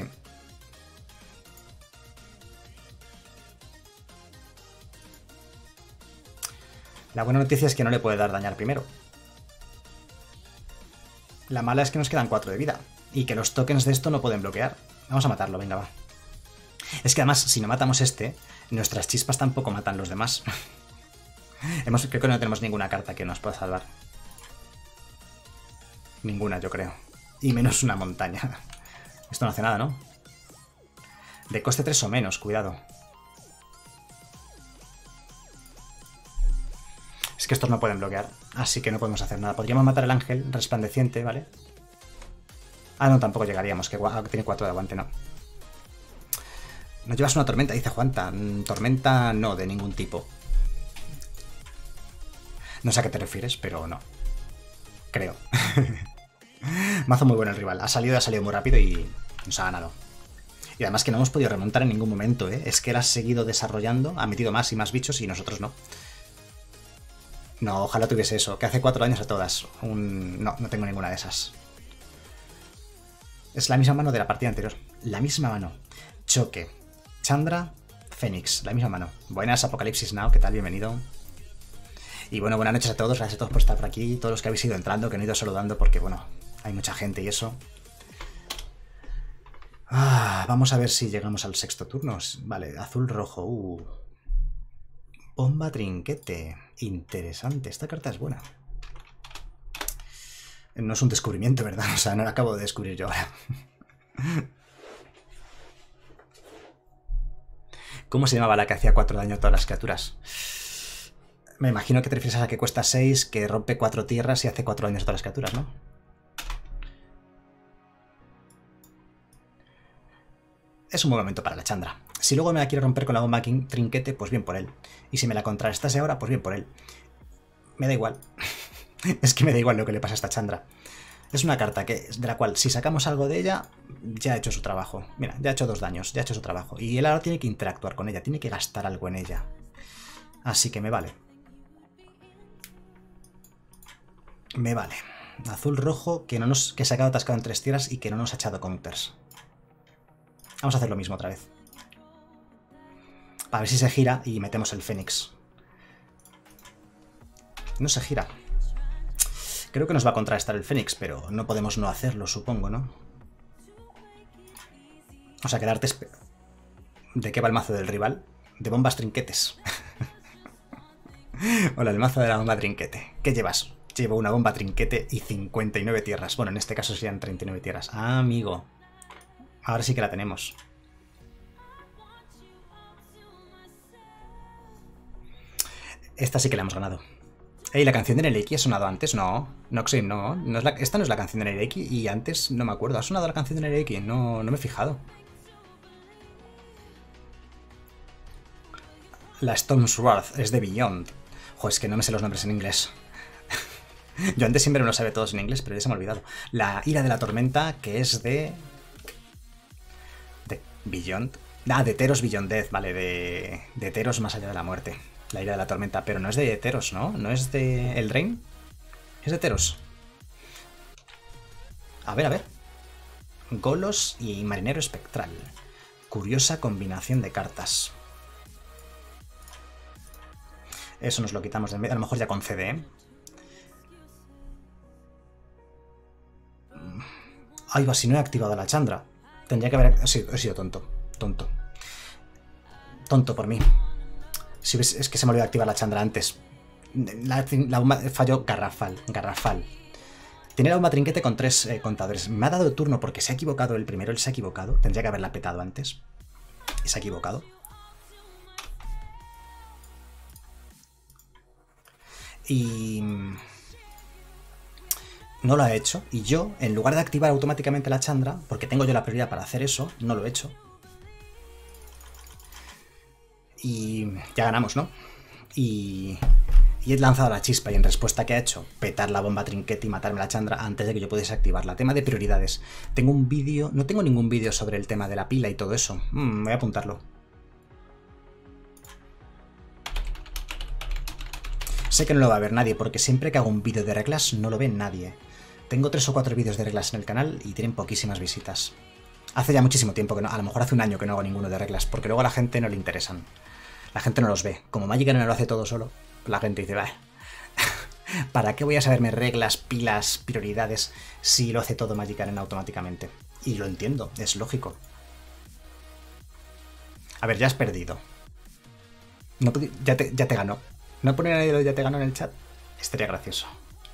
La buena noticia es que no le puede dar dañar primero. La mala es que nos quedan cuatro de vida. Y que los tokens de esto no pueden bloquear. Vamos a matarlo, venga, va. Es que además, si no matamos este, nuestras chispas tampoco matan los demás. Hemos, creo que no tenemos ninguna carta que nos pueda salvar. Ninguna, yo creo. Y menos una montaña. Esto no hace nada, ¿no? De coste tres o menos, cuidado. Es que estos no pueden bloquear, así que no podemos hacer nada. Podríamos matar al ángel resplandeciente, ¿vale? Ah, no, tampoco llegaríamos, que tiene cuatro de aguante, no. Nos llevas una tormenta, dice Juanta. Tormenta no, de ningún tipo. No sé a qué te refieres, pero no. Creo. Mazo muy bueno el rival. Ha salido, ha salido muy rápido y nos ha ganado. Y además que no hemos podido remontar en ningún momento, ¿eh? Es que él ha seguido desarrollando, ha metido más y más bichos y nosotros no. No, ojalá tuviese eso, que hace cuatro años a todas. Un... No, no tengo ninguna de esas. Es la misma mano de la partida anterior. La misma mano. Choque. Chandra, Fénix. La misma mano. Buenas, Apocalipsis Now. ¿Qué tal? Bienvenido. Y bueno, buenas noches a todos. Gracias a todos por estar por aquí. Todos los que habéis ido entrando, que no he ido saludando porque, bueno, hay mucha gente y eso. Ah, vamos a ver si llegamos al sexto turno. Vale, azul-rojo. Uh. Bomba trinquete. Interesante. Esta carta es buena. No es un descubrimiento, ¿verdad? O sea, no la acabo de descubrir yo ahora. ¿Cómo se llamaba la que hacía cuatro daño a todas las criaturas? Me imagino que te refieres a la que cuesta seis, que rompe cuatro tierras y hace cuatro daños a todas las criaturas, ¿no? Es un buen momento para la Chandra. Si luego me la quiero romper con la bomba trinquete, pues bien por él. Y si me la contrarrestase ahora, pues bien por él. Me da igual. Es que me da igual lo que le pasa a esta Chandra. Es una carta que, de la cual, si sacamos algo de ella, ya ha hecho su trabajo. Mira, ya ha hecho dos daños, ya ha hecho su trabajo. Y él ahora tiene que interactuar con ella, tiene que gastar algo en ella. Así que me vale. Me vale. Azul rojo, que, no nos, que se ha quedado atascado en tres tierras y que no nos ha echado counters. Vamos a hacer lo mismo otra vez. A ver si se gira y metemos el Fénix. No se gira. Creo que nos va a contrarrestar el Fénix, pero no podemos no hacerlo, supongo, ¿no? O sea, quedarte... ¿De qué va el mazo del rival? De bombas trinquetes. Hola, el mazo de la bomba trinquete. ¿Qué llevas? Llevo una bomba trinquete y cincuenta y nueve tierras. Bueno, en este caso serían treinta y nueve tierras. Ah, amigo. Ahora sí que la tenemos. Esta sí que la hemos ganado. Ey, ¿la canción de Nereki ha sonado antes? No. Noxin, no. no es la... Esta no es la canción de Nereki y antes no me acuerdo. ¿Ha sonado la canción de Nereki? No, no me he fijado. La Storm's Wrath es de Beyond. Joder, es que no me sé los nombres en inglés. Yo antes siempre me los sabía todos en inglés, pero ya se me ha olvidado. La Ira de la Tormenta, que es de... de Beyond. Ah, de Teros Beyond Death, vale, de... de Teros más allá de la muerte. La Ira de la Tormenta, pero no es de Teros, ¿no? ¿No es de Eldraine? Es de Teros. A ver, a ver. Golos y Marinero Espectral. Curiosa combinación de cartas. Eso nos lo quitamos de en medio. A lo mejor ya concede, ¿eh? Ay, va, si no he activado la Chandra. Tendría que haber... Sí, he sido tonto. Tonto. Tonto por mí. Si ves, es que se me olvidó activar la Chandra antes. La, la bomba falló garrafal. Garrafal. Tiene la bomba trinquete con tres eh, contadores. Me ha dado turno porque se ha equivocado el primero. Él se ha equivocado. Tendría que haberla petado antes. Y se ha equivocado. Y... no lo ha hecho. Y yo, en lugar de activar automáticamente la Chandra, porque tengo yo la prioridad para hacer eso, no lo he hecho. Y ya ganamos, ¿no? Y, y he lanzado la chispa y en respuesta, ¿qué ha hecho? Petar la bomba trinquete y matarme la Chandra antes de que yo pudiese activarla. Tema de prioridades. Tengo un vídeo... No tengo ningún vídeo sobre el tema de la pila y todo eso. Mm, voy a apuntarlo. Sé que no lo va a ver nadie porque siempre que hago un vídeo de reglas no lo ve nadie. Tengo tres o cuatro vídeos de reglas en el canal y tienen poquísimas visitas. Hace ya muchísimo tiempo que no... A lo mejor hace un año que no hago ninguno de reglas porque luego a la gente no le interesan. La gente no los ve. Como Magic Arena lo hace todo solo, la gente dice, va, ¿para qué voy a saberme reglas, pilas, prioridades si lo hace todo Magic Arena automáticamente? Y lo entiendo, es lógico. A ver, ya has perdido. No, ya, te, ya te ganó. ¿No pone nadie lo de ya te ganó en el chat? Estaría gracioso.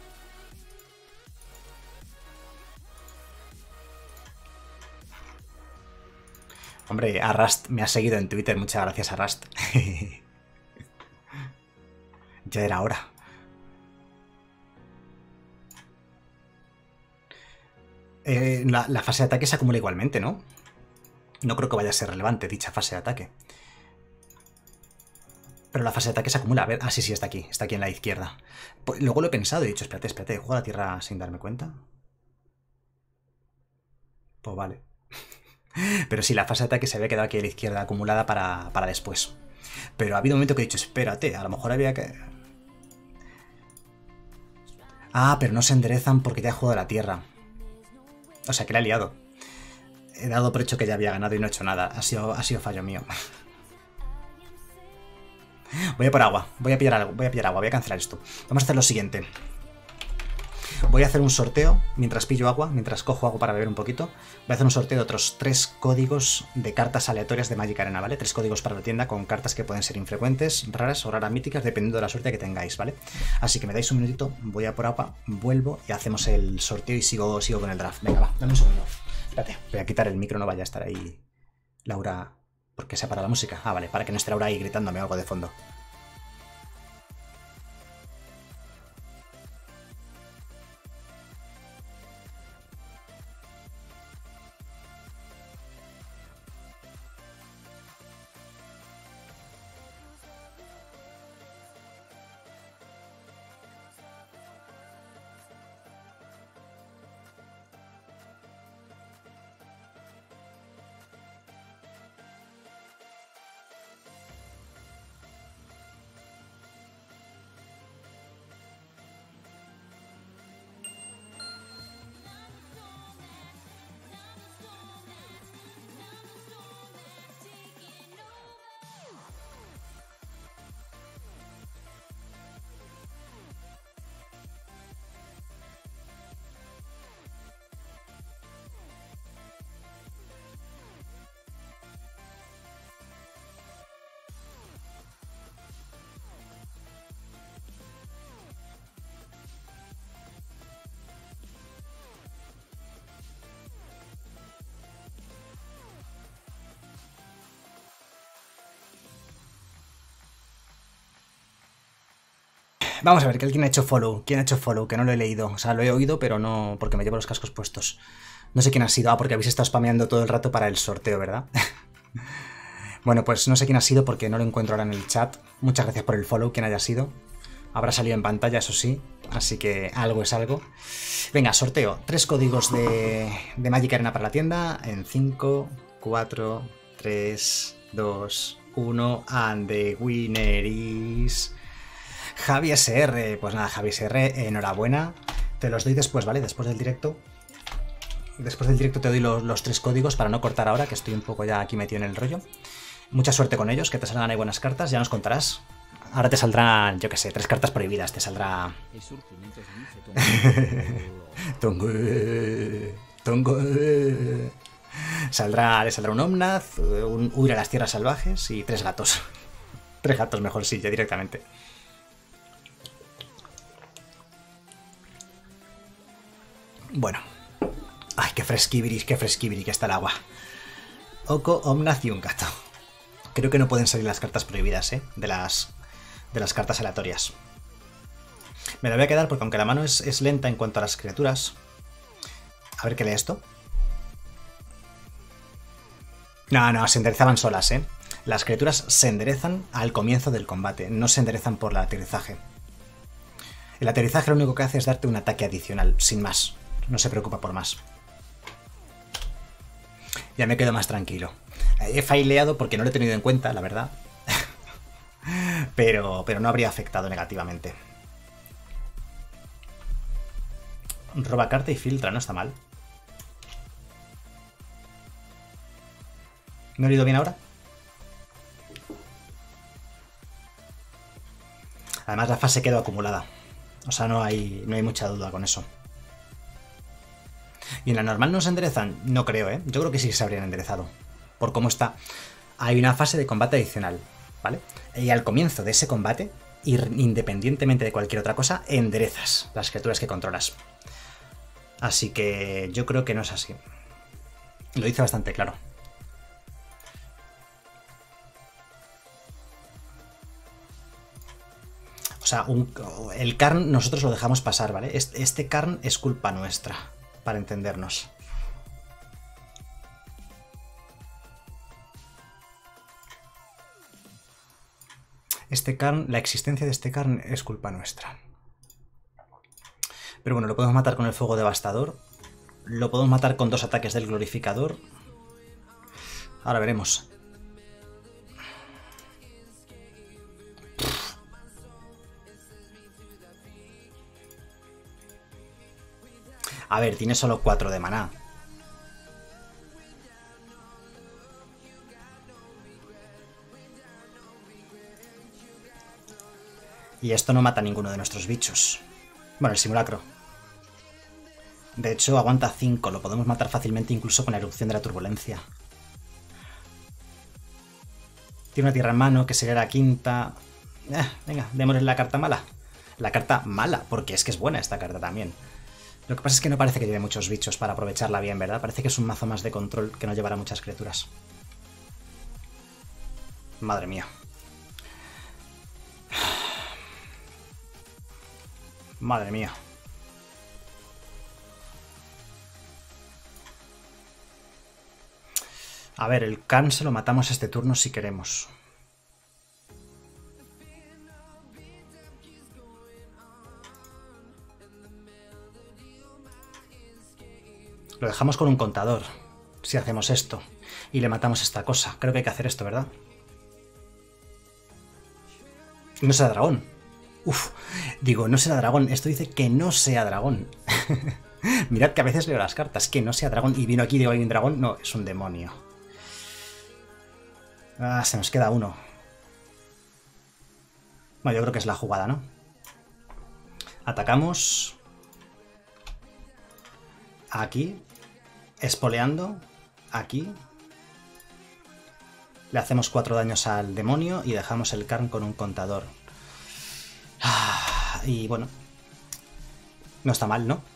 Hombre, Arrast me ha seguido en Twitter. Muchas gracias, Arrast. Ya era hora. Eh, la, la fase de ataque se acumula igualmente, ¿no? No creo que vaya a ser relevante dicha fase de ataque. Pero la fase de ataque se acumula. A ver, ah, sí, sí, está aquí. Está aquí en la izquierda. Pues, luego lo he pensado y he dicho, espérate, espérate, ¿juego a la tierra sin darme cuenta? Pues vale. Pero sí, la fase de ataque se había quedado aquí a la izquierda acumulada para, para después. Pero ha habido un momento que he dicho, espérate, a lo mejor había que... Ah, pero no se enderezan porque ya he jugado a la tierra. O sea, que la he liado. He dado por hecho que ya había ganado y no he hecho nada. Ha sido, ha sido fallo mío. Voy a por agua. Voy a pillar algo. Voy a pillar agua. Voy a cancelar esto. Vamos a hacer lo siguiente. Voy a hacer un sorteo mientras pillo agua, mientras cojo agua para beber un poquito. Voy a hacer un sorteo de otros tres códigos de cartas aleatorias de Magic Arena, ¿vale? Tres códigos para la tienda con cartas que pueden ser infrecuentes, raras o raras míticas, dependiendo de la suerte que tengáis, ¿vale? Así que me dais un minutito, voy a por agua, vuelvo y hacemos el sorteo y sigo, sigo con el draft. Venga, va, dame un segundo. Espérate, voy a quitar el micro, no vaya a estar ahí Laura ¿Por qué se ha parado la música? Ah, vale, para que no esté Laura ahí gritándome algo de fondo. Vamos a ver, que alguien ha hecho follow. ¿Quién ha hecho follow? Que no lo he leído. O sea, lo he oído, pero no porque me llevo los cascos puestos. No sé quién ha sido. Ah, porque habéis estado spameando todo el rato para el sorteo, ¿verdad? Bueno, pues no sé quién ha sido porque no lo encuentro ahora en el chat. Muchas gracias por el follow, quien haya sido. Habrá salido en pantalla, eso sí. Así que algo es algo. Venga, sorteo. Tres códigos de, de Magic Arena para la tienda. En cinco, cuatro, tres, dos, uno. And the winner is... Javi S R. Pues nada, Javi S R, enhorabuena. Te los doy después, ¿vale? Después del directo. Después del directo te doy los, los tres códigos para no cortar ahora, que estoy un poco ya aquí metido en el rollo. Mucha suerte con ellos, que te salgan ahí buenas cartas, ya nos contarás. Ahora te saldrán, yo qué sé, tres cartas prohibidas, te saldrá... Tongo... Tongo... Saldrá, le saldrá un Omnath, un Huir a las Tierras Salvajes y tres gatos. Tres gatos mejor, sí, ya directamente. Bueno. Ay, qué fresquibiris, qué fresquibiri que está el agua. Oco, Omnath y un gato. Creo que no pueden salir las cartas prohibidas, ¿eh? De las, de las cartas aleatorias. Me la voy a quedar porque aunque la mano es, es lenta en cuanto a las criaturas... A ver qué lee esto. No, no, se enderezaban solas, ¿eh? Las criaturas se enderezan al comienzo del combate, no se enderezan por el aterrizaje. El aterrizaje lo único que hace es darte un ataque adicional, sin más. No se preocupa por más. Ya me quedo más tranquilo. He faileado porque no lo he tenido en cuenta, la verdad. pero, pero no habría afectado negativamente. Roba carta y filtra, no está mal. ¿Me he oído bien ahora? Además la fase quedó acumulada. O sea, no hay, no hay mucha duda con eso. ¿Y en la normal no se enderezan? No creo, ¿eh? Yo creo que sí que se habrían enderezado. Por cómo está. Hay una fase de combate adicional, ¿vale? Y al comienzo de ese combate, independientemente de cualquier otra cosa, enderezas las criaturas que controlas. Así que yo creo que no es así. Lo dice bastante claro. O sea, un, el Karn nosotros lo dejamos pasar, ¿vale? Este, este Karn es culpa nuestra, para entendernos. Este Karn, la existencia de este Karn es culpa nuestra. Pero bueno, lo podemos matar con el fuego devastador. Lo podemos matar con dos ataques del glorificador. Ahora veremos. A ver, tiene solo cuatro de maná. Y esto no mata a ninguno de nuestros bichos. Bueno, el simulacro. De hecho, aguanta cinco. Lo podemos matar fácilmente incluso con la erupción de la turbulencia. Tiene una tierra en mano que sería la quinta. Eh, venga, démosle la carta mala. La carta mala, porque es que es buena esta carta también. Lo que pasa es que no parece que lleve muchos bichos para aprovecharla bien, ¿verdad? Parece que es un mazo más de control que no llevará muchas criaturas. Madre mía. Madre mía. A ver, el Khan se lo matamos este turno si queremos. Lo dejamos con un contador, si hacemos esto. Y le matamos esta cosa. Creo que hay que hacer esto, ¿verdad? No será dragón. Uf, digo, no será dragón. Esto dice que no sea dragón. Mirad que a veces leo las cartas. Que no sea dragón. Y vino aquí y digo, ¿hay un dragón? No, es un demonio. Ah, se nos queda uno. Bueno, yo creo que es la jugada, ¿no? Atacamos. Aquí. Espoleando. Aquí. Le hacemos cuatro daños al demonio y dejamos el Karn con un contador. Ah, y bueno. No está mal, ¿no?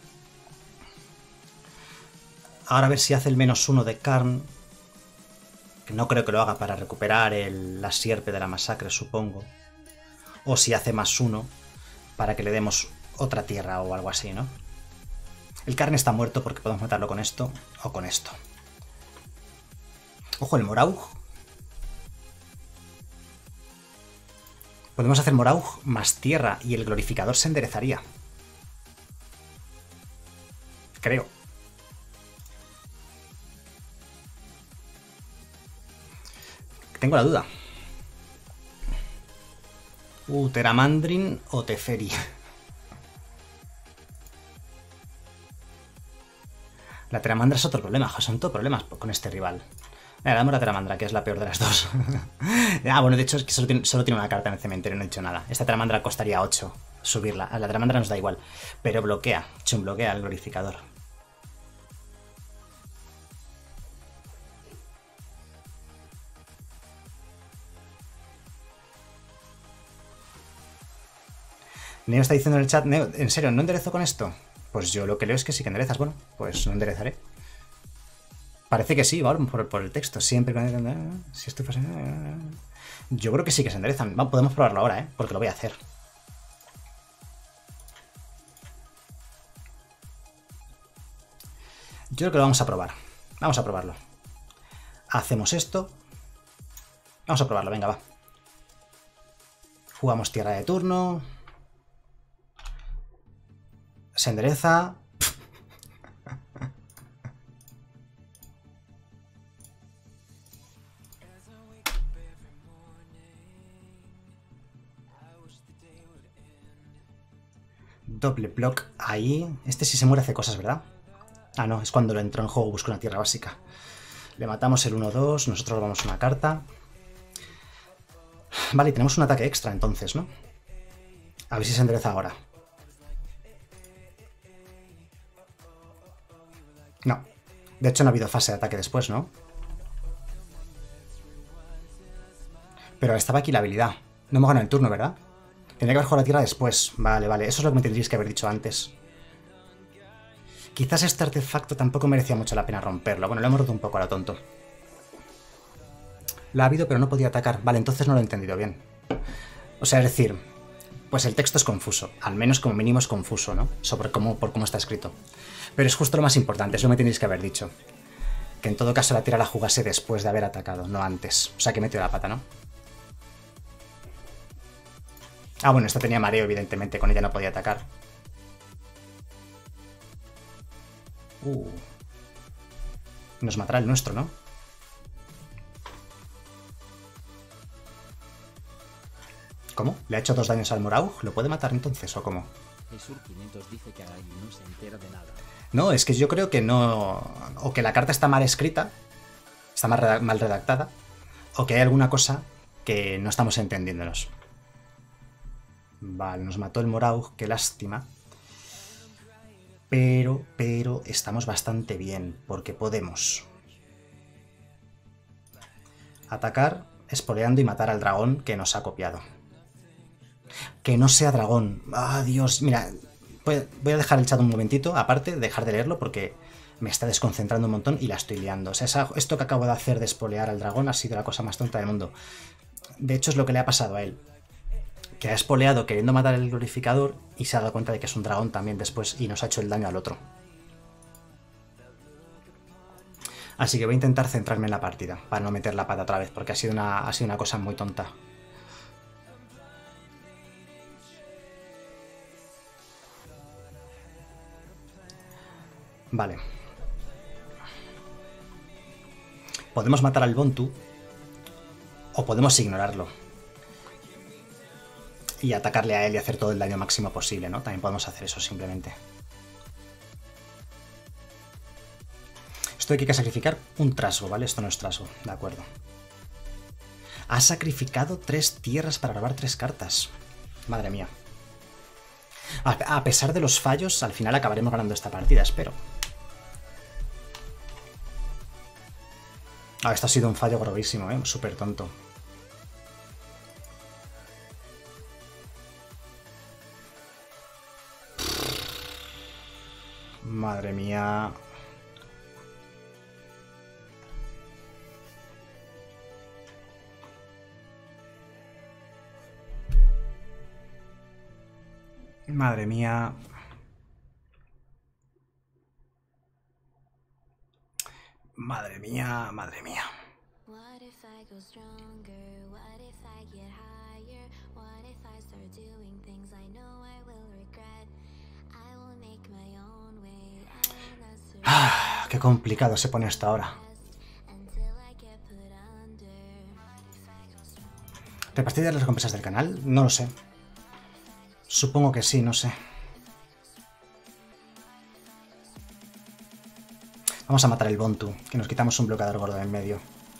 Ahora a ver si hace el menos uno de Karn. Que no creo que lo haga para recuperar el, la sierpe de la masacre, supongo. O si hace más uno para que le demos otra tierra o algo así, ¿no? El Karn está muerto porque podemos matarlo con esto o con esto. Ojo, el Moraug. Podemos hacer Moraug más tierra y el glorificador se enderezaría. Creo. Tengo la duda. Uh, Teramandrin o Teferi. La Teramandra es otro problema, son todos problemas con este rival. Le damos la Teramandra, que es la peor de las dos. Ah, bueno, de hecho es que solo tiene, solo tiene una carta en el cementerio, no he dicho nada. Esta Teramandra costaría ocho subirla. A la Teramandra nos da igual, pero bloquea, chum, bloquea el glorificador. Neo está diciendo en el chat, Neo, ¿en serio no enderezo con esto? Pues yo lo que leo es que sí que enderezas. Bueno, pues no enderezaré. Parece que sí, ¿vale? por, por el texto. Siempre con... Si estoy... Yo creo que sí que se enderezan. Va, podemos probarlo ahora, ¿eh? Porque lo voy a hacer. Yo creo que lo vamos a probar. Vamos a probarlo. Hacemos esto. Vamos a probarlo, venga, va. Jugamos tierra de turno. Se endereza. Doble block ahí. Este sí se muere hace cosas, ¿verdad? Ah, no, es cuando lo entró en juego, busco una tierra básica. Le matamos el uno dos, nosotros robamos una carta. Vale, y tenemos un ataque extra entonces, ¿no? A ver si se endereza ahora. No. De hecho no ha habido fase de ataque después, ¿no? Pero estaba aquí la habilidad. No hemos ganado el turno, ¿verdad? Tendría que haber jugado la tierra después. Vale, vale. Eso es lo que me tendríais que haber dicho antes. Quizás este artefacto tampoco merecía mucho la pena romperlo. Bueno, lo hemos roto un poco a lo tonto. Lo ha habido, pero no podía atacar. Vale, entonces no lo he entendido bien. O sea, es decir, pues el texto es confuso. Al menos como mínimo es confuso, ¿no? Sobre cómo, por cómo está escrito. Pero es justo lo más importante, es lo que me tenéis que haber dicho. Que en todo caso la tierra la jugase después de haber atacado, no antes. O sea que metió la pata, ¿no? Ah, bueno, esta tenía mareo, evidentemente, con ella no podía atacar. Uh. Nos matará el nuestro, ¿no? ¿Cómo? ¿Le ha hecho dos daños al Moraug? ¿Lo puede matar entonces o cómo? Jesur quinientos dice que ahí no se entera de nada. No, es que yo creo que no... O que la carta está mal escrita, está mal, redac mal redactada, o que hay alguna cosa que no estamos entendiéndonos. Vale, nos mató el Moraug, qué lástima. Pero, pero, estamos bastante bien, porque podemos atacar, espoleando y matar al dragón que nos ha copiado. Que no sea dragón. Ah, Dios, mira... Voy a dejar el chat un momentito, aparte, dejar de leerlo porque me está desconcentrando un montón y la estoy liando. O sea, esa, esto que acabo de hacer de espolear al dragón ha sido la cosa más tonta del mundo. De hecho es lo que le ha pasado a él. Que ha espoleado queriendo matar el glorificador y se ha dado cuenta de que es un dragón también después y nos ha hecho el daño al otro. Así que voy a intentar centrarme en la partida para no meter la pata otra vez porque ha sido una, ha sido una cosa muy tonta. Vale. Podemos matar al Bontu o podemos ignorarlo y atacarle a él y hacer todo el daño máximo posible, ¿no? También podemos hacer eso simplemente. Esto hay que sacrificar un trasgo, ¿vale? Esto no es trasgo, de acuerdo. Ha sacrificado tres tierras para robar tres cartas. Madre mía. A pesar de los fallos, al final acabaremos ganando esta partida, espero. Ah, esto ha sido un fallo gravísimo, ¿eh? Súper tonto. Madre mía. Madre mía. Madre mía, madre mía. Ah, qué complicado se pone esto ahora. ¿Repartir las recompensas del canal? No lo sé. Supongo que sí, no sé. Vamos a matar el Bontu, que nos quitamos un bloqueador gordo en medio.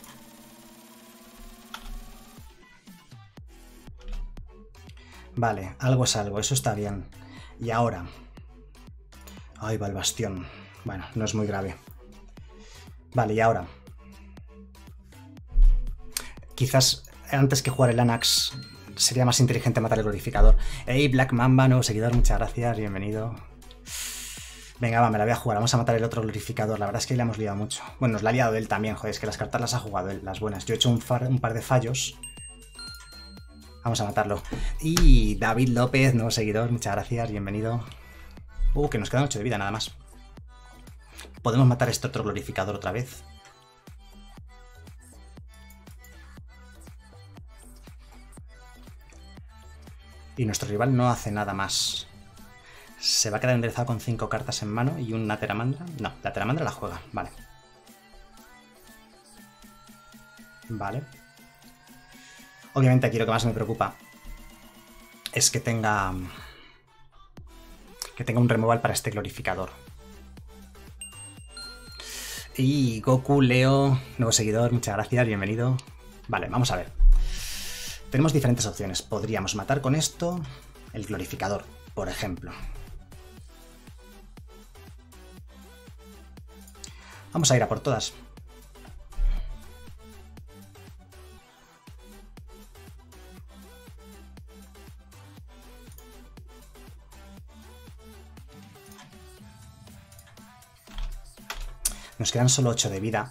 Vale, algo es algo, eso está bien. Y ahora... Ahí va el bastión. Bueno, no es muy grave. Vale, y ahora... Quizás antes que jugar el Anax sería más inteligente matar el glorificador. Hey, Black Mamba, nuevo seguidor, muchas gracias, bienvenido. Venga, va, me la voy a jugar. Vamos a matar el otro glorificador. La verdad es que le hemos liado mucho. Bueno, nos la ha liado él también, joder. Es que las cartas las ha jugado él, las buenas. Yo he hecho un, far, un par de fallos. Vamos a matarlo. Y David López, nuevo seguidor. Muchas gracias, bienvenido. Uh, que nos quedan ocho de vida nada más. Podemos matar este otro glorificador otra vez. Y nuestro rival no hace nada más. Se va a quedar enderezado con cinco cartas en mano y una Teramandra. No, la Teramandra la juega, vale. Vale. Obviamente aquí lo que más me preocupa es que tenga... Que tenga un removal para este glorificador. Y Goku, Leo, nuevo seguidor, muchas gracias, bienvenido. Vale, vamos a ver. Tenemos diferentes opciones. Podríamos matar con esto el glorificador, por ejemplo. Vamos a ir a por todas. Nos quedan solo ocho de vida.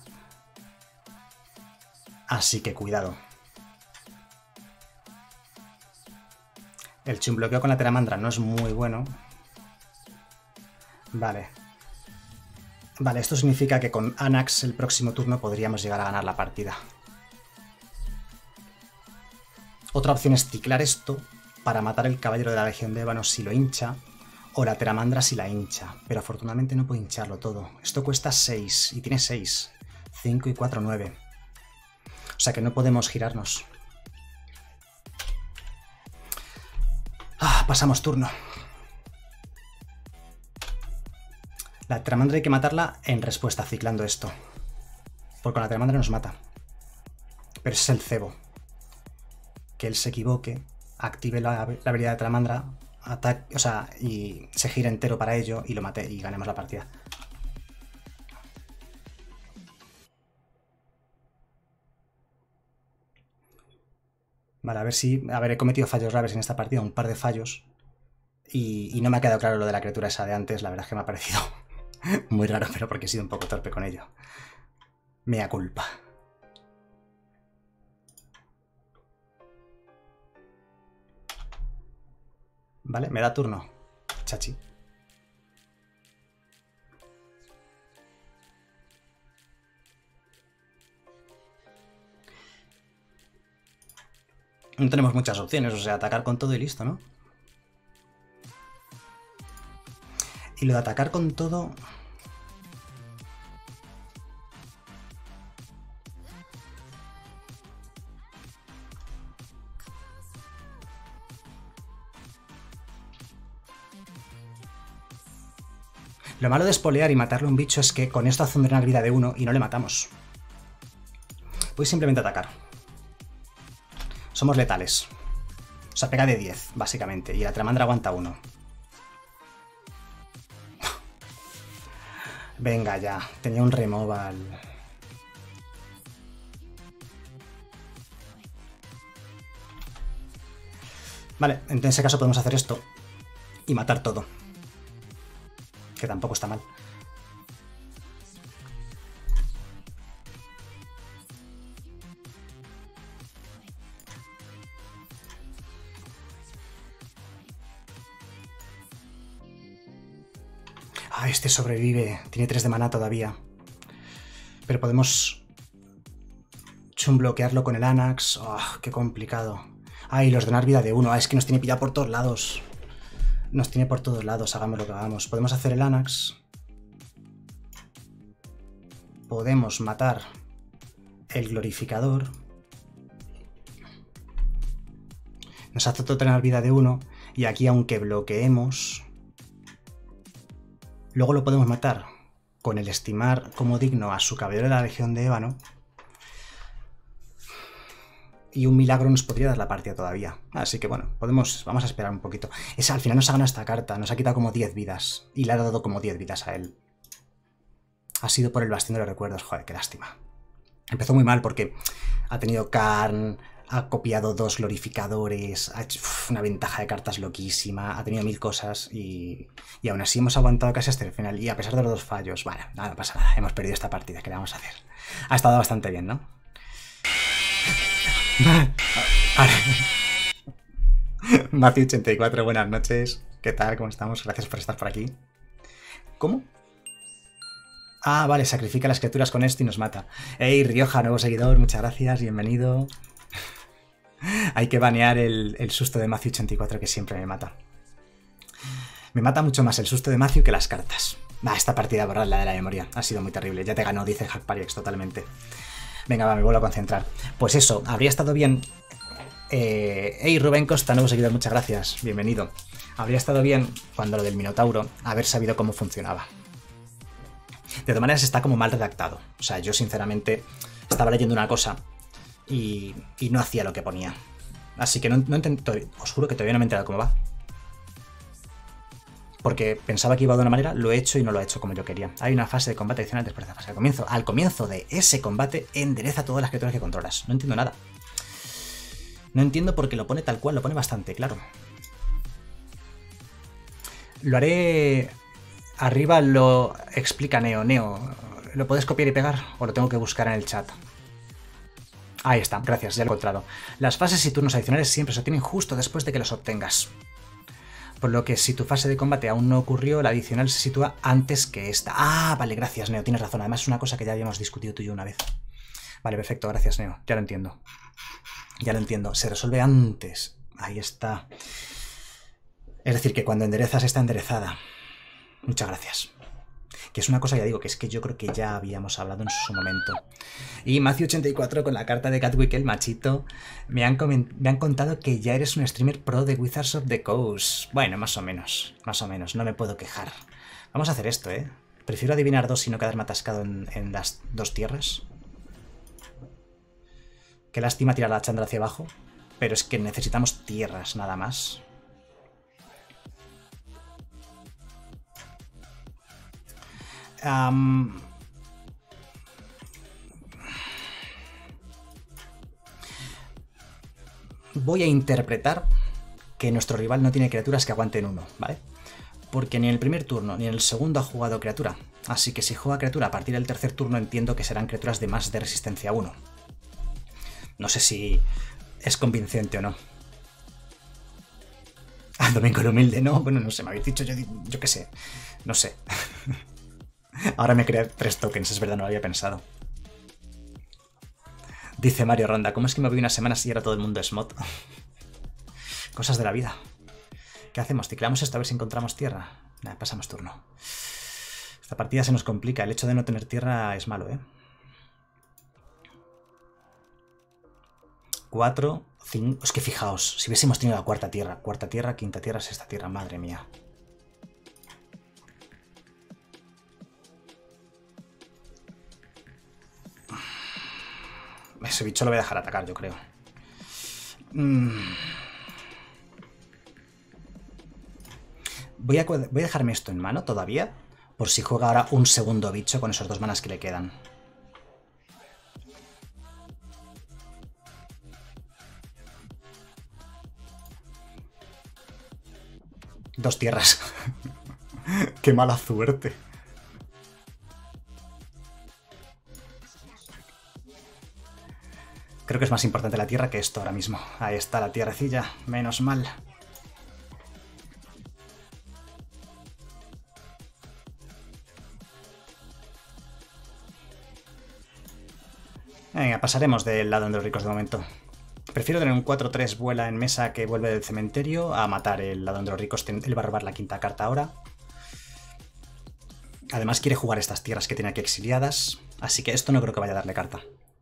Así que cuidado. El chumbloqueo con la Teramandra no es muy bueno. Vale. Vale, esto significa que con Anax el próximo turno podríamos llegar a ganar la partida. Otra opción es ciclar esto para matar el Caballero de la Legión de Ébano si lo hincha, o la Teramandra si la hincha, pero afortunadamente no puedo hincharlo todo. Esto cuesta seis y tiene seis. cinco y cuatro, nueve. O sea que no podemos girarnos. Ah, pasamos turno. La Teramandra hay que matarla en respuesta, ciclando esto. Porque con la Teramandra nos mata. Pero ese es el cebo. Que él se equivoque, active la, la habilidad de Teramandra, ataque, o sea, y se gira entero para ello y lo mate y ganemos la partida. Vale, a ver si... A ver, he cometido fallos graves en esta partida, un par de fallos. Y, y no me ha quedado claro lo de la criatura esa de antes, la verdad es que me ha parecido muy raro, pero porque he sido un poco torpe con ello. Mea culpa. Vale, me da turno. Chachi. No tenemos muchas opciones, o sea, atacar con todo y listo, ¿no? Y lo de atacar con todo... Lo malo de espolear y matarle a un bicho es que con esto hace un drenar vida de uno y no le matamos. Voy simplemente a atacar. Somos letales. O sea, pega de diez, básicamente. Y la Tramandra aguanta uno. Venga ya. Tenía un removal. Vale, en ese caso podemos hacer esto. Y matar todo. Que tampoco está mal. Ah, este sobrevive. Tiene tres de maná todavía. Pero podemos chumbloquearlo con el Anax. Oh, qué complicado. Ah, y los drenar vida de uno. Ah, es que nos tiene pillado por todos lados. Nos tiene por todos lados, hagamos lo que hagamos. Podemos hacer el Anax. Podemos matar el glorificador. Nos hace todo tener vida de uno. Y aquí, aunque bloqueemos, luego lo podemos matar con el estimar como digno a su caballero de la Legión de Ébano. Y un milagro nos podría dar la partida todavía. Así que bueno, podemos, vamos a esperar un poquito. Esa, al final nos ha ganado esta carta, nos ha quitado como diez vidas. Y le ha dado como diez vidas a él. Ha sido por el bastión de los recuerdos, joder, qué lástima. Empezó muy mal porque ha tenido Karn, ha copiado dos glorificadores, ha hecho uf, una ventaja de cartas loquísima, ha tenido mil cosas y, y aún así hemos aguantado casi hasta el final. Y a pesar de los dos fallos, bueno, nada, no pasa nada, hemos perdido esta partida, ¿qué le vamos a hacer? Ha estado bastante bien, ¿no? Matthew ochenta y cuatro, buenas noches. ¿Qué tal? ¿Cómo estamos? Gracias por estar por aquí. ¿Cómo? Ah, vale, sacrifica las criaturas con esto y nos mata. Ey, Rioja, nuevo seguidor, muchas gracias, bienvenido. Hay que banear el, el susto de Matthew ochenta y cuatro que siempre me mata. Me mata mucho más el susto de Matthew que las cartas. Va, esta partida borrarla de la memoria. Ha sido muy terrible. Ya te ganó, dice Hackpariex, totalmente. Venga, va, me vuelvo a concentrar. Pues eso, habría estado bien... Eh... Hey, Rubén Costa, nuevo seguidor, muchas gracias. Bienvenido. Habría estado bien, cuando lo del Minotauro, haber sabido cómo funcionaba. De todas maneras, está como mal redactado. O sea, yo sinceramente estaba leyendo una cosa y, y no hacía lo que ponía. Así que no, no intento... Os juro que todavía no me he enterado cómo va. Porque pensaba que iba de una manera, lo he hecho y no lo he hecho como yo quería. Hay una fase de combate adicional después de la fase de comienzo. Al comienzo de ese combate, endereza todas las criaturas que controlas. No entiendo nada. No entiendo por qué lo pone tal cual, lo pone bastante claro. Lo haré... Arriba lo explica Neo. Neo, ¿lo puedes copiar y pegar o lo tengo que buscar en el chat? Ahí está, gracias, ya lo he encontrado. Las fases y turnos adicionales siempre se obtienen justo después de que los obtengas. Por lo que si tu fase de combate aún no ocurrió, la adicional se sitúa antes que esta. Ah, vale, gracias, Neo, tienes razón. Además es una cosa que ya habíamos discutido tú y yo una vez. Vale, perfecto, gracias, Neo. Ya lo entiendo. Ya lo entiendo. Se resuelve antes. Ahí está. Es decir, que cuando enderezas está enderezada. Muchas gracias. Que es una cosa, ya digo, que es que yo creo que ya habíamos hablado en su momento. Y Matthew ochenta y cuatro con la carta de Catwick, el machito, me han, me han contado que ya eres un streamer pro de Wizards of the Coast. Bueno, más o menos, más o menos, no me puedo quejar. Vamos a hacer esto, ¿eh? Prefiero adivinar dos y no quedarme atascado en, en las dos tierras. Qué lástima tirar la Chandra hacia abajo, pero es que necesitamos tierras nada más. Um, voy a interpretar que nuestro rival no tiene criaturas que aguanten uno, ¿vale? Porque ni en el primer turno ni en el segundo ha jugado criatura. Así que si juega criatura a partir del tercer turno entiendo que serán criaturas de más de resistencia uno. No sé si es convincente o no. Domingo el humilde, no, bueno, no sé, me habéis dicho, yo, yo qué sé, no sé. Ahora me crea tres tokens, es verdad, no lo había pensado. Dice Mario Ronda, ¿cómo es que me voy unas semanas y ahora todo el mundo es mod? Cosas de la vida. ¿Qué hacemos? ¿Ciclamos esto a ver si encontramos tierra? Nada, pasamos turno. Esta partida se nos complica, el hecho de no tener tierra es malo, ¿eh? Cuatro, cinco... Es que fijaos, si hubiésemos tenido la cuarta tierra, cuarta tierra, quinta tierra, sexta tierra, madre mía. Ese bicho lo voy a dejar atacar, yo creo. Mm. Voy, a, voy a dejarme esto en mano todavía, por si juega ahora un segundo bicho con esos dos manas que le quedan. Dos tierras. Qué mala suerte. Creo que es más importante la tierra que esto ahora mismo. Ahí está la tierrecilla, menos mal. Venga, pasaremos del lado de los ricos de momento. Prefiero tener un cuatro tres vuela en mesa que vuelve del cementerio a matar el lado de los ricos. Él va a robar la quinta carta ahora. Además quiere jugar estas tierras que tiene aquí exiliadas. Así que esto no creo que vaya a darle carta.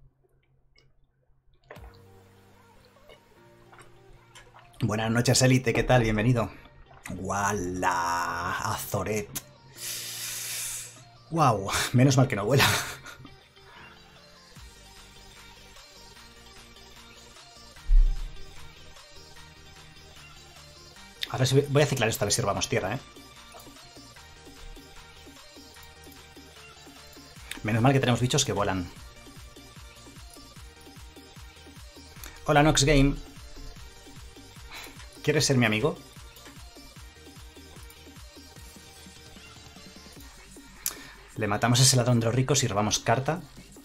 Buenas noches, Elite, ¿qué tal? Bienvenido. ¡Wala! Azoret. ¡Wow! Menos mal que no vuela. A ver si voy a ciclar esto, a ver si robamos tierra, ¿eh? Menos mal que tenemos bichos que vuelan. Hola, Nox Game. ¿Quieres ser mi amigo? Le matamos a ese ladrón de los ricos y robamos carta.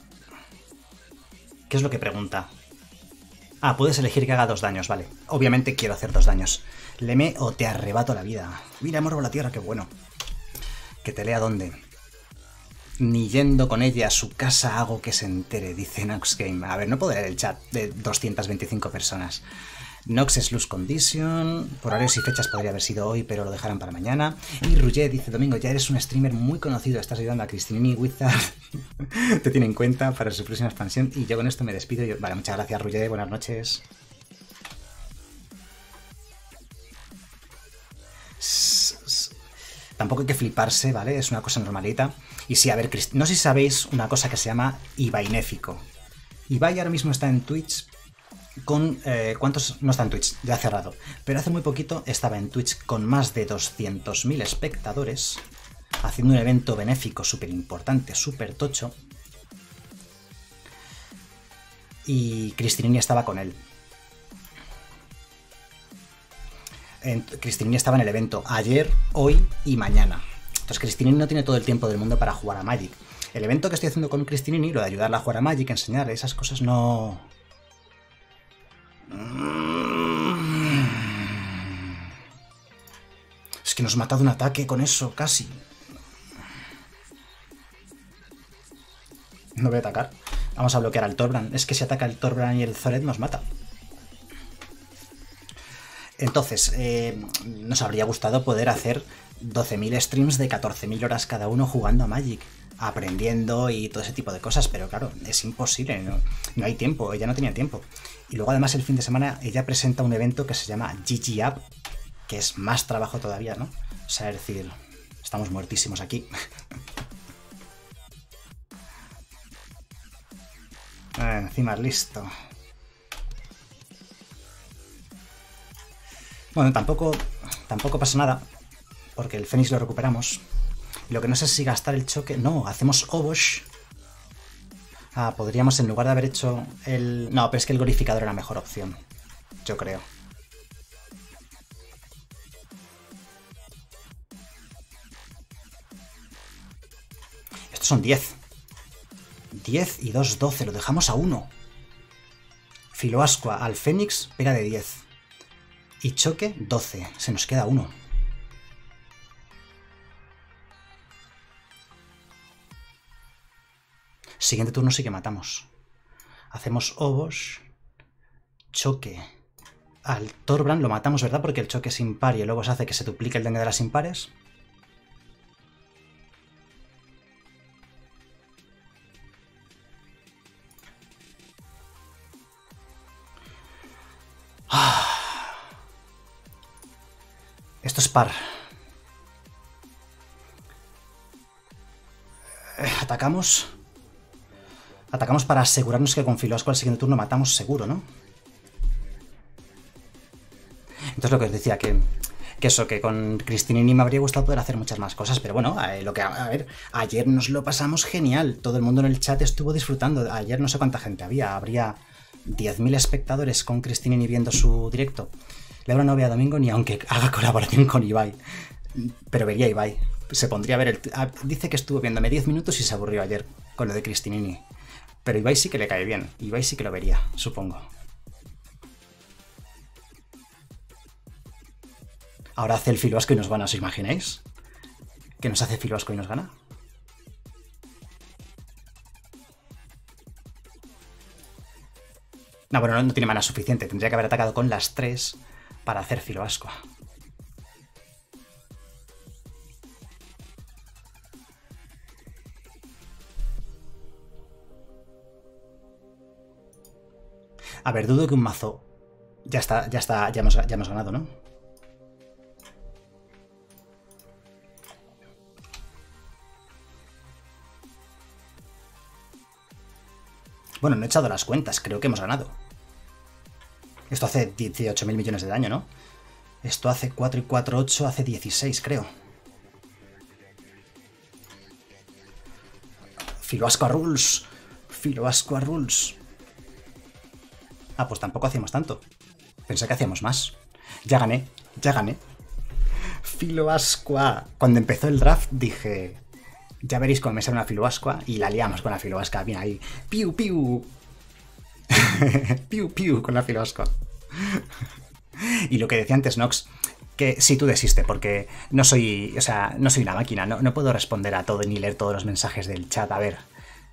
¿Qué es lo que pregunta? Ah, puedes elegir que haga dos daños, vale. Obviamente quiero hacer dos daños. Leme o te arrebato la vida. Mira, morbo la tierra, qué bueno. Que te lea dónde. Ni yendo con ella a su casa hago que se entere, dice Nox Game. A ver, no puedo leer el chat de doscientas veinticinco personas. Nox es Lose Condition. Por horarios y fechas podría haber sido hoy, pero lo dejarán para mañana. Y Ruget dice, Domingo, ya eres un streamer muy conocido. Estás ayudando a Cristinini Wizard. Te tiene en cuenta para su próxima expansión. Y yo con esto me despido. Yo... Vale, muchas gracias, Ruget. Buenas noches. Tampoco hay que fliparse, ¿vale? Es una cosa normalita. Y sí, a ver, no sé si sabéis una cosa que se llama Ibainéfico. Ibai ahora mismo está en Twitch con... Eh, ¿Cuántos? No está en Twitch, ya ha cerrado. Pero hace muy poquito estaba en Twitch con más de doscientos mil espectadores, haciendo un evento benéfico súper importante, súper tocho. Y Cristinini estaba con él. Cristinini estaba en el evento ayer, hoy y mañana. Entonces Cristinini no tiene todo el tiempo del mundo para jugar a Magic. El evento que estoy haciendo con Cristinini, lo de ayudarla a jugar a Magic, enseñarle esas cosas, no... Es que nos ha matado un ataque con eso, casi. No voy a atacar. Vamos a bloquear al Thorbrand. Es que si ataca el Thorbrand y el Zoret nos mata. Entonces, eh, nos habría gustado poder hacer doce mil streams de catorce mil horas cada uno jugando a Magic, aprendiendo y todo ese tipo de cosas, pero claro, es imposible, no, no hay tiempo, ella no tenía tiempo. Y luego además el fin de semana ella presenta un evento que se llama G G Up, que es más trabajo todavía, ¿no? O sea, es decir, estamos muertísimos aquí. Ah, encima listo. Bueno, tampoco, tampoco pasa nada, porque el Fénix lo recuperamos. Lo que no sé es si gastar el choque... No, hacemos Obosh. Ah, podríamos en lugar de haber hecho el... No, pero es que el glorificador era la mejor opción, yo creo. Estos son diez. diez y dos, doce, lo dejamos a uno. Filoascua al Fénix pega de diez. Y choque, doce. Se nos queda uno. Siguiente turno sí que matamos. Hacemos Obos. Choque. Al Torbran lo matamos, ¿verdad? Porque el choque es impar y el Obos hace que se duplique el daño de las impares. Ah. Esto es par. Eh, atacamos. Atacamos para asegurarnos que con Filoasco al siguiente turno matamos seguro, ¿no? Entonces lo que os decía, que, que eso, que con Cristinini me habría gustado poder hacer muchas más cosas, pero bueno, eh, lo que, a ver, ayer nos lo pasamos genial, todo el mundo en el chat estuvo disfrutando, ayer no sé cuánta gente había, habría diez mil espectadores con Cristinini viendo su directo. Lebron no ve a Domingo ni aunque haga colaboración con Ibai, pero vería a Ibai, se pondría a ver el... A, dice que estuvo viéndome diez minutos y se aburrió ayer con lo de Cristinini, pero Ibai sí que le cae bien, Ibai sí que lo vería, supongo. Ahora hace el Filoasco y nos gana, ¿os imagináis? ¿Que nos hace Filoasco y nos gana? No, bueno, no, no tiene mana suficiente. Tendría que haber atacado con las tres para hacer Filoasco. A ver, dudo que un mazo... Ya está, ya está, ya hemos, ya hemos ganado, ¿no? Bueno, no he echado las cuentas, creo que hemos ganado. Esto hace dieciocho mil millones de daño, ¿no? Esto hace cuatro y cuatro, ocho, hace dieciséis, creo. Filoasco a rules. Filoasco a rules. Ah, pues tampoco hacíamos tanto. Pensé que hacíamos más. Ya gané, ya gané. Filoascoa. Cuando empezó el draft dije... Ya veréis cómo me sale una Filoascoa y la liamos con la Filoascoa. Mira ahí. ¡Piu, piu! ¡Piu, piu! Con la Filoascoa. Y lo que decía antes Nox, que sí, tú desiste, porque no soy, o sea, no soy una máquina, no, no puedo responder a todo ni leer todos los mensajes del chat. A ver.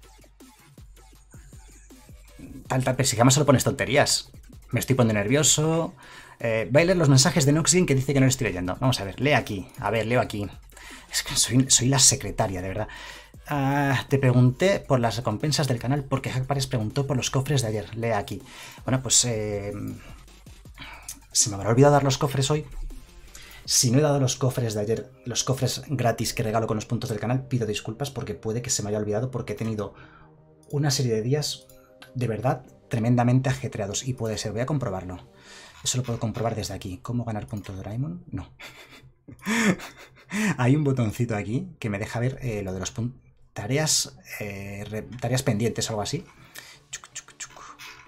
Tal, tal, pero si jamás solo pones tonterías. Me estoy poniendo nervioso. Eh, voy a leer los mensajes de Noxin que dice que no lo estoy leyendo. Vamos a ver, lee aquí. A ver, leo aquí. Es que soy, soy la secretaria, de verdad. Uh, te pregunté por las recompensas del canal porque Hackpares preguntó por los cofres de ayer. Lee aquí. Bueno, pues... Eh, se me habrá olvidado dar los cofres hoy. Si no he dado los cofres de ayer, los cofres gratis que regalo con los puntos del canal, pido disculpas porque puede que se me haya olvidado porque he tenido una serie de días de verdad tremendamente ajetreados y puede ser, voy a comprobarlo. Eso lo puedo comprobar desde aquí. ¿Cómo ganar puntos de Doraemon? No. Hay un botoncito aquí que me deja ver eh, lo de los puntos. Tareas, eh, re, tareas pendientes o algo así. Chuc, chuc, chuc.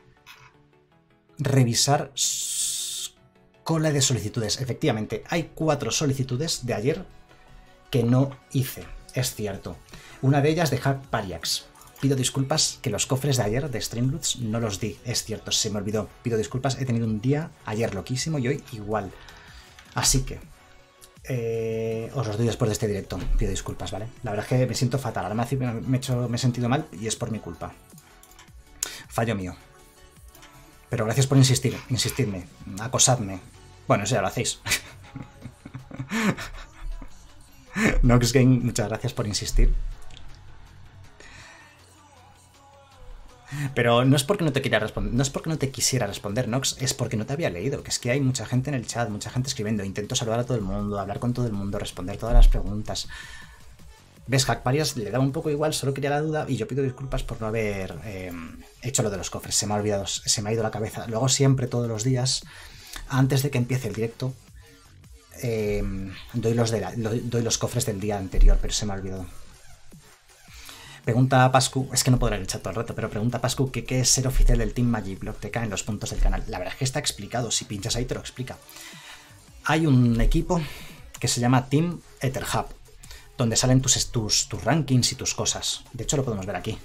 Revisar cola de solicitudes. Efectivamente, hay cuatro solicitudes de ayer que no hice. Es cierto. Una de ellas de Hackpariax. Pido disculpas que los cofres de ayer de Streamloots no los di. Es cierto, se me olvidó. Pido disculpas, he tenido un día ayer loquísimo y hoy igual. Así que... Eh, os los doy después de este directo. Pido disculpas, ¿vale? La verdad es que me siento fatal. Ahora me, me, he, hecho, me he sentido mal y es por mi culpa. Fallo mío. Pero gracias por insistir. Insistidme. Acosadme. Bueno, eso ya lo hacéis. Nox Game, muchas gracias por insistir. Pero no es porque no te quiera responder, no es porque no te quisiera responder, Nox, es porque no te había leído, que es que hay mucha gente en el chat, mucha gente escribiendo, intento saludar a todo el mundo, hablar con todo el mundo, responder todas las preguntas. ¿Ves? Hackparias le daba un poco igual, solo quería la duda y yo pido disculpas por no haber eh, hecho lo de los cofres, se me ha olvidado, se me ha ido la cabeza. Lo hago siempre, todos los días, antes de que empiece el directo, eh, doy, los de la, doy los cofres del día anterior, pero se me ha olvidado. Pregunta a Pascu, es que no podré leer el chat todo el rato, pero pregunta a Pascu que qué es ser oficial del Team MagicBlockTK en los puntos del canal. La verdad es que está explicado, si pinchas ahí te lo explica. Hay un equipo que se llama Team EtherHub, donde salen tus, tus, tus rankings y tus cosas. De hecho lo podemos ver aquí.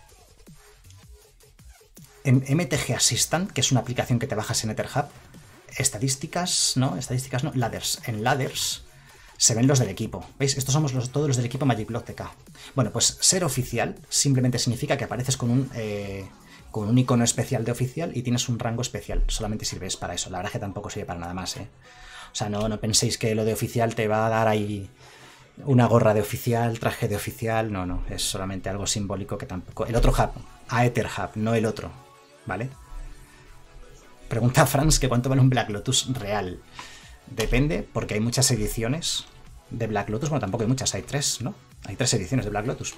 En M T G Assistant, que es una aplicación que te bajas en EtherHub, estadísticas, no, estadísticas no, ladders. En ladders se ven los del equipo. ¿Veis? Estos somos los, todos los del equipo Magic Block T K. Bueno, pues ser oficial simplemente significa que apareces con un, eh, con un icono especial de oficial y tienes un rango especial. Solamente sirves para eso. La verdad es que tampoco sirve para nada más, ¿eh? O sea, no, no penséis que lo de oficial te va a dar ahí una gorra de oficial, traje de oficial. No, no. Es solamente algo simbólico que tampoco... El otro hub, Aether Hub, no el otro. ¿Vale? Pregunta a Franz que cuánto vale un Black Lotus real. Depende, porque hay muchas ediciones de Black Lotus. Bueno, tampoco hay muchas, hay tres, ¿no? Hay tres ediciones de Black Lotus.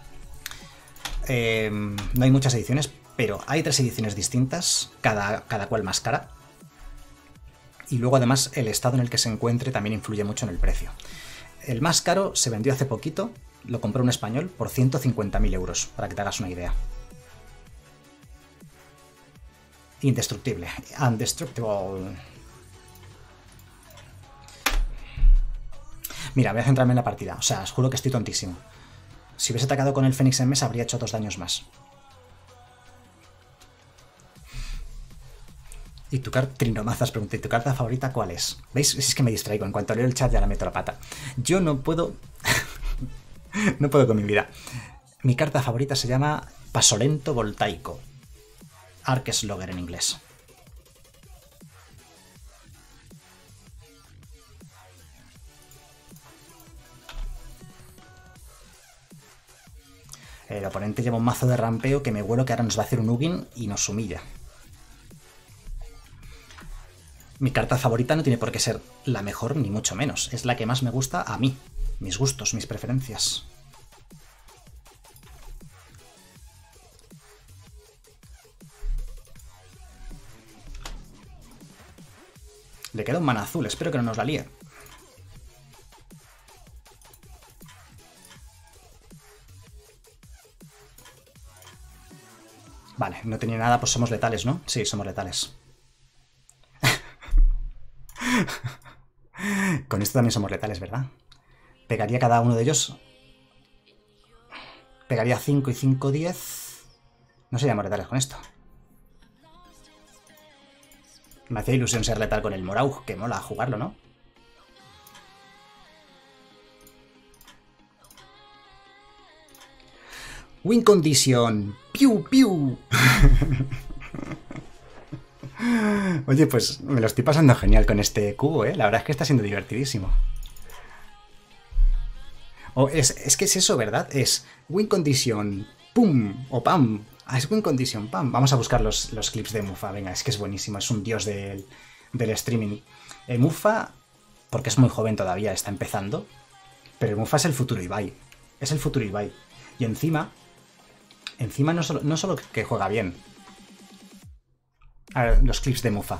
Eh, no hay muchas ediciones, pero hay tres ediciones distintas, cada, cada cual más cara. Y luego, además, el estado en el que se encuentre también influye mucho en el precio. El más caro se vendió hace poquito, lo compró un español por ciento cincuenta mil euros, para que te hagas una idea. Indestructible. Undestructible. Mira, voy a centrarme en la partida. O sea, os juro que estoy tontísimo. Si hubiese atacado con el Fénix en mesa, habría hecho dos daños más. ¿Y tu carta? Trinomazas, pregunté. ¿Y tu carta favorita cuál es? ¿Veis? Es que me distraigo. En cuanto leo el chat ya la meto la pata. Yo no puedo... no puedo con mi vida. Mi carta favorita se llama Pasolento Voltaico. Arc Slogger en inglés. El oponente lleva un mazo de rampeo que me huelo que ahora nos va a hacer un Ugin y nos humilla. Mi carta favorita no tiene por qué ser la mejor ni mucho menos. Es la que más me gusta a mí. Mis gustos, mis preferencias. Le queda un mana azul, espero que no nos la líe. Vale, no tenía nada, pues somos letales, ¿no? Sí, somos letales. Con esto también somos letales, ¿verdad? Pegaría cada uno de ellos. Pegaría cinco y cinco, diez. No seríamos letales con esto. Me hacía ilusión ser letal con el Moraug, que mola jugarlo, ¿no? Win condition. Piu, piu. Oye, pues me lo estoy pasando genial con este cubo, ¿eh? La verdad es que está siendo divertidísimo. Oh, es, es que es eso, ¿verdad? Es win condition, pum, o pam. Ah, es win condition, pam. Vamos a buscar los, los clips de Mufa. Venga, es que es buenísimo. Es un dios del, del streaming. Eh, Mufa, porque es muy joven todavía, está empezando. Pero Mufa es el futuro Ibai. Es el futuro Ibai. Y encima... Encima no solo, no solo que juega bien. A ver, los clips de Mufa.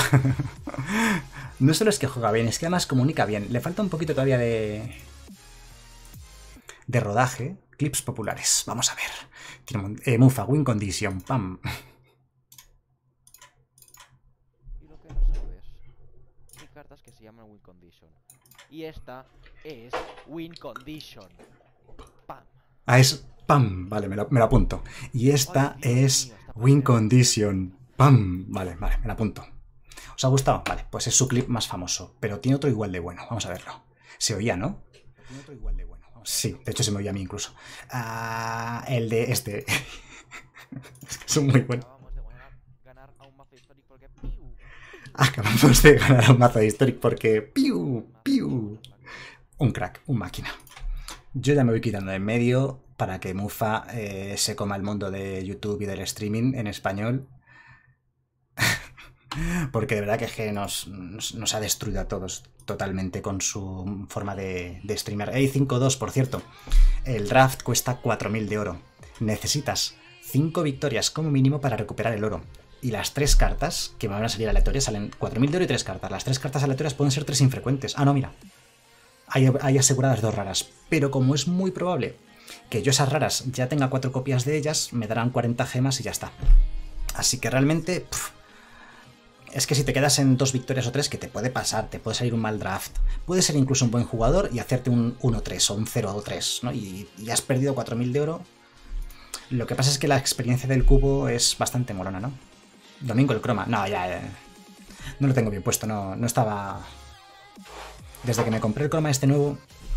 No solo es que juega bien, es que además comunica bien. Le falta un poquito todavía de... de rodaje. Clips populares. Vamos a ver. Eh, Mufa, win condition. Pam. Y lo que no sabes, hay cartas que se llaman win condition. Y esta es win condition. Pam. Ah, es... Pam, vale, me lo, me lo apunto. Y esta Ay, es mío, win condition. Pam, vale, vale, me la apunto. ¿Os ha gustado? Vale, pues es su clip más famoso. Pero tiene otro igual de bueno. Vamos a verlo. Se oía, ¿no? Tiene otro igual de bueno. Sí, de hecho se me oía a mí incluso. Uh, el de este. Es que son muy buenos. Acabamos de ganar a un mazo de Historic porque... ¡Piu! ¡Piu! Un crack, un máquina. Yo ya me voy quitando de en medio... para que Mufa eh, se coma el mundo de YouTube y del streaming en español. Porque de verdad que, es que nos, nos, nos ha destruido a todos totalmente con su forma de, de streamer. Hey, cinco dos, por cierto. El draft cuesta cuatro mil de oro. Necesitas cinco victorias como mínimo para recuperar el oro. Y las tres cartas que me van a salir aleatorias salen cuatro mil de oro y tres cartas. Las tres cartas aleatorias pueden ser tres infrecuentes. Ah, no, mira. Hay, hay aseguradas dos raras. Pero como es muy probable... que yo esas raras ya tenga cuatro copias de ellas, me darán cuarenta gemas y ya está. Así que realmente... Pff, es que si te quedas en dos victorias o tres, que te puede pasar, te puede salir un mal draft. Puede ser incluso un buen jugador y hacerte un uno tres o un cero tres, ¿no? Y, y has perdido cuatro mil de oro. Lo que pasa es que la experiencia del cubo es bastante molona, ¿no? Domingo el croma. No, ya... ya. No lo tengo bien puesto, no, no estaba... Desde que me compré el croma este nuevo...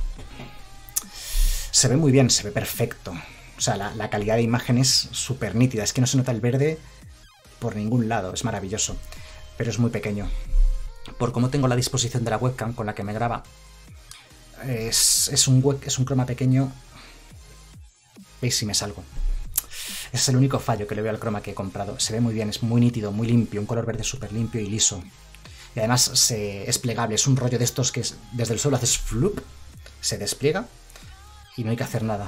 Se ve muy bien, se ve perfecto. O sea, la, la calidad de imagen es súper nítida. Es que no se nota el verde por ningún lado. Es maravilloso. Pero es muy pequeño. Por cómo tengo la disposición de la webcam con la que me graba, es, es, un, web, es un croma pequeño. ¿Veis si me salgo? Ese es el único fallo que le veo al croma que he comprado. Se ve muy bien, es muy nítido, muy limpio. Un color verde súper limpio y liso. Y además se, es plegable. Es un rollo de estos que es, desde el suelo haces flup, se despliega y no hay que hacer nada.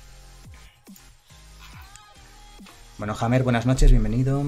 Bueno, Hammer, buenas noches, bienvenido.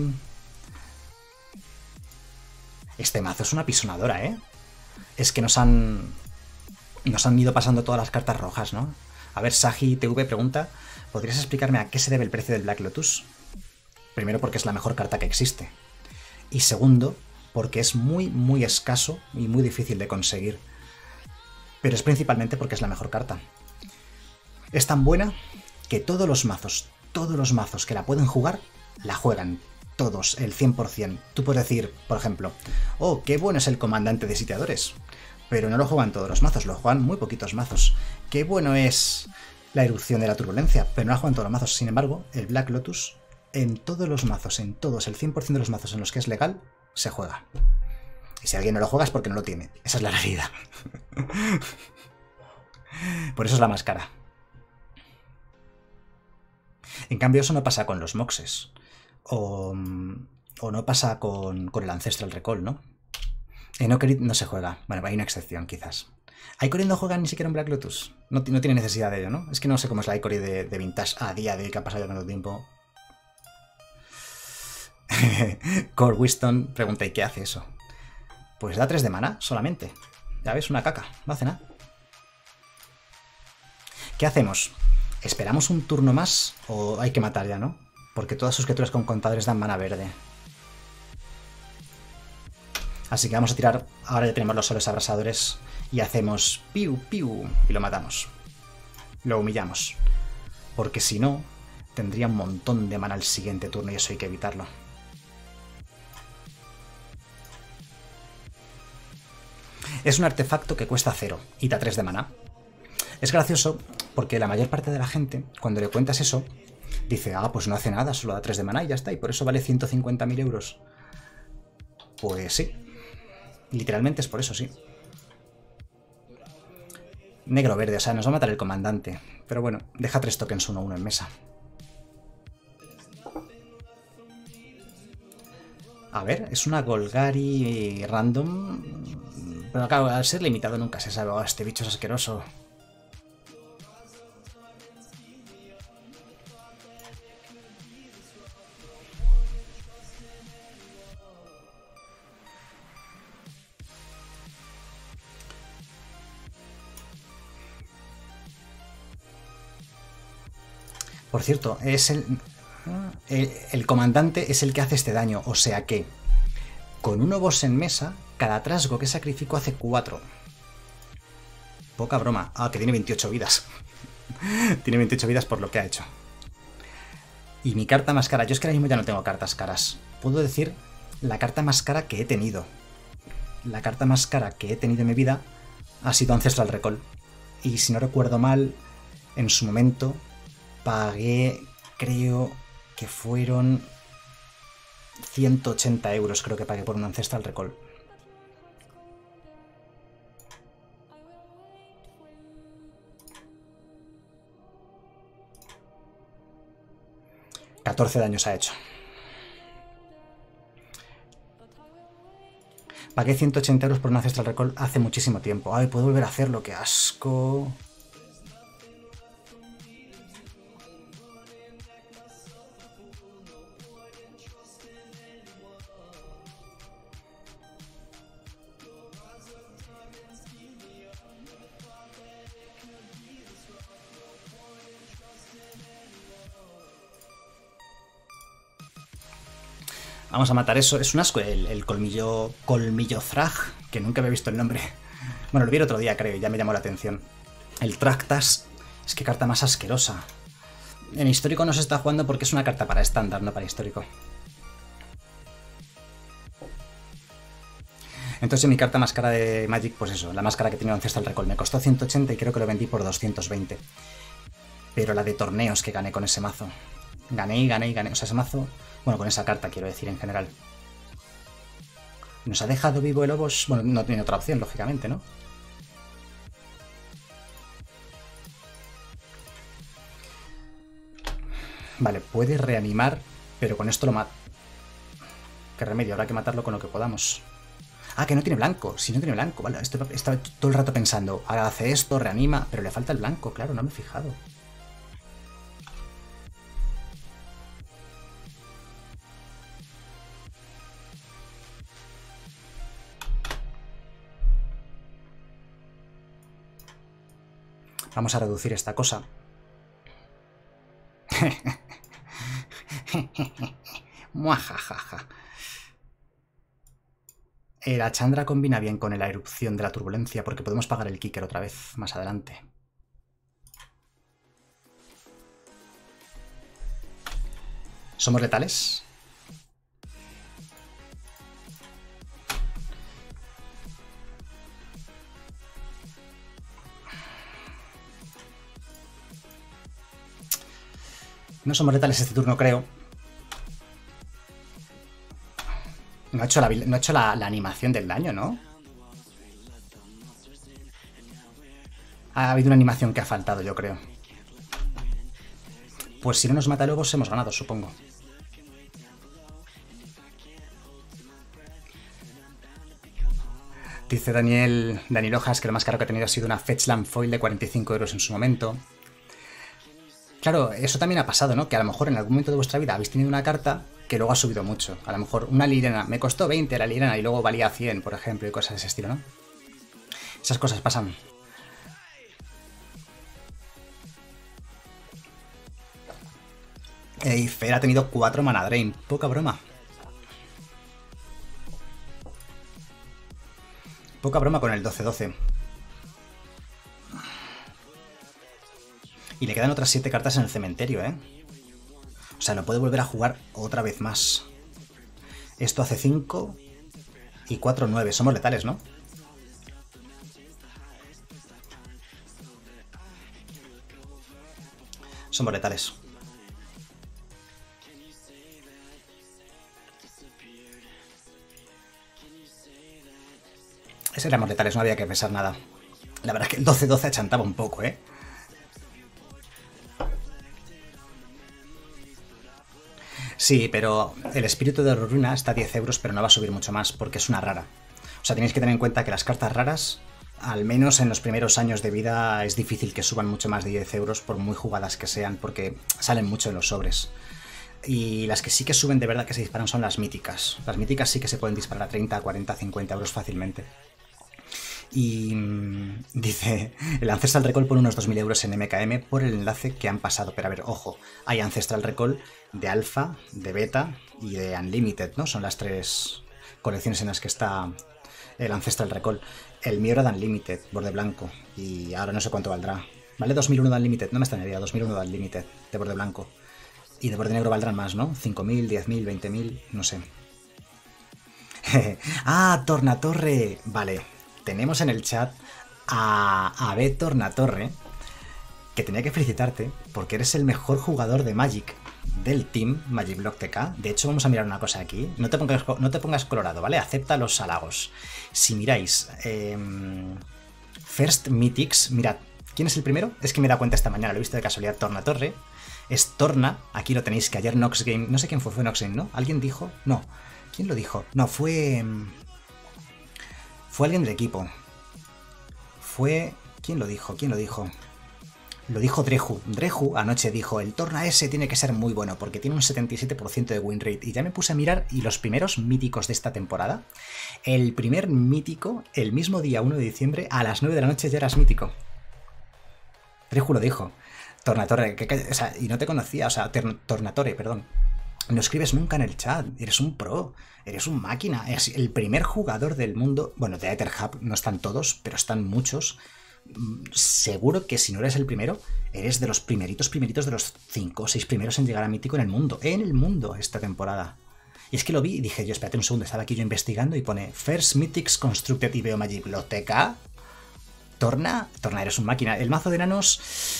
Este mazo es una pisonadora, ¿eh? Es que nos han... Nos han ido pasando todas las cartas rojas, ¿no? A ver, Saji T V pregunta... ¿Podrías explicarme a qué se debe el precio del Black Lotus? Primero, porque es la mejor carta que existe. Y segundo, porque es muy, muy escaso y muy difícil de conseguir. Pero es principalmente porque es la mejor carta. Es tan buena que todos los mazos, todos los mazos que la pueden jugar, la juegan. Todos, el cien por cien. Tú puedes decir, por ejemplo, oh, qué bueno es el comandante de sitiadores. Pero no lo juegan todos los mazos, lo juegan muy poquitos mazos. Qué bueno es la erupción de la turbulencia, pero no la juegan todos los mazos. Sin embargo, el Black Lotus, en todos los mazos, en todos, el cien por cien de los mazos en los que es legal, se juega. Y si alguien no lo juega es porque no lo tiene. Esa es la realidad. Por eso es la más cara. En cambio, eso no pasa con los Moxes. O, o no pasa con, con el Ancestral Recall, ¿no? En Okerit no se juega. Bueno, hay una excepción, quizás. Icory no juega ni siquiera en Black Lotus. No, no tiene necesidad de ello, ¿no? Es que no sé cómo es la Icory de, de Vintage a día de hoy, que ha pasado ya tanto tiempo. Core Winston pregunta, ¿y qué hace eso? Pues da tres de mana solamente. Ya ves, una caca. No hace nada. ¿Qué hacemos? ¿Esperamos un turno más o hay que matar ya, no? Porque todas sus criaturas con contadores dan mana verde. Así que vamos a tirar... Ahora ya tenemos los soles abrasadores y hacemos piu, piu, y lo matamos. Lo humillamos. Porque si no, tendría un montón de mana el siguiente turno y eso hay que evitarlo. Es un artefacto que cuesta cero y da tres de mana. Es gracioso porque la mayor parte de la gente, cuando le cuentas eso, dice, ah, pues no hace nada, solo da tres de mana y ya está, y por eso vale ciento cincuenta mil euros. Pues sí. Literalmente es por eso, sí. Negro-verde, o sea, nos va a matar el comandante. Pero bueno, deja tres tokens uno uno en mesa. A ver, es una Golgari random. Pero claro, al ser limitado nunca se sabe. Oh, este bicho es asqueroso. Por cierto, es el, el, el comandante es el que hace este daño, o sea que con uno boss en mesa, cada trasgo que sacrifico hace cuatro. Poca broma. Ah, que tiene veintiocho vidas. Tiene veintiocho vidas por lo que ha hecho. Y mi carta más cara, yo es que ahora mismo ya no tengo cartas caras. Puedo decir la carta más cara que he tenido. La carta más cara que he tenido en mi vida ha sido Ancestral Recall. Y si no recuerdo mal, en su momento... Pagué, creo que fueron ciento ochenta euros, creo que pagué por un Ancestral Recall. catorce daños ha hecho. Pagué ciento ochenta euros por un Ancestral Recall hace muchísimo tiempo. Ay, puedo volver a hacerlo, qué asco. Vamos a matar eso. Es un asco el, el colmillo... Colmillo Thrag, que nunca había visto el nombre. Bueno, lo vi el otro día, creo, y ya me llamó la atención. El Tractas. Es que carta más asquerosa. En histórico no se está jugando porque es una carta para estándar, no para histórico. Entonces mi carta más cara de Magic, pues eso, la más cara que tenía Ancestral Recall. Me costó ciento ochenta y creo que lo vendí por doscientos veinte. Pero la de torneos que gané con ese mazo. Gané y gané y gané. O sea, ese mazo... Bueno, con esa carta quiero decir en general. ¿Nos ha dejado vivo el Lobos? Bueno, no tiene otra opción, lógicamente, ¿no? Vale, puede reanimar, pero con esto lo mata. ¿Qué remedio? Habrá que matarlo con lo que podamos. Ah, que no tiene blanco. Si no tiene blanco, vale. Esto, estaba todo el rato pensando. Ahora hace esto, reanima, pero le falta el blanco. Claro, no me he fijado. Vamos a reducir esta cosa. Muajajaja. La Chandra combina bien con la erupción de la turbulencia porque podemos pagar el kicker otra vez más adelante. ¿Somos letales? No somos letales este turno, creo. No ha hecho la, no ha hecho la, la animación del daño, ¿no? Ha habido una animación que ha faltado, yo creo. Pues si no nos mata Lobos, hemos ganado, supongo. Dice Daniel, Daniel Hojas que lo más caro que ha tenido ha sido una Fetchland Foil de cuarenta y cinco euros en su momento. Claro, eso también ha pasado, ¿no? Que a lo mejor en algún momento de vuestra vida habéis tenido una carta que luego ha subido mucho. A lo mejor una Liliana, me costó veinte la Liliana y luego valía cien, por ejemplo, y cosas de ese estilo, ¿no? Esas cosas pasan. Ey, Fer ha tenido cuatro mana drain, poca broma. Poca broma con el doce doce. Y le quedan otras siete cartas en el cementerio, ¿eh? O sea, no puede volver a jugar otra vez más. Esto hace cinco y cuatro, nueve. Somos letales, ¿no? Somos letales. Ese éramos letales, no había que pensar nada. La verdad es que el doce doce achantaba un poco, ¿eh? Sí, pero el espíritu de ruina está a diez euros, pero no va a subir mucho más, porque es una rara. O sea, tenéis que tener en cuenta que las cartas raras, al menos en los primeros años de vida, es difícil que suban mucho más de diez euros, por muy jugadas que sean, porque salen mucho en los sobres. Y las que sí que suben de verdad que se disparan son las míticas. Las míticas sí que se pueden disparar a treinta, cuarenta, cincuenta euros fácilmente. Y mmm, dice, el Ancestral Recall pone unos dos mil euros en M K M por el enlace que han pasado. Pero a ver, ojo, hay Ancestral Recall de Alpha, de Beta y de Unlimited, ¿no? Son las tres colecciones en las que está el Ancestral Recall. El mío era de Unlimited, borde blanco, y ahora no sé cuánto valdrá. ¿Vale? dos mil uno de Unlimited, no me extrañaría, dos mil uno de Unlimited, de borde blanco. Y de borde negro valdrán más, ¿no? cinco mil, diez mil, veinte mil, no sé. ¡Ah, Tornatorre! Vale. Tenemos en el chat a, a B. Tornatorre, que tenía que felicitarte porque eres el mejor jugador de Magic del team Magic Block T K. De hecho, vamos a mirar una cosa aquí. No te pongas, no te pongas colorado, ¿vale? Acepta los halagos. Si miráis eh, First Mythics, mirad, ¿quién es el primero? Es que me he dado cuenta esta mañana, lo he visto de casualidad, Tornatorre. Es Torna, aquí lo tenéis, que ayer Nox Game, no sé quién fue, fue Nox Game, ¿no? ¿Alguien dijo? No. ¿Quién lo dijo? No, fue... Fue alguien del equipo. Fue... ¿Quién lo dijo? ¿Quién lo dijo? Lo dijo Dreju. Dreju anoche dijo, el Torna S tiene que ser muy bueno porque tiene un setenta y siete por ciento de win rate. Y ya me puse a mirar y los primeros míticos de esta temporada, el primer mítico, el mismo día uno de diciembre, a las nueve de la noche ya eras mítico. Dreju lo dijo. Tornatorre, que, que, o sea, y no te conocía, o sea, Tornatorre, perdón. No escribes nunca en el chat, eres un pro, eres un máquina, eres el primer jugador del mundo, bueno, de Etherhub no están todos, pero están muchos. Seguro que si no eres el primero, eres de los primeritos, primeritos de los cinco o seis primeros en llegar a mítico en el mundo, en el mundo esta temporada. Y es que lo vi y dije, yo, espérate un segundo, estaba aquí yo investigando y pone First Mythics Constructed y veo Magic Biblioteca. Torna, Torna, eres un máquina. El mazo de enanos,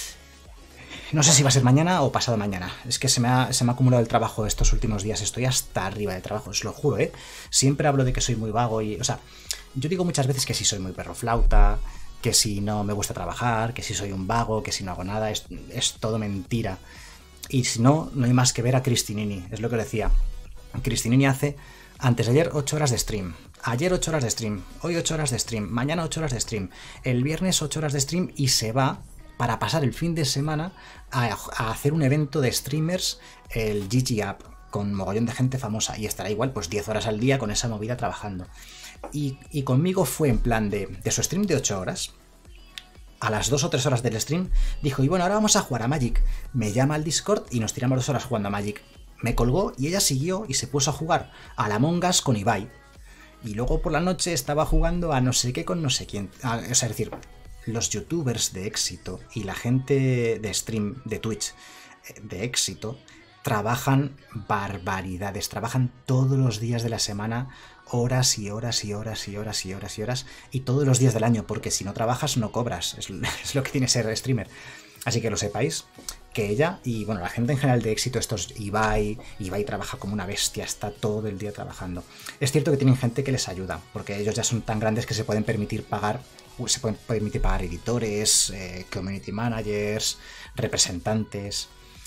no sé si va a ser mañana o pasado mañana. Es que se me ha, se me ha acumulado el trabajo estos últimos días. Estoy hasta arriba de trabajo, os lo juro, ¿eh? Siempre hablo de que soy muy vago y, o sea, yo digo muchas veces que si soy muy perroflauta, que si no me gusta trabajar, que si soy un vago, que si no hago nada, es, es todo mentira. Y si no, no hay más que ver a Cristinini, es lo que decía. Cristinini hace, antes de ayer, ocho horas de stream. Ayer ocho horas de stream, hoy ocho horas de stream, mañana ocho horas de stream, el viernes ocho horas de stream y se va para pasar el fin de semana a, a hacer un evento de streamers, el G G Up, con mogollón de gente famosa y estará igual pues diez horas al día con esa movida trabajando. Y, y conmigo fue en plan de, de su stream de ocho horas, a las dos o tres horas del stream, dijo, y bueno, ahora vamos a jugar a Magic. Me llama al Discord y nos tiramos dos horas jugando a Magic. Me colgó y ella siguió y se puso a jugar a la Among Us con Ibai. Y luego por la noche estaba jugando a no sé qué con no sé quién. A, o sea, es decir, los youtubers de éxito y la gente de stream de Twitch de éxito trabajan barbaridades, trabajan todos los días de la semana, horas y horas y horas y horas y horas y horas, y todos los días del año, porque si no trabajas no cobras, es, es lo que tiene ser streamer. Así que lo sepáis, que ella y bueno, la gente en general de éxito, estos Ibai, Ibai trabaja como una bestia, está todo el día trabajando. Es cierto que tienen gente que les ayuda, porque ellos ya son tan grandes que se pueden permitir pagar, se pueden permitir pagar editores, eh, community managers, representantes,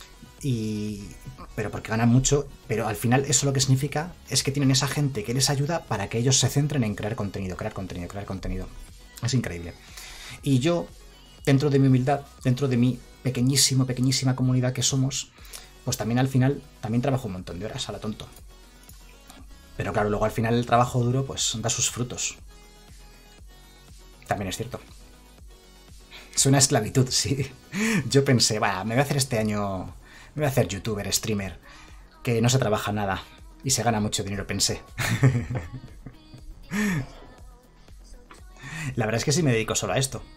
y pero porque ganan mucho, pero al final eso lo que significa es que tienen esa gente que les ayuda para que ellos se centren en crear contenido, crear contenido, crear contenido. Es increíble. Y yo, dentro de mi humildad, dentro de mi pequeñísimo, pequeñísima comunidad que somos, pues también al final, también trabajo un montón de horas a la tonto. Pero claro, luego al final el trabajo duro pues da sus frutos. También es cierto. Es una esclavitud, sí. Yo pensé, va, me voy a hacer este año, me voy a hacer youtuber, streamer, que no se trabaja nada y se gana mucho dinero, pensé. La verdad es que sí me dedico solo a esto.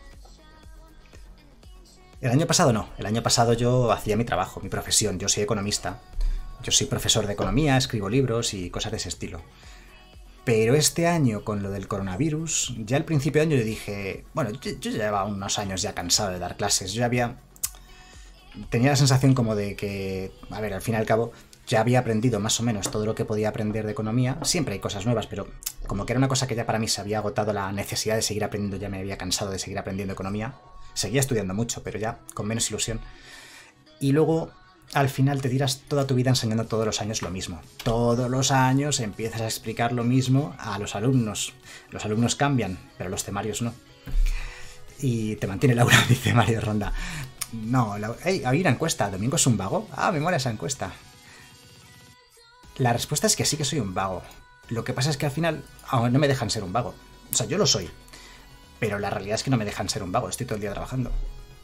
El año pasado no, el año pasado yo hacía mi trabajo, mi profesión, yo soy economista, yo soy profesor de economía, escribo libros y cosas de ese estilo. Pero este año, con lo del coronavirus, ya al principio de año yo dije, bueno, yo, yo llevaba unos años ya cansado de dar clases, yo había... tenía la sensación como de que, a ver, al fin y al cabo, ya había aprendido más o menos todo lo que podía aprender de economía, siempre hay cosas nuevas, pero como que era una cosa que ya para mí se había agotado la necesidad de seguir aprendiendo, ya me había cansado de seguir aprendiendo economía. Seguía estudiando mucho, pero ya con menos ilusión. Y luego, al final, te tiras toda tu vida enseñando todos los años lo mismo. Todos los años empiezas a explicar lo mismo a los alumnos. Los alumnos cambian, pero los temarios no. Y te mantiene Laura, dice Mario Ronda. No, la... hey, hay una encuesta. ¿Domingo es un vago? Ah, me mola esa encuesta. La respuesta es que sí que soy un vago. Lo que pasa es que al final oh, no me dejan ser un vago. O sea, yo lo soy. Pero la realidad es que no me dejan ser un vago, estoy todo el día trabajando.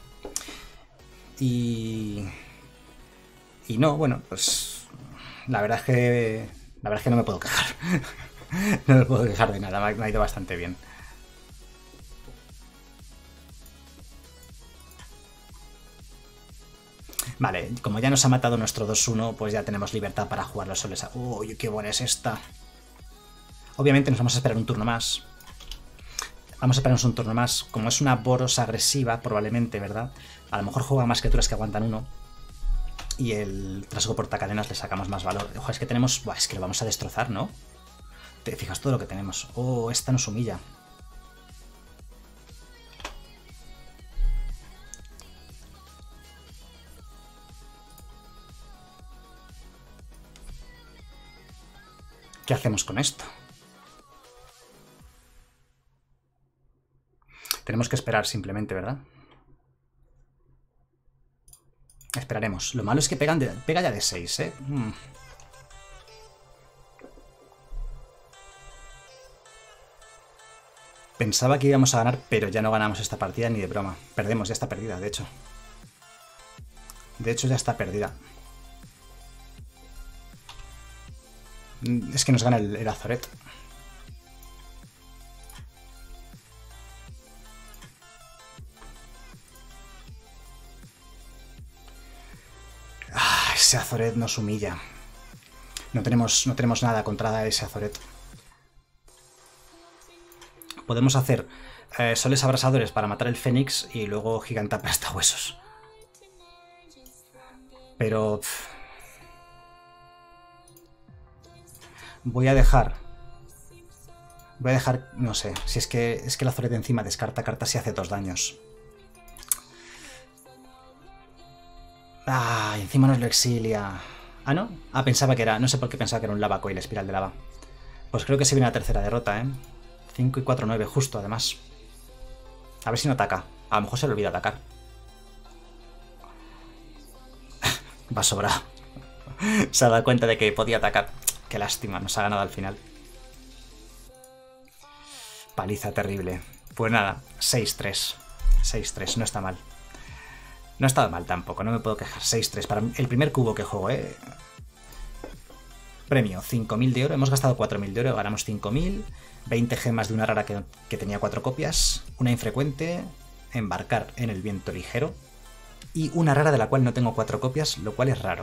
Y... Y no, bueno, pues... La verdad es que... La verdad es que no me puedo quejar. No me puedo quejar de nada, me ha ido bastante bien. Vale, como ya nos ha matado nuestro dos uno, pues ya tenemos libertad para jugar los soles. Uy, qué buena es esta. Obviamente nos vamos a esperar un turno más. Vamos a esperarnos un turno más. Como es una Boros agresiva, probablemente, ¿verdad? A lo mejor juega más criaturas que aguantan uno. Y el trasgo portacadenas le sacamos más valor. Ojo, es que tenemos... Buah, es que lo vamos a destrozar, ¿no? Te fijas todo lo que tenemos. Oh, esta nos humilla. ¿Qué hacemos con esto? Tenemos que esperar simplemente, ¿verdad? Esperaremos. Lo malo es que pegan de, pega ya de seis, ¿eh? Mm. Pensaba que íbamos a ganar, pero ya no ganamos esta partida ni de broma. Perdemos, ya está perdida, de hecho. De hecho, ya está perdida. Es que nos gana el, el Azoret. Ah, ese Azoret nos humilla. No tenemos, no tenemos nada contra ese Azoret. Podemos hacer eh, soles abrasadores para matar el Fénix y luego Giganta huesos. Pero... Pff, voy a dejar... Voy a dejar... No sé, si es que, es que el Azoret encima descarta cartas y hace dos daños. Ah, encima nos lo exilia. Ah, ¿no? Ah, pensaba que era... No sé por qué pensaba que era un Lava Coil, espiral de lava. Pues creo que se viene la tercera derrota, ¿eh? cinco y cuatro, nueve, justo, además. A ver si no ataca. A lo mejor se le olvida atacar. Va sobrado. Se ha dado cuenta de que podía atacar. Qué lástima, nos ha ganado al final. Paliza terrible. Pues nada, seis tres. seis tres, no está mal. No ha estado mal tampoco, no me puedo quejar. seis tres para el primer cubo que juego, ¿eh? Premio, cinco mil de oro. Hemos gastado cuatro mil de oro, ganamos cinco mil. veinte gemas de una rara que, que tenía cuatro copias. Una infrecuente. Embarcar en el viento ligero. Y una rara de la cual no tengo cuatro copias, lo cual es raro.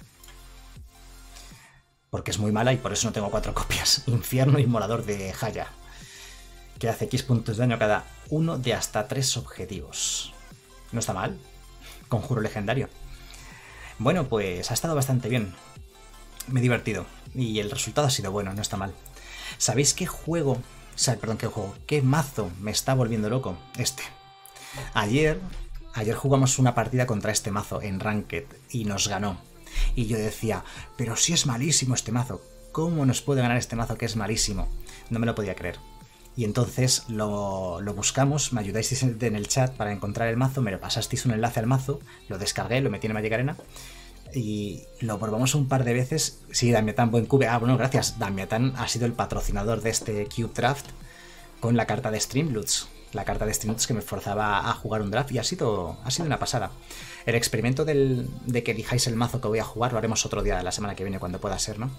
Porque es muy mala y por eso no tengo cuatro copias. Infierno Inmolador de Haya. Que hace X puntos de daño a cada uno de hasta tres objetivos. No está mal. Conjuro legendario. Bueno, pues ha estado bastante bien. Me he divertido. Y el resultado ha sido bueno, no está mal. ¿Sabéis qué juego? O sea, perdón, qué juego. ¿Qué mazo me está volviendo loco? Este. Ayer... Ayer jugamos una partida contra este mazo en Ranked y nos ganó. Y yo decía, pero si es malísimo este mazo. ¿Cómo nos puede ganar este mazo que es malísimo? No me lo podía creer. Y entonces lo, lo buscamos, me ayudáis en el chat para encontrar el mazo, me lo pasasteis un enlace al mazo, lo descargué, lo metí en Magic Arena y lo probamos un par de veces. Sí, Damiatán, buen cube. Ah, bueno, gracias. Damiatán ha sido el patrocinador de este Cube Draft con la carta de Streamloots. La carta de Streamloots que me forzaba a jugar un draft y ha sido, ha sido una pasada. El experimento del, de que elijáis el mazo que voy a jugar lo haremos otro día de la semana que viene cuando pueda ser, ¿no?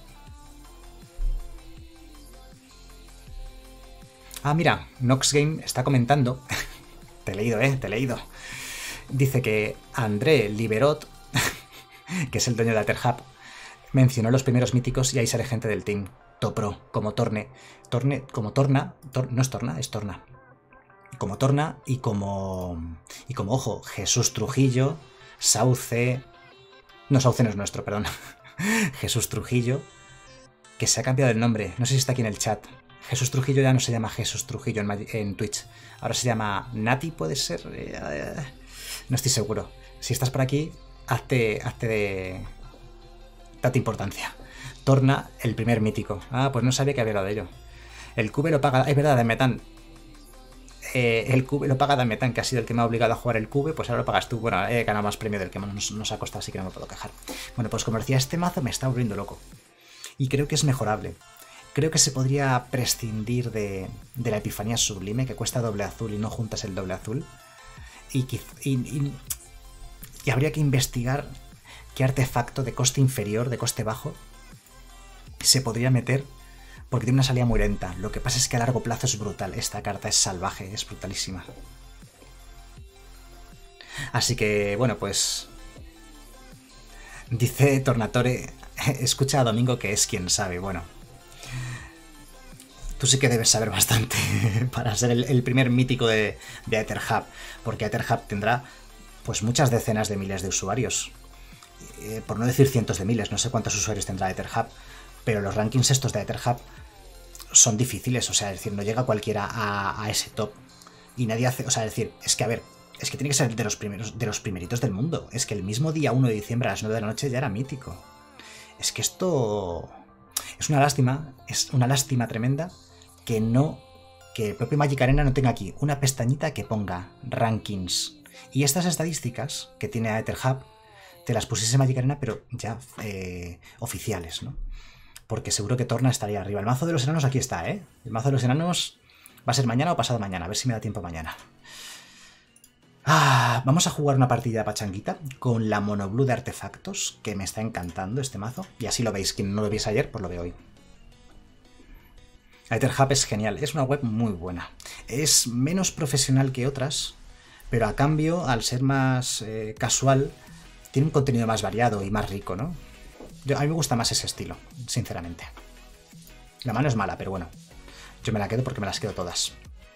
Ah, mira, Nox Game está comentando. Te he leído, eh, te he leído. Dice que André Liberot, que es el dueño de AetherHub, mencionó los primeros míticos y ahí sale gente del team Topro, como Torne. Torne, como Torna, tor, no es Torna, es Torna. Como Torna y como... Y como, ojo, Jesús Trujillo, Sauce... No, Sauce no es nuestro, perdón. Jesús Trujillo, que se ha cambiado el nombre. No sé si está aquí en el chat. Jesús Trujillo ya no se llama Jesús Trujillo en, en Twitch. Ahora se llama Nati, ¿puede ser? Eh, no estoy seguro. Si estás por aquí, hazte, hazte de... Date importancia. Torna, el primer mítico. Ah, pues no sabía que había hablado de ello. El cube lo paga... Es verdad, Damiatán. Eh, el cube lo paga Damiatán, que ha sido el que me ha obligado a jugar el cube. Pues ahora lo pagas tú. Bueno, he ganado más premio del que nos, nos ha costado, así que no me puedo quejar. Bueno, pues como decía, este mazo me está volviendo loco. Y creo que es mejorable. Creo que se podría prescindir de, de la Epifanía Sublime, que cuesta doble azul y no juntas el doble azul. Y, y, y, y habría que investigar qué artefacto de coste inferior, de coste bajo, se podría meter, porque tiene una salida muy lenta. Lo que pasa es que a largo plazo es brutal. Esta carta es salvaje, es brutalísima. Así que, bueno, pues... Dice Tornatore, escucha a Domingo que es quien sabe. Bueno... Tú sí que debes saber bastante para ser el, el primer mítico de, de AetherHub, porque AetherHub tendrá pues muchas decenas de miles de usuarios, eh, por no decir cientos de miles, no sé cuántos usuarios tendrá AetherHub, pero los rankings estos de AetherHub son difíciles, o sea, es decir, no llega cualquiera a, a ese top y nadie hace, o sea, es decir, es que a ver, es que tiene que ser de los primeros, de los primeritos del mundo, es que el mismo día uno de diciembre a las nueve de la noche ya era mítico, es que esto es una lástima, es una lástima tremenda que no, que el propio Magic Arena no tenga aquí una pestañita que ponga rankings. Y estas estadísticas que tiene AetherHub, te las pusiese Magic Arena, pero ya eh, oficiales, ¿no? Porque seguro que Torna estaría arriba. El mazo de los enanos aquí está, ¿eh? El mazo de los enanos va a ser mañana o pasado mañana, a ver si me da tiempo mañana. Ah, vamos a jugar una partida de pachanguita con la monoblue de artefactos, que me está encantando este mazo. Y así lo veis, quien no lo viese ayer, pues lo ve hoy. AetherHub es genial, es una web muy buena. Es menos profesional que otras, pero a cambio, al ser más eh, casual, tiene un contenido más variado y más rico, ¿no? Yo, a mí me gusta más ese estilo, sinceramente. La mano es mala, pero bueno. Yo me la quedo porque me las quedo todas.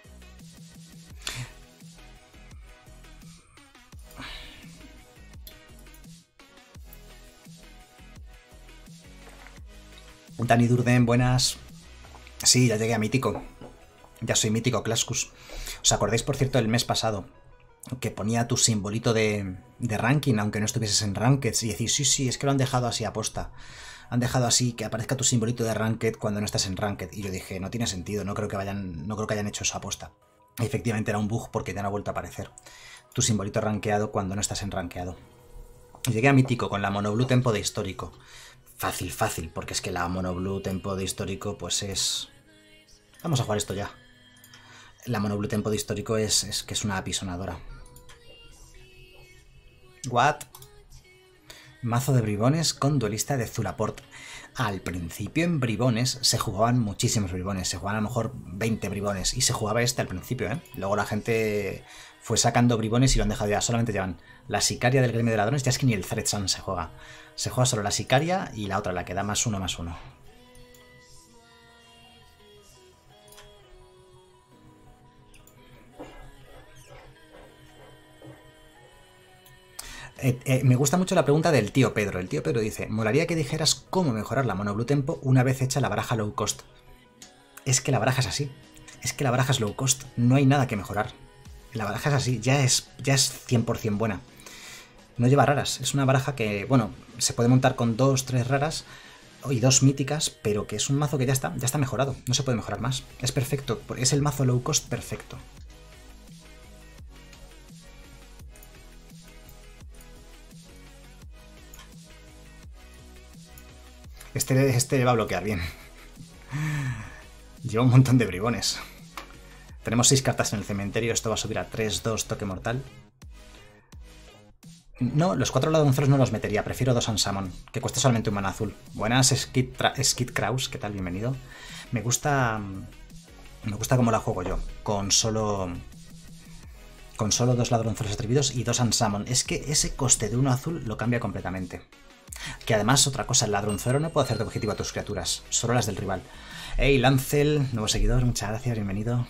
Dani Durden, buenas. Sí, ya llegué a mítico. Ya soy mítico, Clascus. ¿Os acordáis, por cierto, del mes pasado? Que ponía tu simbolito de, de ranking, aunque no estuvieses en Ranked, y decís, sí, sí, es que lo han dejado así aposta. Han dejado así que aparezca tu simbolito de Ranked cuando no estás en Ranked. Y yo dije, no tiene sentido, no creo que vayan, no creo que hayan hecho eso aposta. Y efectivamente era un bug porque ya no ha vuelto a aparecer tu simbolito rankeado cuando no estás en rankeado. Llegué a mítico con la monoblue tempo de histórico. Fácil, fácil, porque es que la monoblue tempo de histórico pues es... Vamos a jugar esto ya. La monoblue tempo de histórico es, es que es una apisonadora. What? Mazo de bribones con duelista de Zulaport. Al principio en bribones se jugaban muchísimos bribones, se jugaban a lo mejor veinte bribones y se jugaba este al principio, ¿eh? Luego la gente fue sacando bribones y lo han dejado ya, solamente llevan la sicaria del gremio de ladrones, ya es que ni el Threat Sun se juega. Se juega solo la sicaria y la otra, la que da más uno más uno. Eh, eh, me gusta mucho la pregunta del tío Pedro. El tío Pedro dice, molaría que dijeras cómo mejorar la monoblue tempo una vez hecha la baraja low cost. Es que la baraja es así. Es que la baraja es low cost. No hay nada que mejorar. La baraja es así. Ya es, ya es cien por cien buena. No lleva raras. Es una baraja que, bueno, se puede montar con dos, tres raras y dos míticas, pero que es un mazo que ya está, ya está mejorado. No se puede mejorar más. Es perfecto. Es el mazo low cost perfecto. Este, este va a bloquear bien. Lleva un montón de bribones. Tenemos seis cartas en el cementerio. Esto va a subir a tres dos toque mortal. No, los cuatro ladronceros no los metería. Prefiero dos Unsummon, que cuesta solamente un mana azul. Buenas, Skid, Skid Kraus. ¿Qué tal? Bienvenido. Me gusta... Me gusta cómo la juego yo. Con solo... Con solo dos ladronceros atrevidos y dos Unsummon. Es que ese coste de uno azul lo cambia completamente. Que además, otra cosa, el ladroncero no puede hacer de objetivo a tus criaturas, solo las del rival. Hey, Lancel, nuevo seguidor, muchas gracias, bienvenido.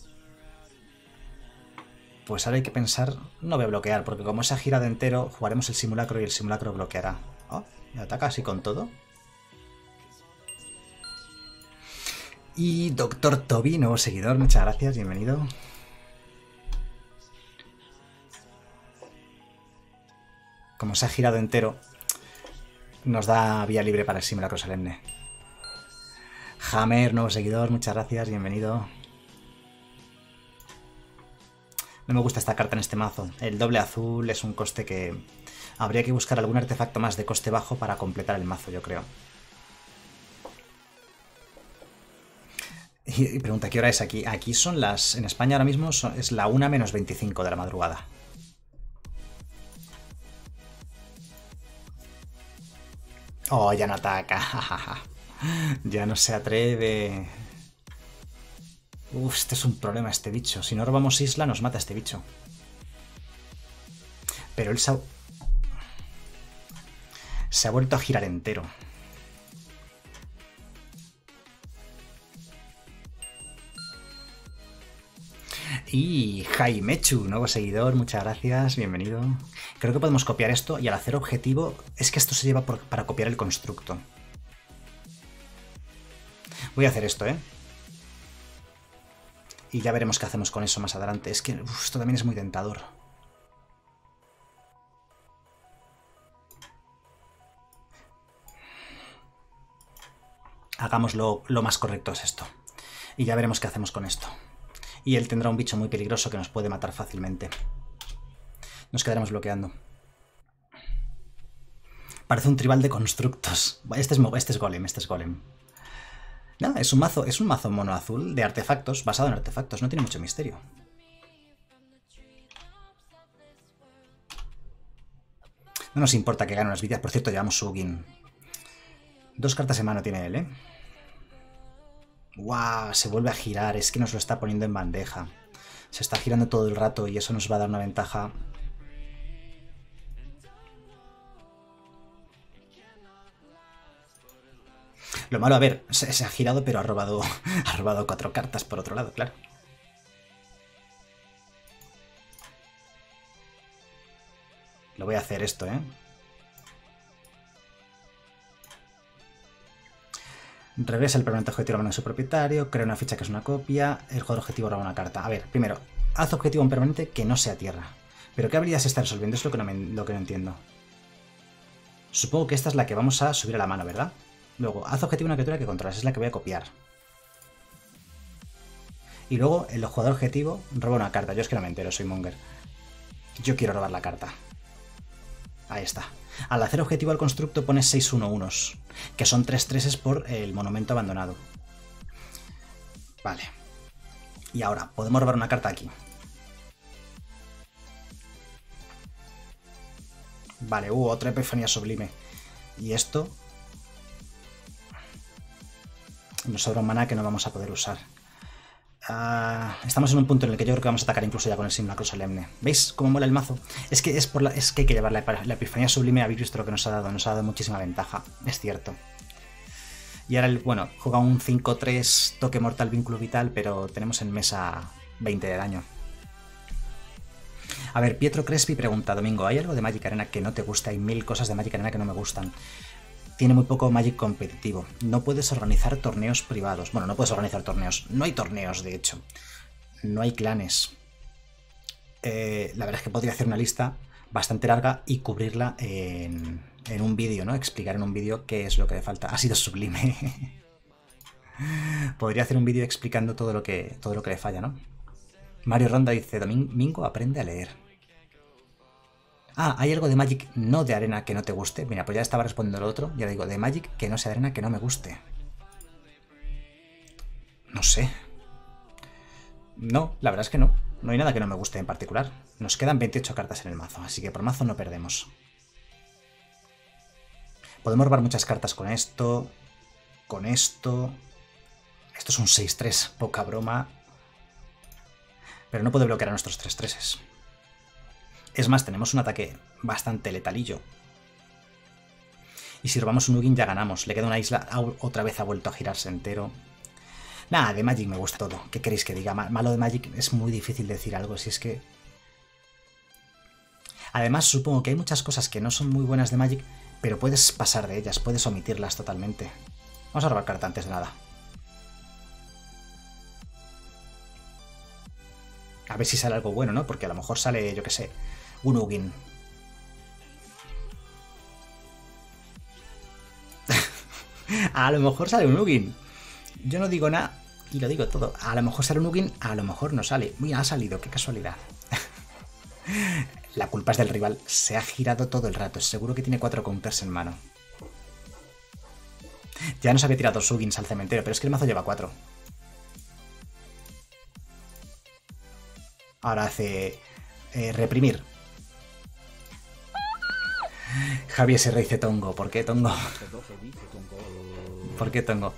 Pues ahora hay que pensar, no voy a bloquear, porque como se ha girado entero, jugaremos el simulacro y el simulacro bloqueará. Oh, me ataca así con todo. Y Doctor Toby, nuevo seguidor, muchas gracias, bienvenido. Como se ha girado entero, nos da vía libre para el simulacro solemne. Hammer, nuevo seguidor, muchas gracias, bienvenido. No me gusta esta carta en este mazo. El doble azul es un coste que... Habría que buscar algún artefacto más de coste bajo para completar el mazo, yo creo. Y, y pregunta, ¿qué hora es aquí? Aquí son las... En España ahora mismo son, es la una menos veinticinco de la madrugada. Oh, ya no ataca. Ya no se atreve. Uf, este es un problema, este bicho. Si no robamos isla, nos mata este bicho. Pero él se ha... Se ha vuelto a girar entero. Y Jaimechu, nuevo seguidor, muchas gracias, bienvenido. Creo que podemos copiar esto y al hacer objetivo... Es que esto se lleva por, para copiar el constructo. Voy a hacer esto, ¿eh? Y ya veremos qué hacemos con eso más adelante. Es que uf, esto también es muy tentador. Hagámoslo, lo más correcto es esto. Y ya veremos qué hacemos con esto. Y él tendrá un bicho muy peligroso que nos puede matar fácilmente. Nos quedaremos bloqueando. Parece un tribal de constructos. Este es, este es golem, este es golem. No, es un mazo, es un mazo mono azul de artefactos, basado en artefactos, no tiene mucho misterio. No nos importa que gane unas vidas, por cierto, llevamos Sugin. Dos cartas en mano tiene él, ¿eh? ¡Guau! Se vuelve a girar, es que nos lo está poniendo en bandeja. Se está girando todo el rato y eso nos va a dar una ventaja. Lo malo, a ver, se, se ha girado, pero ha robado, ha robado cuatro cartas por otro lado, claro. Lo voy a hacer esto, ¿eh? Regresa el permanente objetivo a la mano de su propietario, crea una ficha que es una copia, el jugador objetivo roba una carta. A ver, primero, haz objetivo un permanente que no sea tierra. ¿Pero qué habilidad se está resolviendo? Es lo que no, me, lo que no entiendo. Supongo que esta es la que vamos a subir a la mano, ¿verdad? Luego, haz objetivo una criatura que controlas, es la que voy a copiar. Y luego, el jugador objetivo roba una carta. Yo es que no me entero, soy Monger. Yo quiero robar la carta. Ahí está. Al hacer objetivo al constructo pones seis uno unos, que son tres treses por el monumento abandonado. Vale. Y ahora, podemos robar una carta aquí. Vale, uh, otra epifanía sublime. Y esto... nos sobra un maná que no vamos a poder usar. Uh, estamos en un punto en el que yo creo que vamos a atacar incluso ya con el simulacro solemne. ¿Veis cómo mola el mazo? Es que, es por la, es que hay que llevar la, la epifanía sublime. Habéis visto lo que nos ha dado. Nos ha dado muchísima ventaja. Es cierto. Y ahora, el, bueno, juega un cinco tres toque mortal vínculo vital, pero tenemos en mesa veinte de daño. A ver, Pietro Crespi pregunta, Domingo, ¿hay algo de Magic Arena que no te guste? Hay mil cosas de Magic Arena que no me gustan. Tiene muy poco Magic competitivo. No puedes organizar torneos privados. Bueno, no puedes organizar torneos. No hay torneos, de hecho. No hay clanes. Eh, la verdad es que podría hacer una lista bastante larga y cubrirla en, en un vídeo, ¿no? Explicar en un vídeo qué es lo que le falta. Ha sido sublime. Podría hacer un vídeo explicando todo lo que, todo lo que le falla, ¿no? Mario Ronda dice, Domingo, aprende a leer. Ah, ¿hay algo de Magic no de arena que no te guste? Mira, pues ya estaba respondiendo lo otro. Ya digo, de Magic que no sea de arena que no me guste. No sé. No, la verdad es que no. No hay nada que no me guste en particular. Nos quedan veintiocho cartas en el mazo, así que por mazo no perdemos. Podemos robar muchas cartas con esto. Con esto. Esto es un seis tres, poca broma. Pero no puede bloquear a nuestros tres treses. Es más, tenemos un ataque bastante letalillo. Y si robamos un Ugin ya ganamos. Le queda una isla, otra vez ha vuelto a girarse entero. Nada, de Magic me gusta todo. ¿Qué queréis que diga? Malo de Magic es muy difícil decir algo, si es que... Además, supongo que hay muchas cosas que no son muy buenas de Magic, pero puedes pasar de ellas, puedes omitirlas totalmente. Vamos a robar carta antes de nada. A ver si sale algo bueno, ¿no? Porque a lo mejor sale, yo qué sé, un Ugin. A lo mejor sale un Ugin. Yo no digo nada y lo digo todo. A lo mejor sale un Ugin, a lo mejor no sale. Mira, ha salido, qué casualidad. La culpa es del rival. Se ha girado todo el rato. Seguro que tiene cuatro counters en mano. Ya nos había tirado dos Ugins al cementerio, pero es que el mazo lleva cuatro. Ahora hace eh, reprimir. Javier se dice Tongo. ¿Por qué Tongo? ¿Por qué Tongo?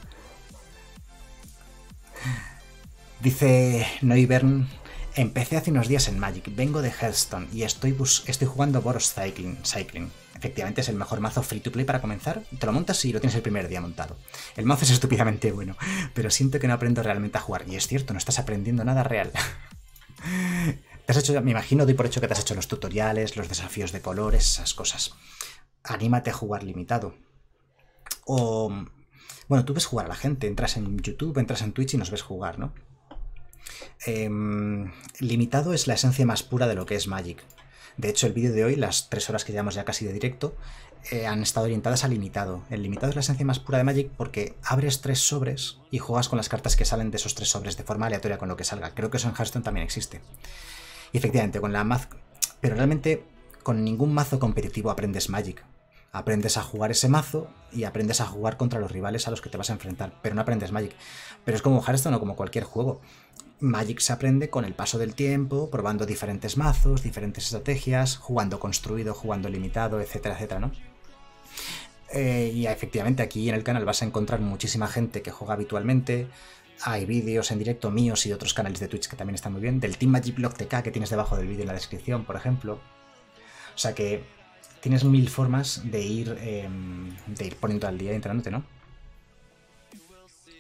Dice Noivern. Empecé hace unos días en Magic. Vengo de Hearthstone y estoy, bus estoy jugando Boros Cycling. Cycling. Efectivamente es el mejor mazo free to play para comenzar. Te lo montas y lo tienes el primer día montado. El mazo es estúpidamente bueno, pero siento que no aprendo realmente a jugar. Y es cierto, no estás aprendiendo nada real. Te has hecho, me imagino, doy por hecho que te has hecho los tutoriales, los desafíos de colores, esas cosas. Anímate a jugar limitado. O, bueno, tú ves jugar a la gente, entras en YouTube, entras en Twitch y nos ves jugar, ¿no? Eh, limitado es la esencia más pura de lo que es Magic. De hecho, el vídeo de hoy, las tres horas que llevamos ya casi de directo, eh, han estado orientadas a limitado. El limitado es la esencia más pura de Magic porque abres tres sobres y juegas con las cartas que salen de esos tres sobres de forma aleatoria con lo que salga. Creo que eso en Hearthstone también existe. Y efectivamente, con la mazo... Pero realmente con ningún mazo competitivo aprendes Magic. Aprendes a jugar ese mazo y aprendes a jugar contra los rivales a los que te vas a enfrentar, pero no aprendes Magic. Pero es como Hearthstone o como cualquier juego. Magic se aprende con el paso del tiempo, probando diferentes mazos, diferentes estrategias, jugando construido, jugando limitado, etcétera, etcétera, ¿no? Eh, y efectivamente aquí en el canal vas a encontrar muchísima gente que juega habitualmente. Hay vídeos en directo míos y de otros canales de Twitch que también están muy bien. Del Team Magic Block T K que tienes debajo del vídeo en la descripción, por ejemplo. O sea que tienes mil formas de ir, eh, de ir poniendo al día y entrenándote, ¿no?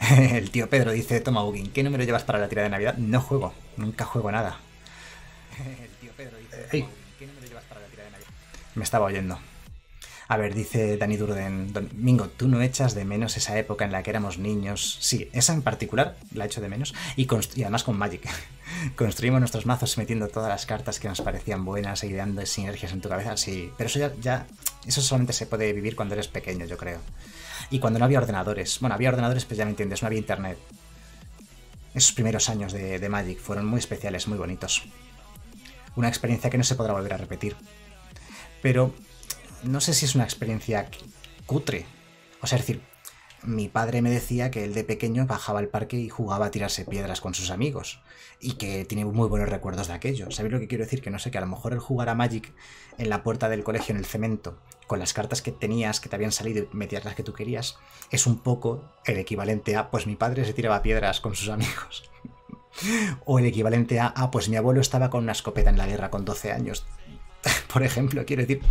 El tío Pedro dice, toma Ugin, ¿qué número llevas para la tira de Navidad? No juego, nunca juego nada. El tío Pedro dice, toma Ugin, ¿qué número llevas para la tira de Navidad? Me estaba oyendo. A ver, dice Dani Durden, Mingo, ¿tú no echas de menos esa época en la que éramos niños? Sí, esa en particular la echo de menos. Y, y además con Magic. Construimos nuestros mazos metiendo todas las cartas que nos parecían buenas e ideando sinergias en tu cabeza. Sí, pero eso ya, ya... Eso solamente se puede vivir cuando eres pequeño, yo creo. Y cuando no había ordenadores. Bueno, había ordenadores, pues ya me entiendes, no había internet. Esos primeros años de, de Magic fueron muy especiales, muy bonitos. Una experiencia que no se podrá volver a repetir. Pero... no sé si es una experiencia cutre. O sea, es decir, mi padre me decía que él de pequeño bajaba al parque y jugaba a tirarse piedras con sus amigos. Y que tiene muy buenos recuerdos de aquello. ¿Sabéis lo que quiero decir? Que no sé, que a lo mejor el jugar a Magic en la puerta del colegio en el cemento, con las cartas que tenías, que te habían salido y metías las que tú querías, es un poco el equivalente a, pues mi padre se tiraba piedras con sus amigos. O el equivalente a, ah, pues mi abuelo estaba con una escopeta en la guerra con doce años. Por ejemplo, quiero decir...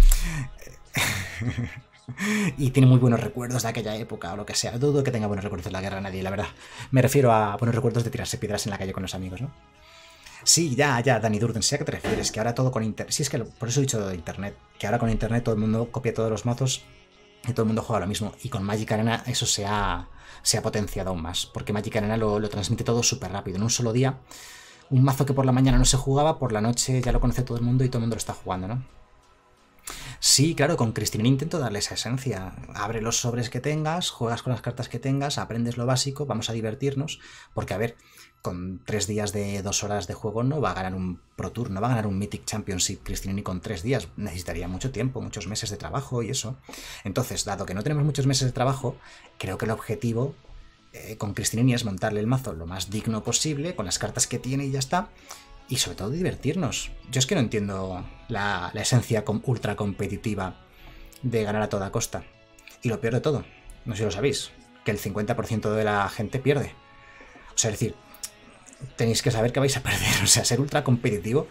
y tiene muy buenos recuerdos de aquella época o lo que sea. Dudo que tenga buenos recuerdos de la guerra nadie, la verdad. Me refiero a buenos recuerdos de tirarse piedras en la calle con los amigos, ¿no? Sí, ya, ya, Dani Durden, sé a qué te refieres, que ahora todo con internet... Sí, es que lo... por eso he dicho lo de internet, que ahora con internet todo el mundo copia todos los mazos y todo el mundo juega lo mismo. Y con Magic Arena eso se ha, se ha potenciado aún más, porque Magic Arena lo, lo transmite todo súper rápido. En un solo día, un mazo que por la mañana no se jugaba, por la noche ya lo conoce todo el mundo y todo el mundo lo está jugando, ¿no? Sí, claro, con Cristina intento darle esa esencia. Abre los sobres que tengas, juegas con las cartas que tengas, aprendes lo básico, vamos a divertirnos. Porque, a ver, con tres días de dos horas de juego no va a ganar un Pro Tour, no va a ganar un Mythic Championship Cristina ni con tres días. Necesitaría mucho tiempo, muchos meses de trabajo y eso. Entonces, dado que no tenemos muchos meses de trabajo, creo que el objetivo eh, con Cristinini es montarle el mazo lo más digno posible, con las cartas que tiene y ya está. Y sobre todo divertirnos. Yo es que no entiendo la, la esencia ultra competitiva de ganar a toda costa. Y lo peor de todo, no sé si lo sabéis, que el cincuenta por ciento de la gente pierde. O sea, es decir, tenéis que saber que vais a perder. O sea, ser ultra competitivo.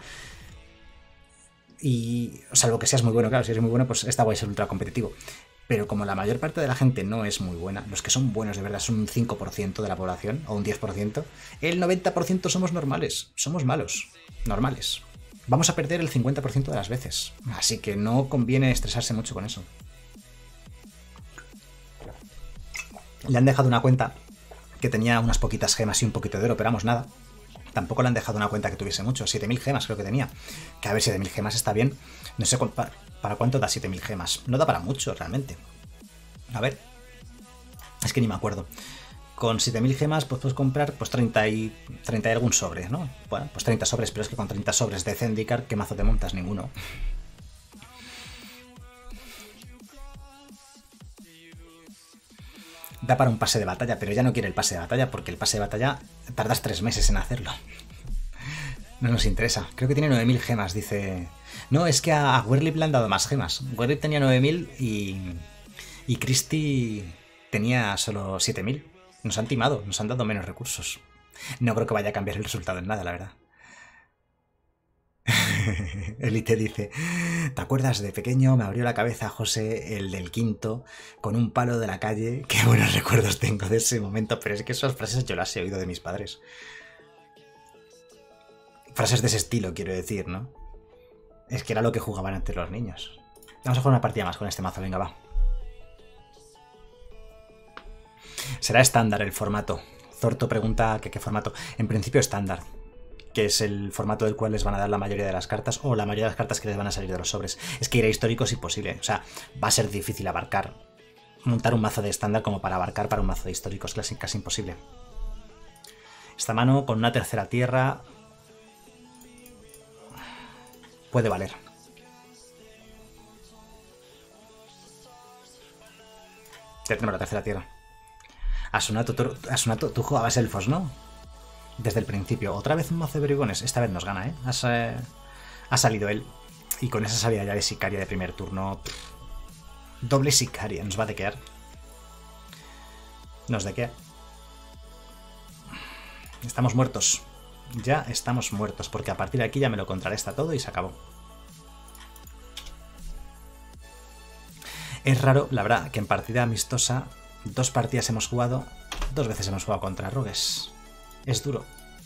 Y salvo que seas muy bueno, claro, si eres muy bueno, pues esta guay ser ultra competitivo. Pero como la mayor parte de la gente no es muy buena, los que son buenos de verdad son un cinco por ciento de la población, o un diez por ciento, el noventa por ciento somos normales, somos malos, normales. Vamos a perder el cincuenta por ciento de las veces, así que no conviene estresarse mucho con eso. Le han dejado una cuenta que tenía unas poquitas gemas y un poquito de oro, pero vamos, nada. Tampoco le han dejado una cuenta que tuviese mucho, siete mil gemas creo que tenía. Que a ver, siete mil gemas está bien, no sé para, para cuánto da siete mil gemas. No da para mucho, realmente. A ver, es que ni me acuerdo. Con siete mil gemas pues puedes comprar pues treinta y, treinta y algún sobre, ¿no? Bueno, pues treinta sobres, pero es que con treinta sobres de Zendikar, ¿qué mazo te montas? Ninguno. Da para un pase de batalla, pero ya no quiere el pase de batalla porque el pase de batalla tardas tres meses en hacerlo. No nos interesa. Creo que tiene nueve mil gemas, dice... No, es que a Werlip le han dado más gemas. Werlip tenía nueve mil y... Y Christie tenía solo siete mil. Nos han timado, nos han dado menos recursos. No creo que vaya a cambiar el resultado en nada, la verdad. Elite dice, ¿te acuerdas de pequeño? Me abrió la cabeza José, el del quinto, con un palo de la calle. Qué buenos recuerdos tengo de ese momento, pero es que esas frases yo las he oído de mis padres. Frases de ese estilo, quiero decir, ¿no? Es que era lo que jugaban antes los niños. Vamos a jugar una partida más con este mazo, venga, va. Será estándar el formato. Zorto pregunta que qué formato. En principio estándar, que es el formato del cual les van a dar la mayoría de las cartas, o la mayoría de las cartas que les van a salir de los sobres. Es que ir a histórico es imposible, o sea, va a ser difícil abarcar, montar un mazo de estándar como para abarcar para un mazo de históricos, casi, casi imposible. Esta mano con una tercera tierra puede valer. Ya tenemos la tercera tierra. Asunato, tú, Asunato, tú jugabas elfos, ¿no? Desde el principio. Otra vez un mazo de brigones. Esta vez nos gana, ¿eh? Has, eh ha salido él. Y con esa salida ya de sicaria de primer turno... Pff, doble sicaria. Nos va a dequear. Nos dequea. Estamos muertos. Ya estamos muertos. Porque a partir de aquí ya me lo contrarresta todo y se acabó. Es raro, la verdad, que en partida amistosa... Dos partidas hemos jugado Dos veces hemos jugado contra Rogues. Es duro.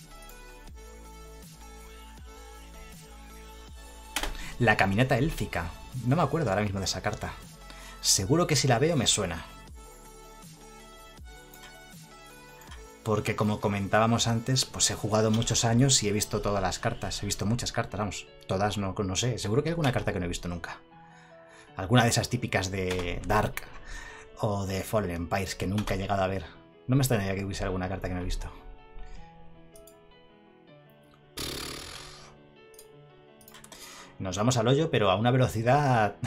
La caminata élfica. No me acuerdo ahora mismo de esa carta. Seguro que si la veo me suena. Porque como comentábamos antes, pues he jugado muchos años y he visto todas las cartas. He visto muchas cartas, vamos. Todas no, no sé. Seguro que hay alguna carta que no he visto nunca. Alguna de esas típicas de Dark o de Fallen Empires que nunca he llegado a ver. No me extrañaría que hubiese alguna carta que no he visto. Nos vamos al hoyo, pero a una velocidad...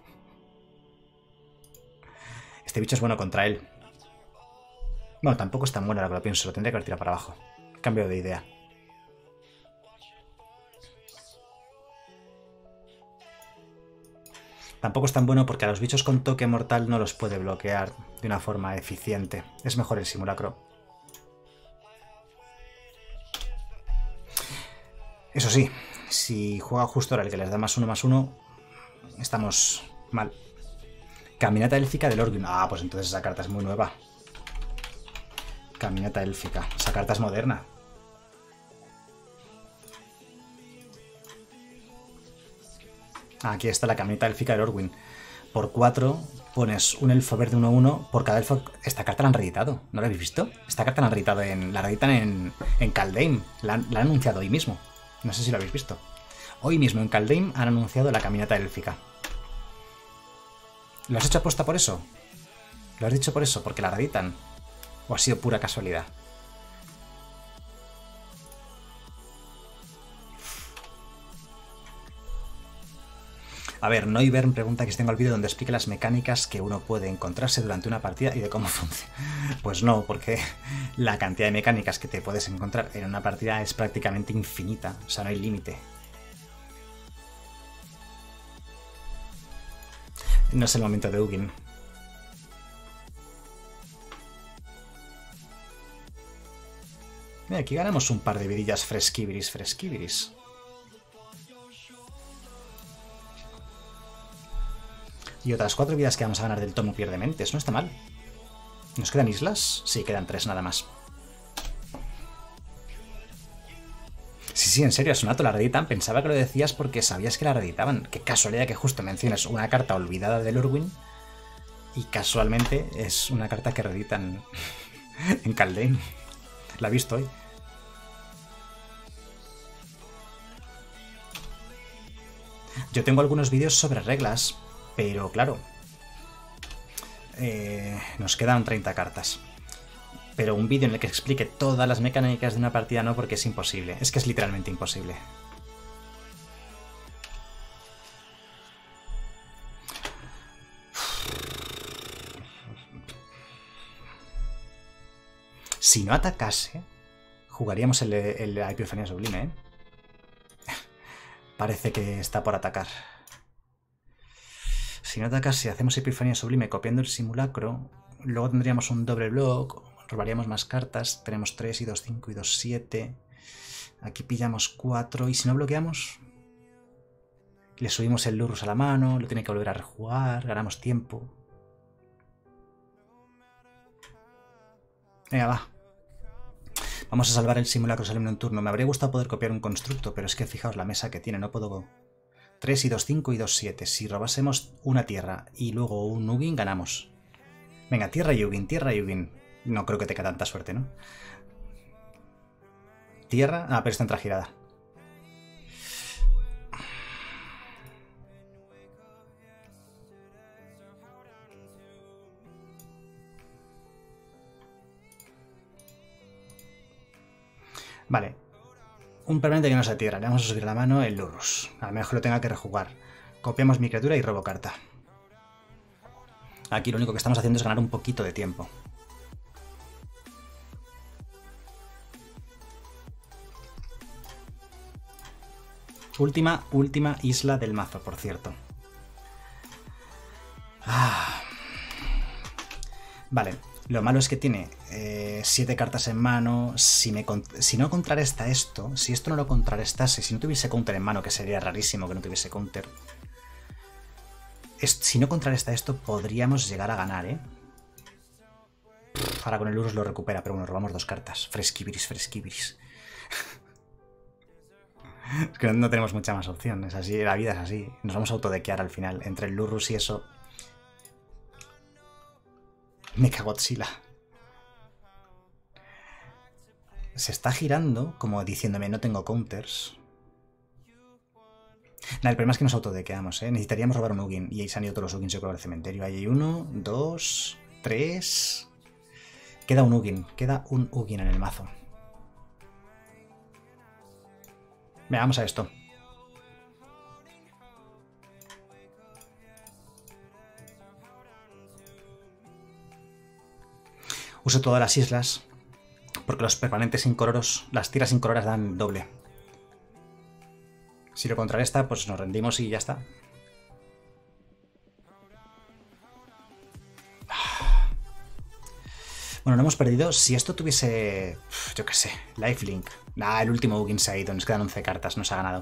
Este bicho es bueno contra él. Bueno, tampoco es tan bueno ahora que lo pienso. Lo tendría que haber tirado para abajo. Cambio de idea. Tampoco es tan bueno porque a los bichos con toque mortal no los puede bloquear de una forma eficiente. Es mejor el simulacro. Eso sí, si juega justo ahora el que les da más uno más uno, estamos mal. Caminata élfica del Orgrimmar. Ah, pues entonces esa carta es muy nueva. Caminata élfica. Esa carta es moderna. Aquí está la caminata élfica del Orgrimmar. Por cuatro pones un elfo verde uno uno por cada elfo. Esta carta la han reeditado. ¿No la habéis visto? Esta carta la han reeditado en. La reeditan en, en Kaldheim. La han, la han anunciado hoy mismo. No sé si lo habéis visto. Hoy mismo en Kaldheim han anunciado la caminata élfica. ¿Lo has hecho aposta por eso? ¿Lo has dicho por eso? ¿Porque la reeditan? ¿O ha sido pura casualidad? A ver, Noivern pregunta que si tengo el vídeo donde explique las mecánicas que uno puede encontrarse durante una partida y de cómo funciona. Pues no, porque la cantidad de mecánicas que te puedes encontrar en una partida es prácticamente infinita. O sea, no hay límite. No es el momento de Ugin. Mira, aquí ganamos un par de vidillas fresquibiris, fresquibiris. Y otras cuatro vidas que vamos a ganar del tomo pierde mentes. No está mal. ¿Nos quedan islas? Sí, quedan tres nada más. Sí, sí, en serio, Sonato, la reeditan. Pensaba que lo decías porque sabías que la reeditaban. Qué casualidad que justo mencionas una carta olvidada del Orgrimmar y casualmente es una carta que reeditan en Kaldheim. La he visto hoy. Yo tengo algunos vídeos sobre reglas, pero claro, eh, nos quedan treinta cartas. Pero un vídeo en el que explique todas las mecánicas de una partida no, porque es imposible. Es que es literalmente imposible. Si no atacase, jugaríamos el, el la Epifanía Sublime, ¿eh? Parece que está por atacar. Si no atacase, hacemos Epifanía Sublime copiando el simulacro. Luego tendríamos un doble block. Robaríamos más cartas. Tenemos tres y dos, cinco y dos, siete. Aquí pillamos cuatro. Y si no bloqueamos, le subimos el Lurrus a la mano. Lo tiene que volver a rejugar. Ganamos tiempo. Venga, va. Vamos a salvar el simulacro saliendo en turno. Me habría gustado poder copiar un constructo, pero es que fijaos la mesa que tiene. No puedo... tres y dos, cinco y dos, siete. Si robásemos una tierra y luego un Ugin, ganamos. Venga, tierra y Ugin, tierra y Ugin. No creo que tenga tanta suerte, ¿no? Tierra... Ah, pero está en tragirada. Vale. Un permanente que no sea tierra. Le vamos a subir a la mano el Lurrus. A lo mejor lo tenga que rejugar. Copiamos mi criatura y robo carta. Aquí lo único que estamos haciendo es ganar un poquito de tiempo. Última, última isla del mazo, por cierto. Ah. Vale. Lo malo es que tiene eh, siete cartas en mano. Si, me, si no contrarresta esto, si esto no lo contrarrestase, si no tuviese counter en mano, que sería rarísimo que no tuviese counter. Es, si no contrarresta esto, podríamos llegar a ganar, ¿eh? ahora con el Urus lo recupera, pero bueno, robamos dos cartas. Fresquibiris, fresquibiris. Es que no tenemos mucha más opción, es así, la vida es así. Nos vamos a autodequear al final. Entre el Lurrus y eso... Mechagodzilla. Se está girando, como diciéndome, no tengo counters. Nah, el problema es que nos autodequeamos, ¿eh? Necesitaríamos robar un Ugin. Y ahí se han ido todos los Ugins, yo creo, al cementerio. Ahí hay uno, dos, tres... Queda un Ugin, queda un Ugin en el mazo. Venga, vamos a esto. Uso todas las islas, porque los permanentes incoloros, las tiras incoloras dan doble. Si lo contrarresta, pues nos rendimos y ya está. Bueno, no hemos perdido. Si esto tuviese, yo qué sé, lifelink. Ah, el último Ugin se ha ido, nos quedan once cartas, nos ha ganado.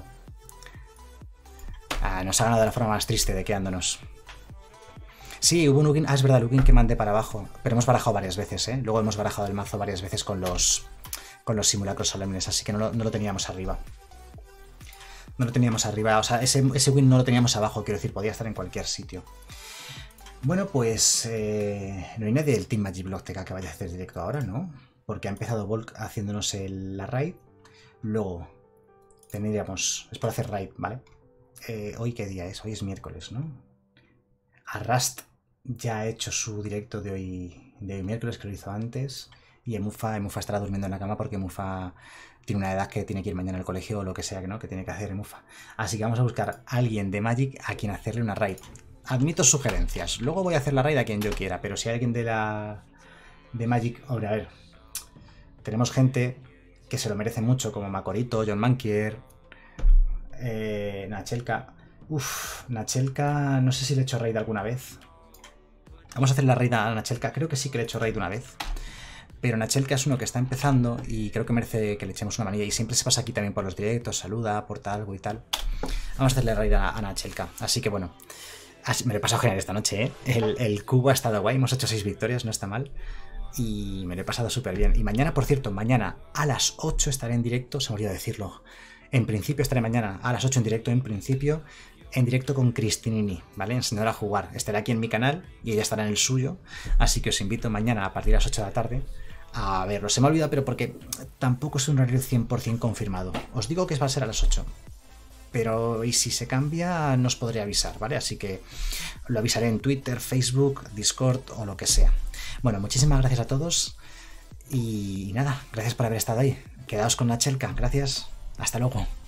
Ah, nos ha ganado de la forma más triste de quedándonos. Sí, hubo un Ugin, ah, es verdad, el Ugin que mandé para abajo. Pero hemos barajado varias veces, ¿eh? Luego hemos barajado el mazo varias veces con los, con los simulacros solemnes, así que no lo, no lo teníamos arriba. No lo teníamos arriba, o sea, ese, ese Ugin no lo teníamos abajo, quiero decir, podía estar en cualquier sitio. Bueno, pues eh, no hay nadie del Team Magic Block T K que vaya a hacer directo ahora, ¿no? Porque ha empezado Volk haciéndonos el, la raid. Luego tendríamos... Es por hacer raid, ¿vale? Eh, ¿Hoy qué día es? Hoy es miércoles, ¿no? Arrast ya ha hecho su directo de hoy, de hoy miércoles, que lo hizo antes. Y Emufa, Emufa estará durmiendo en la cama porque Emufa tiene una edad que tiene que ir mañana al colegio o lo que sea, ¿no? Que tiene que hacer Emufa. Así que vamos a buscar a alguien de Magic a quien hacerle una raid. Admito sugerencias. Luego voy a hacer la raid a quien yo quiera, pero si hay alguien de la de Magic... Hombre, a ver. Tenemos gente que se lo merece mucho, como Makorito, John Mankier, eh, Nachelka. Uff, Nachelka... No sé si le he hecho raid alguna vez. Vamos a hacer la raid a Nachelka. Creo que sí que le he hecho raid una vez. Pero Nachelka es uno que está empezando y creo que merece que le echemos una manilla. Y siempre se pasa aquí también por los directos, saluda, aporta algo y tal. Vamos a hacerle raid a, a Nachelka. Así que bueno... Me lo he pasado genial esta noche, ¿eh? El, el cubo ha estado guay, hemos hecho seis victorias, no está mal. Y me lo he pasado súper bien. Y mañana, por cierto, mañana a las ocho estaré en directo, se me olvidó decirlo. En principio estaré mañana a las ocho en directo, en principio, en directo con Cristinini, ¿vale? Enseñadora a jugar. Estaré aquí en mi canal y ella estará en el suyo. Así que os invito mañana a partir de las ocho de la tarde a verlo. Se me ha olvidado, pero porque tampoco es un horario cien por cien confirmado. Os digo que va a ser a las ocho. Pero y si se cambia, no os podré avisar, ¿vale? Así que lo avisaré en Twitter, Facebook, Discord o lo que sea. Bueno, muchísimas gracias a todos. Y nada, gracias por haber estado ahí. Quedaos con Nachelka. Gracias. Hasta luego.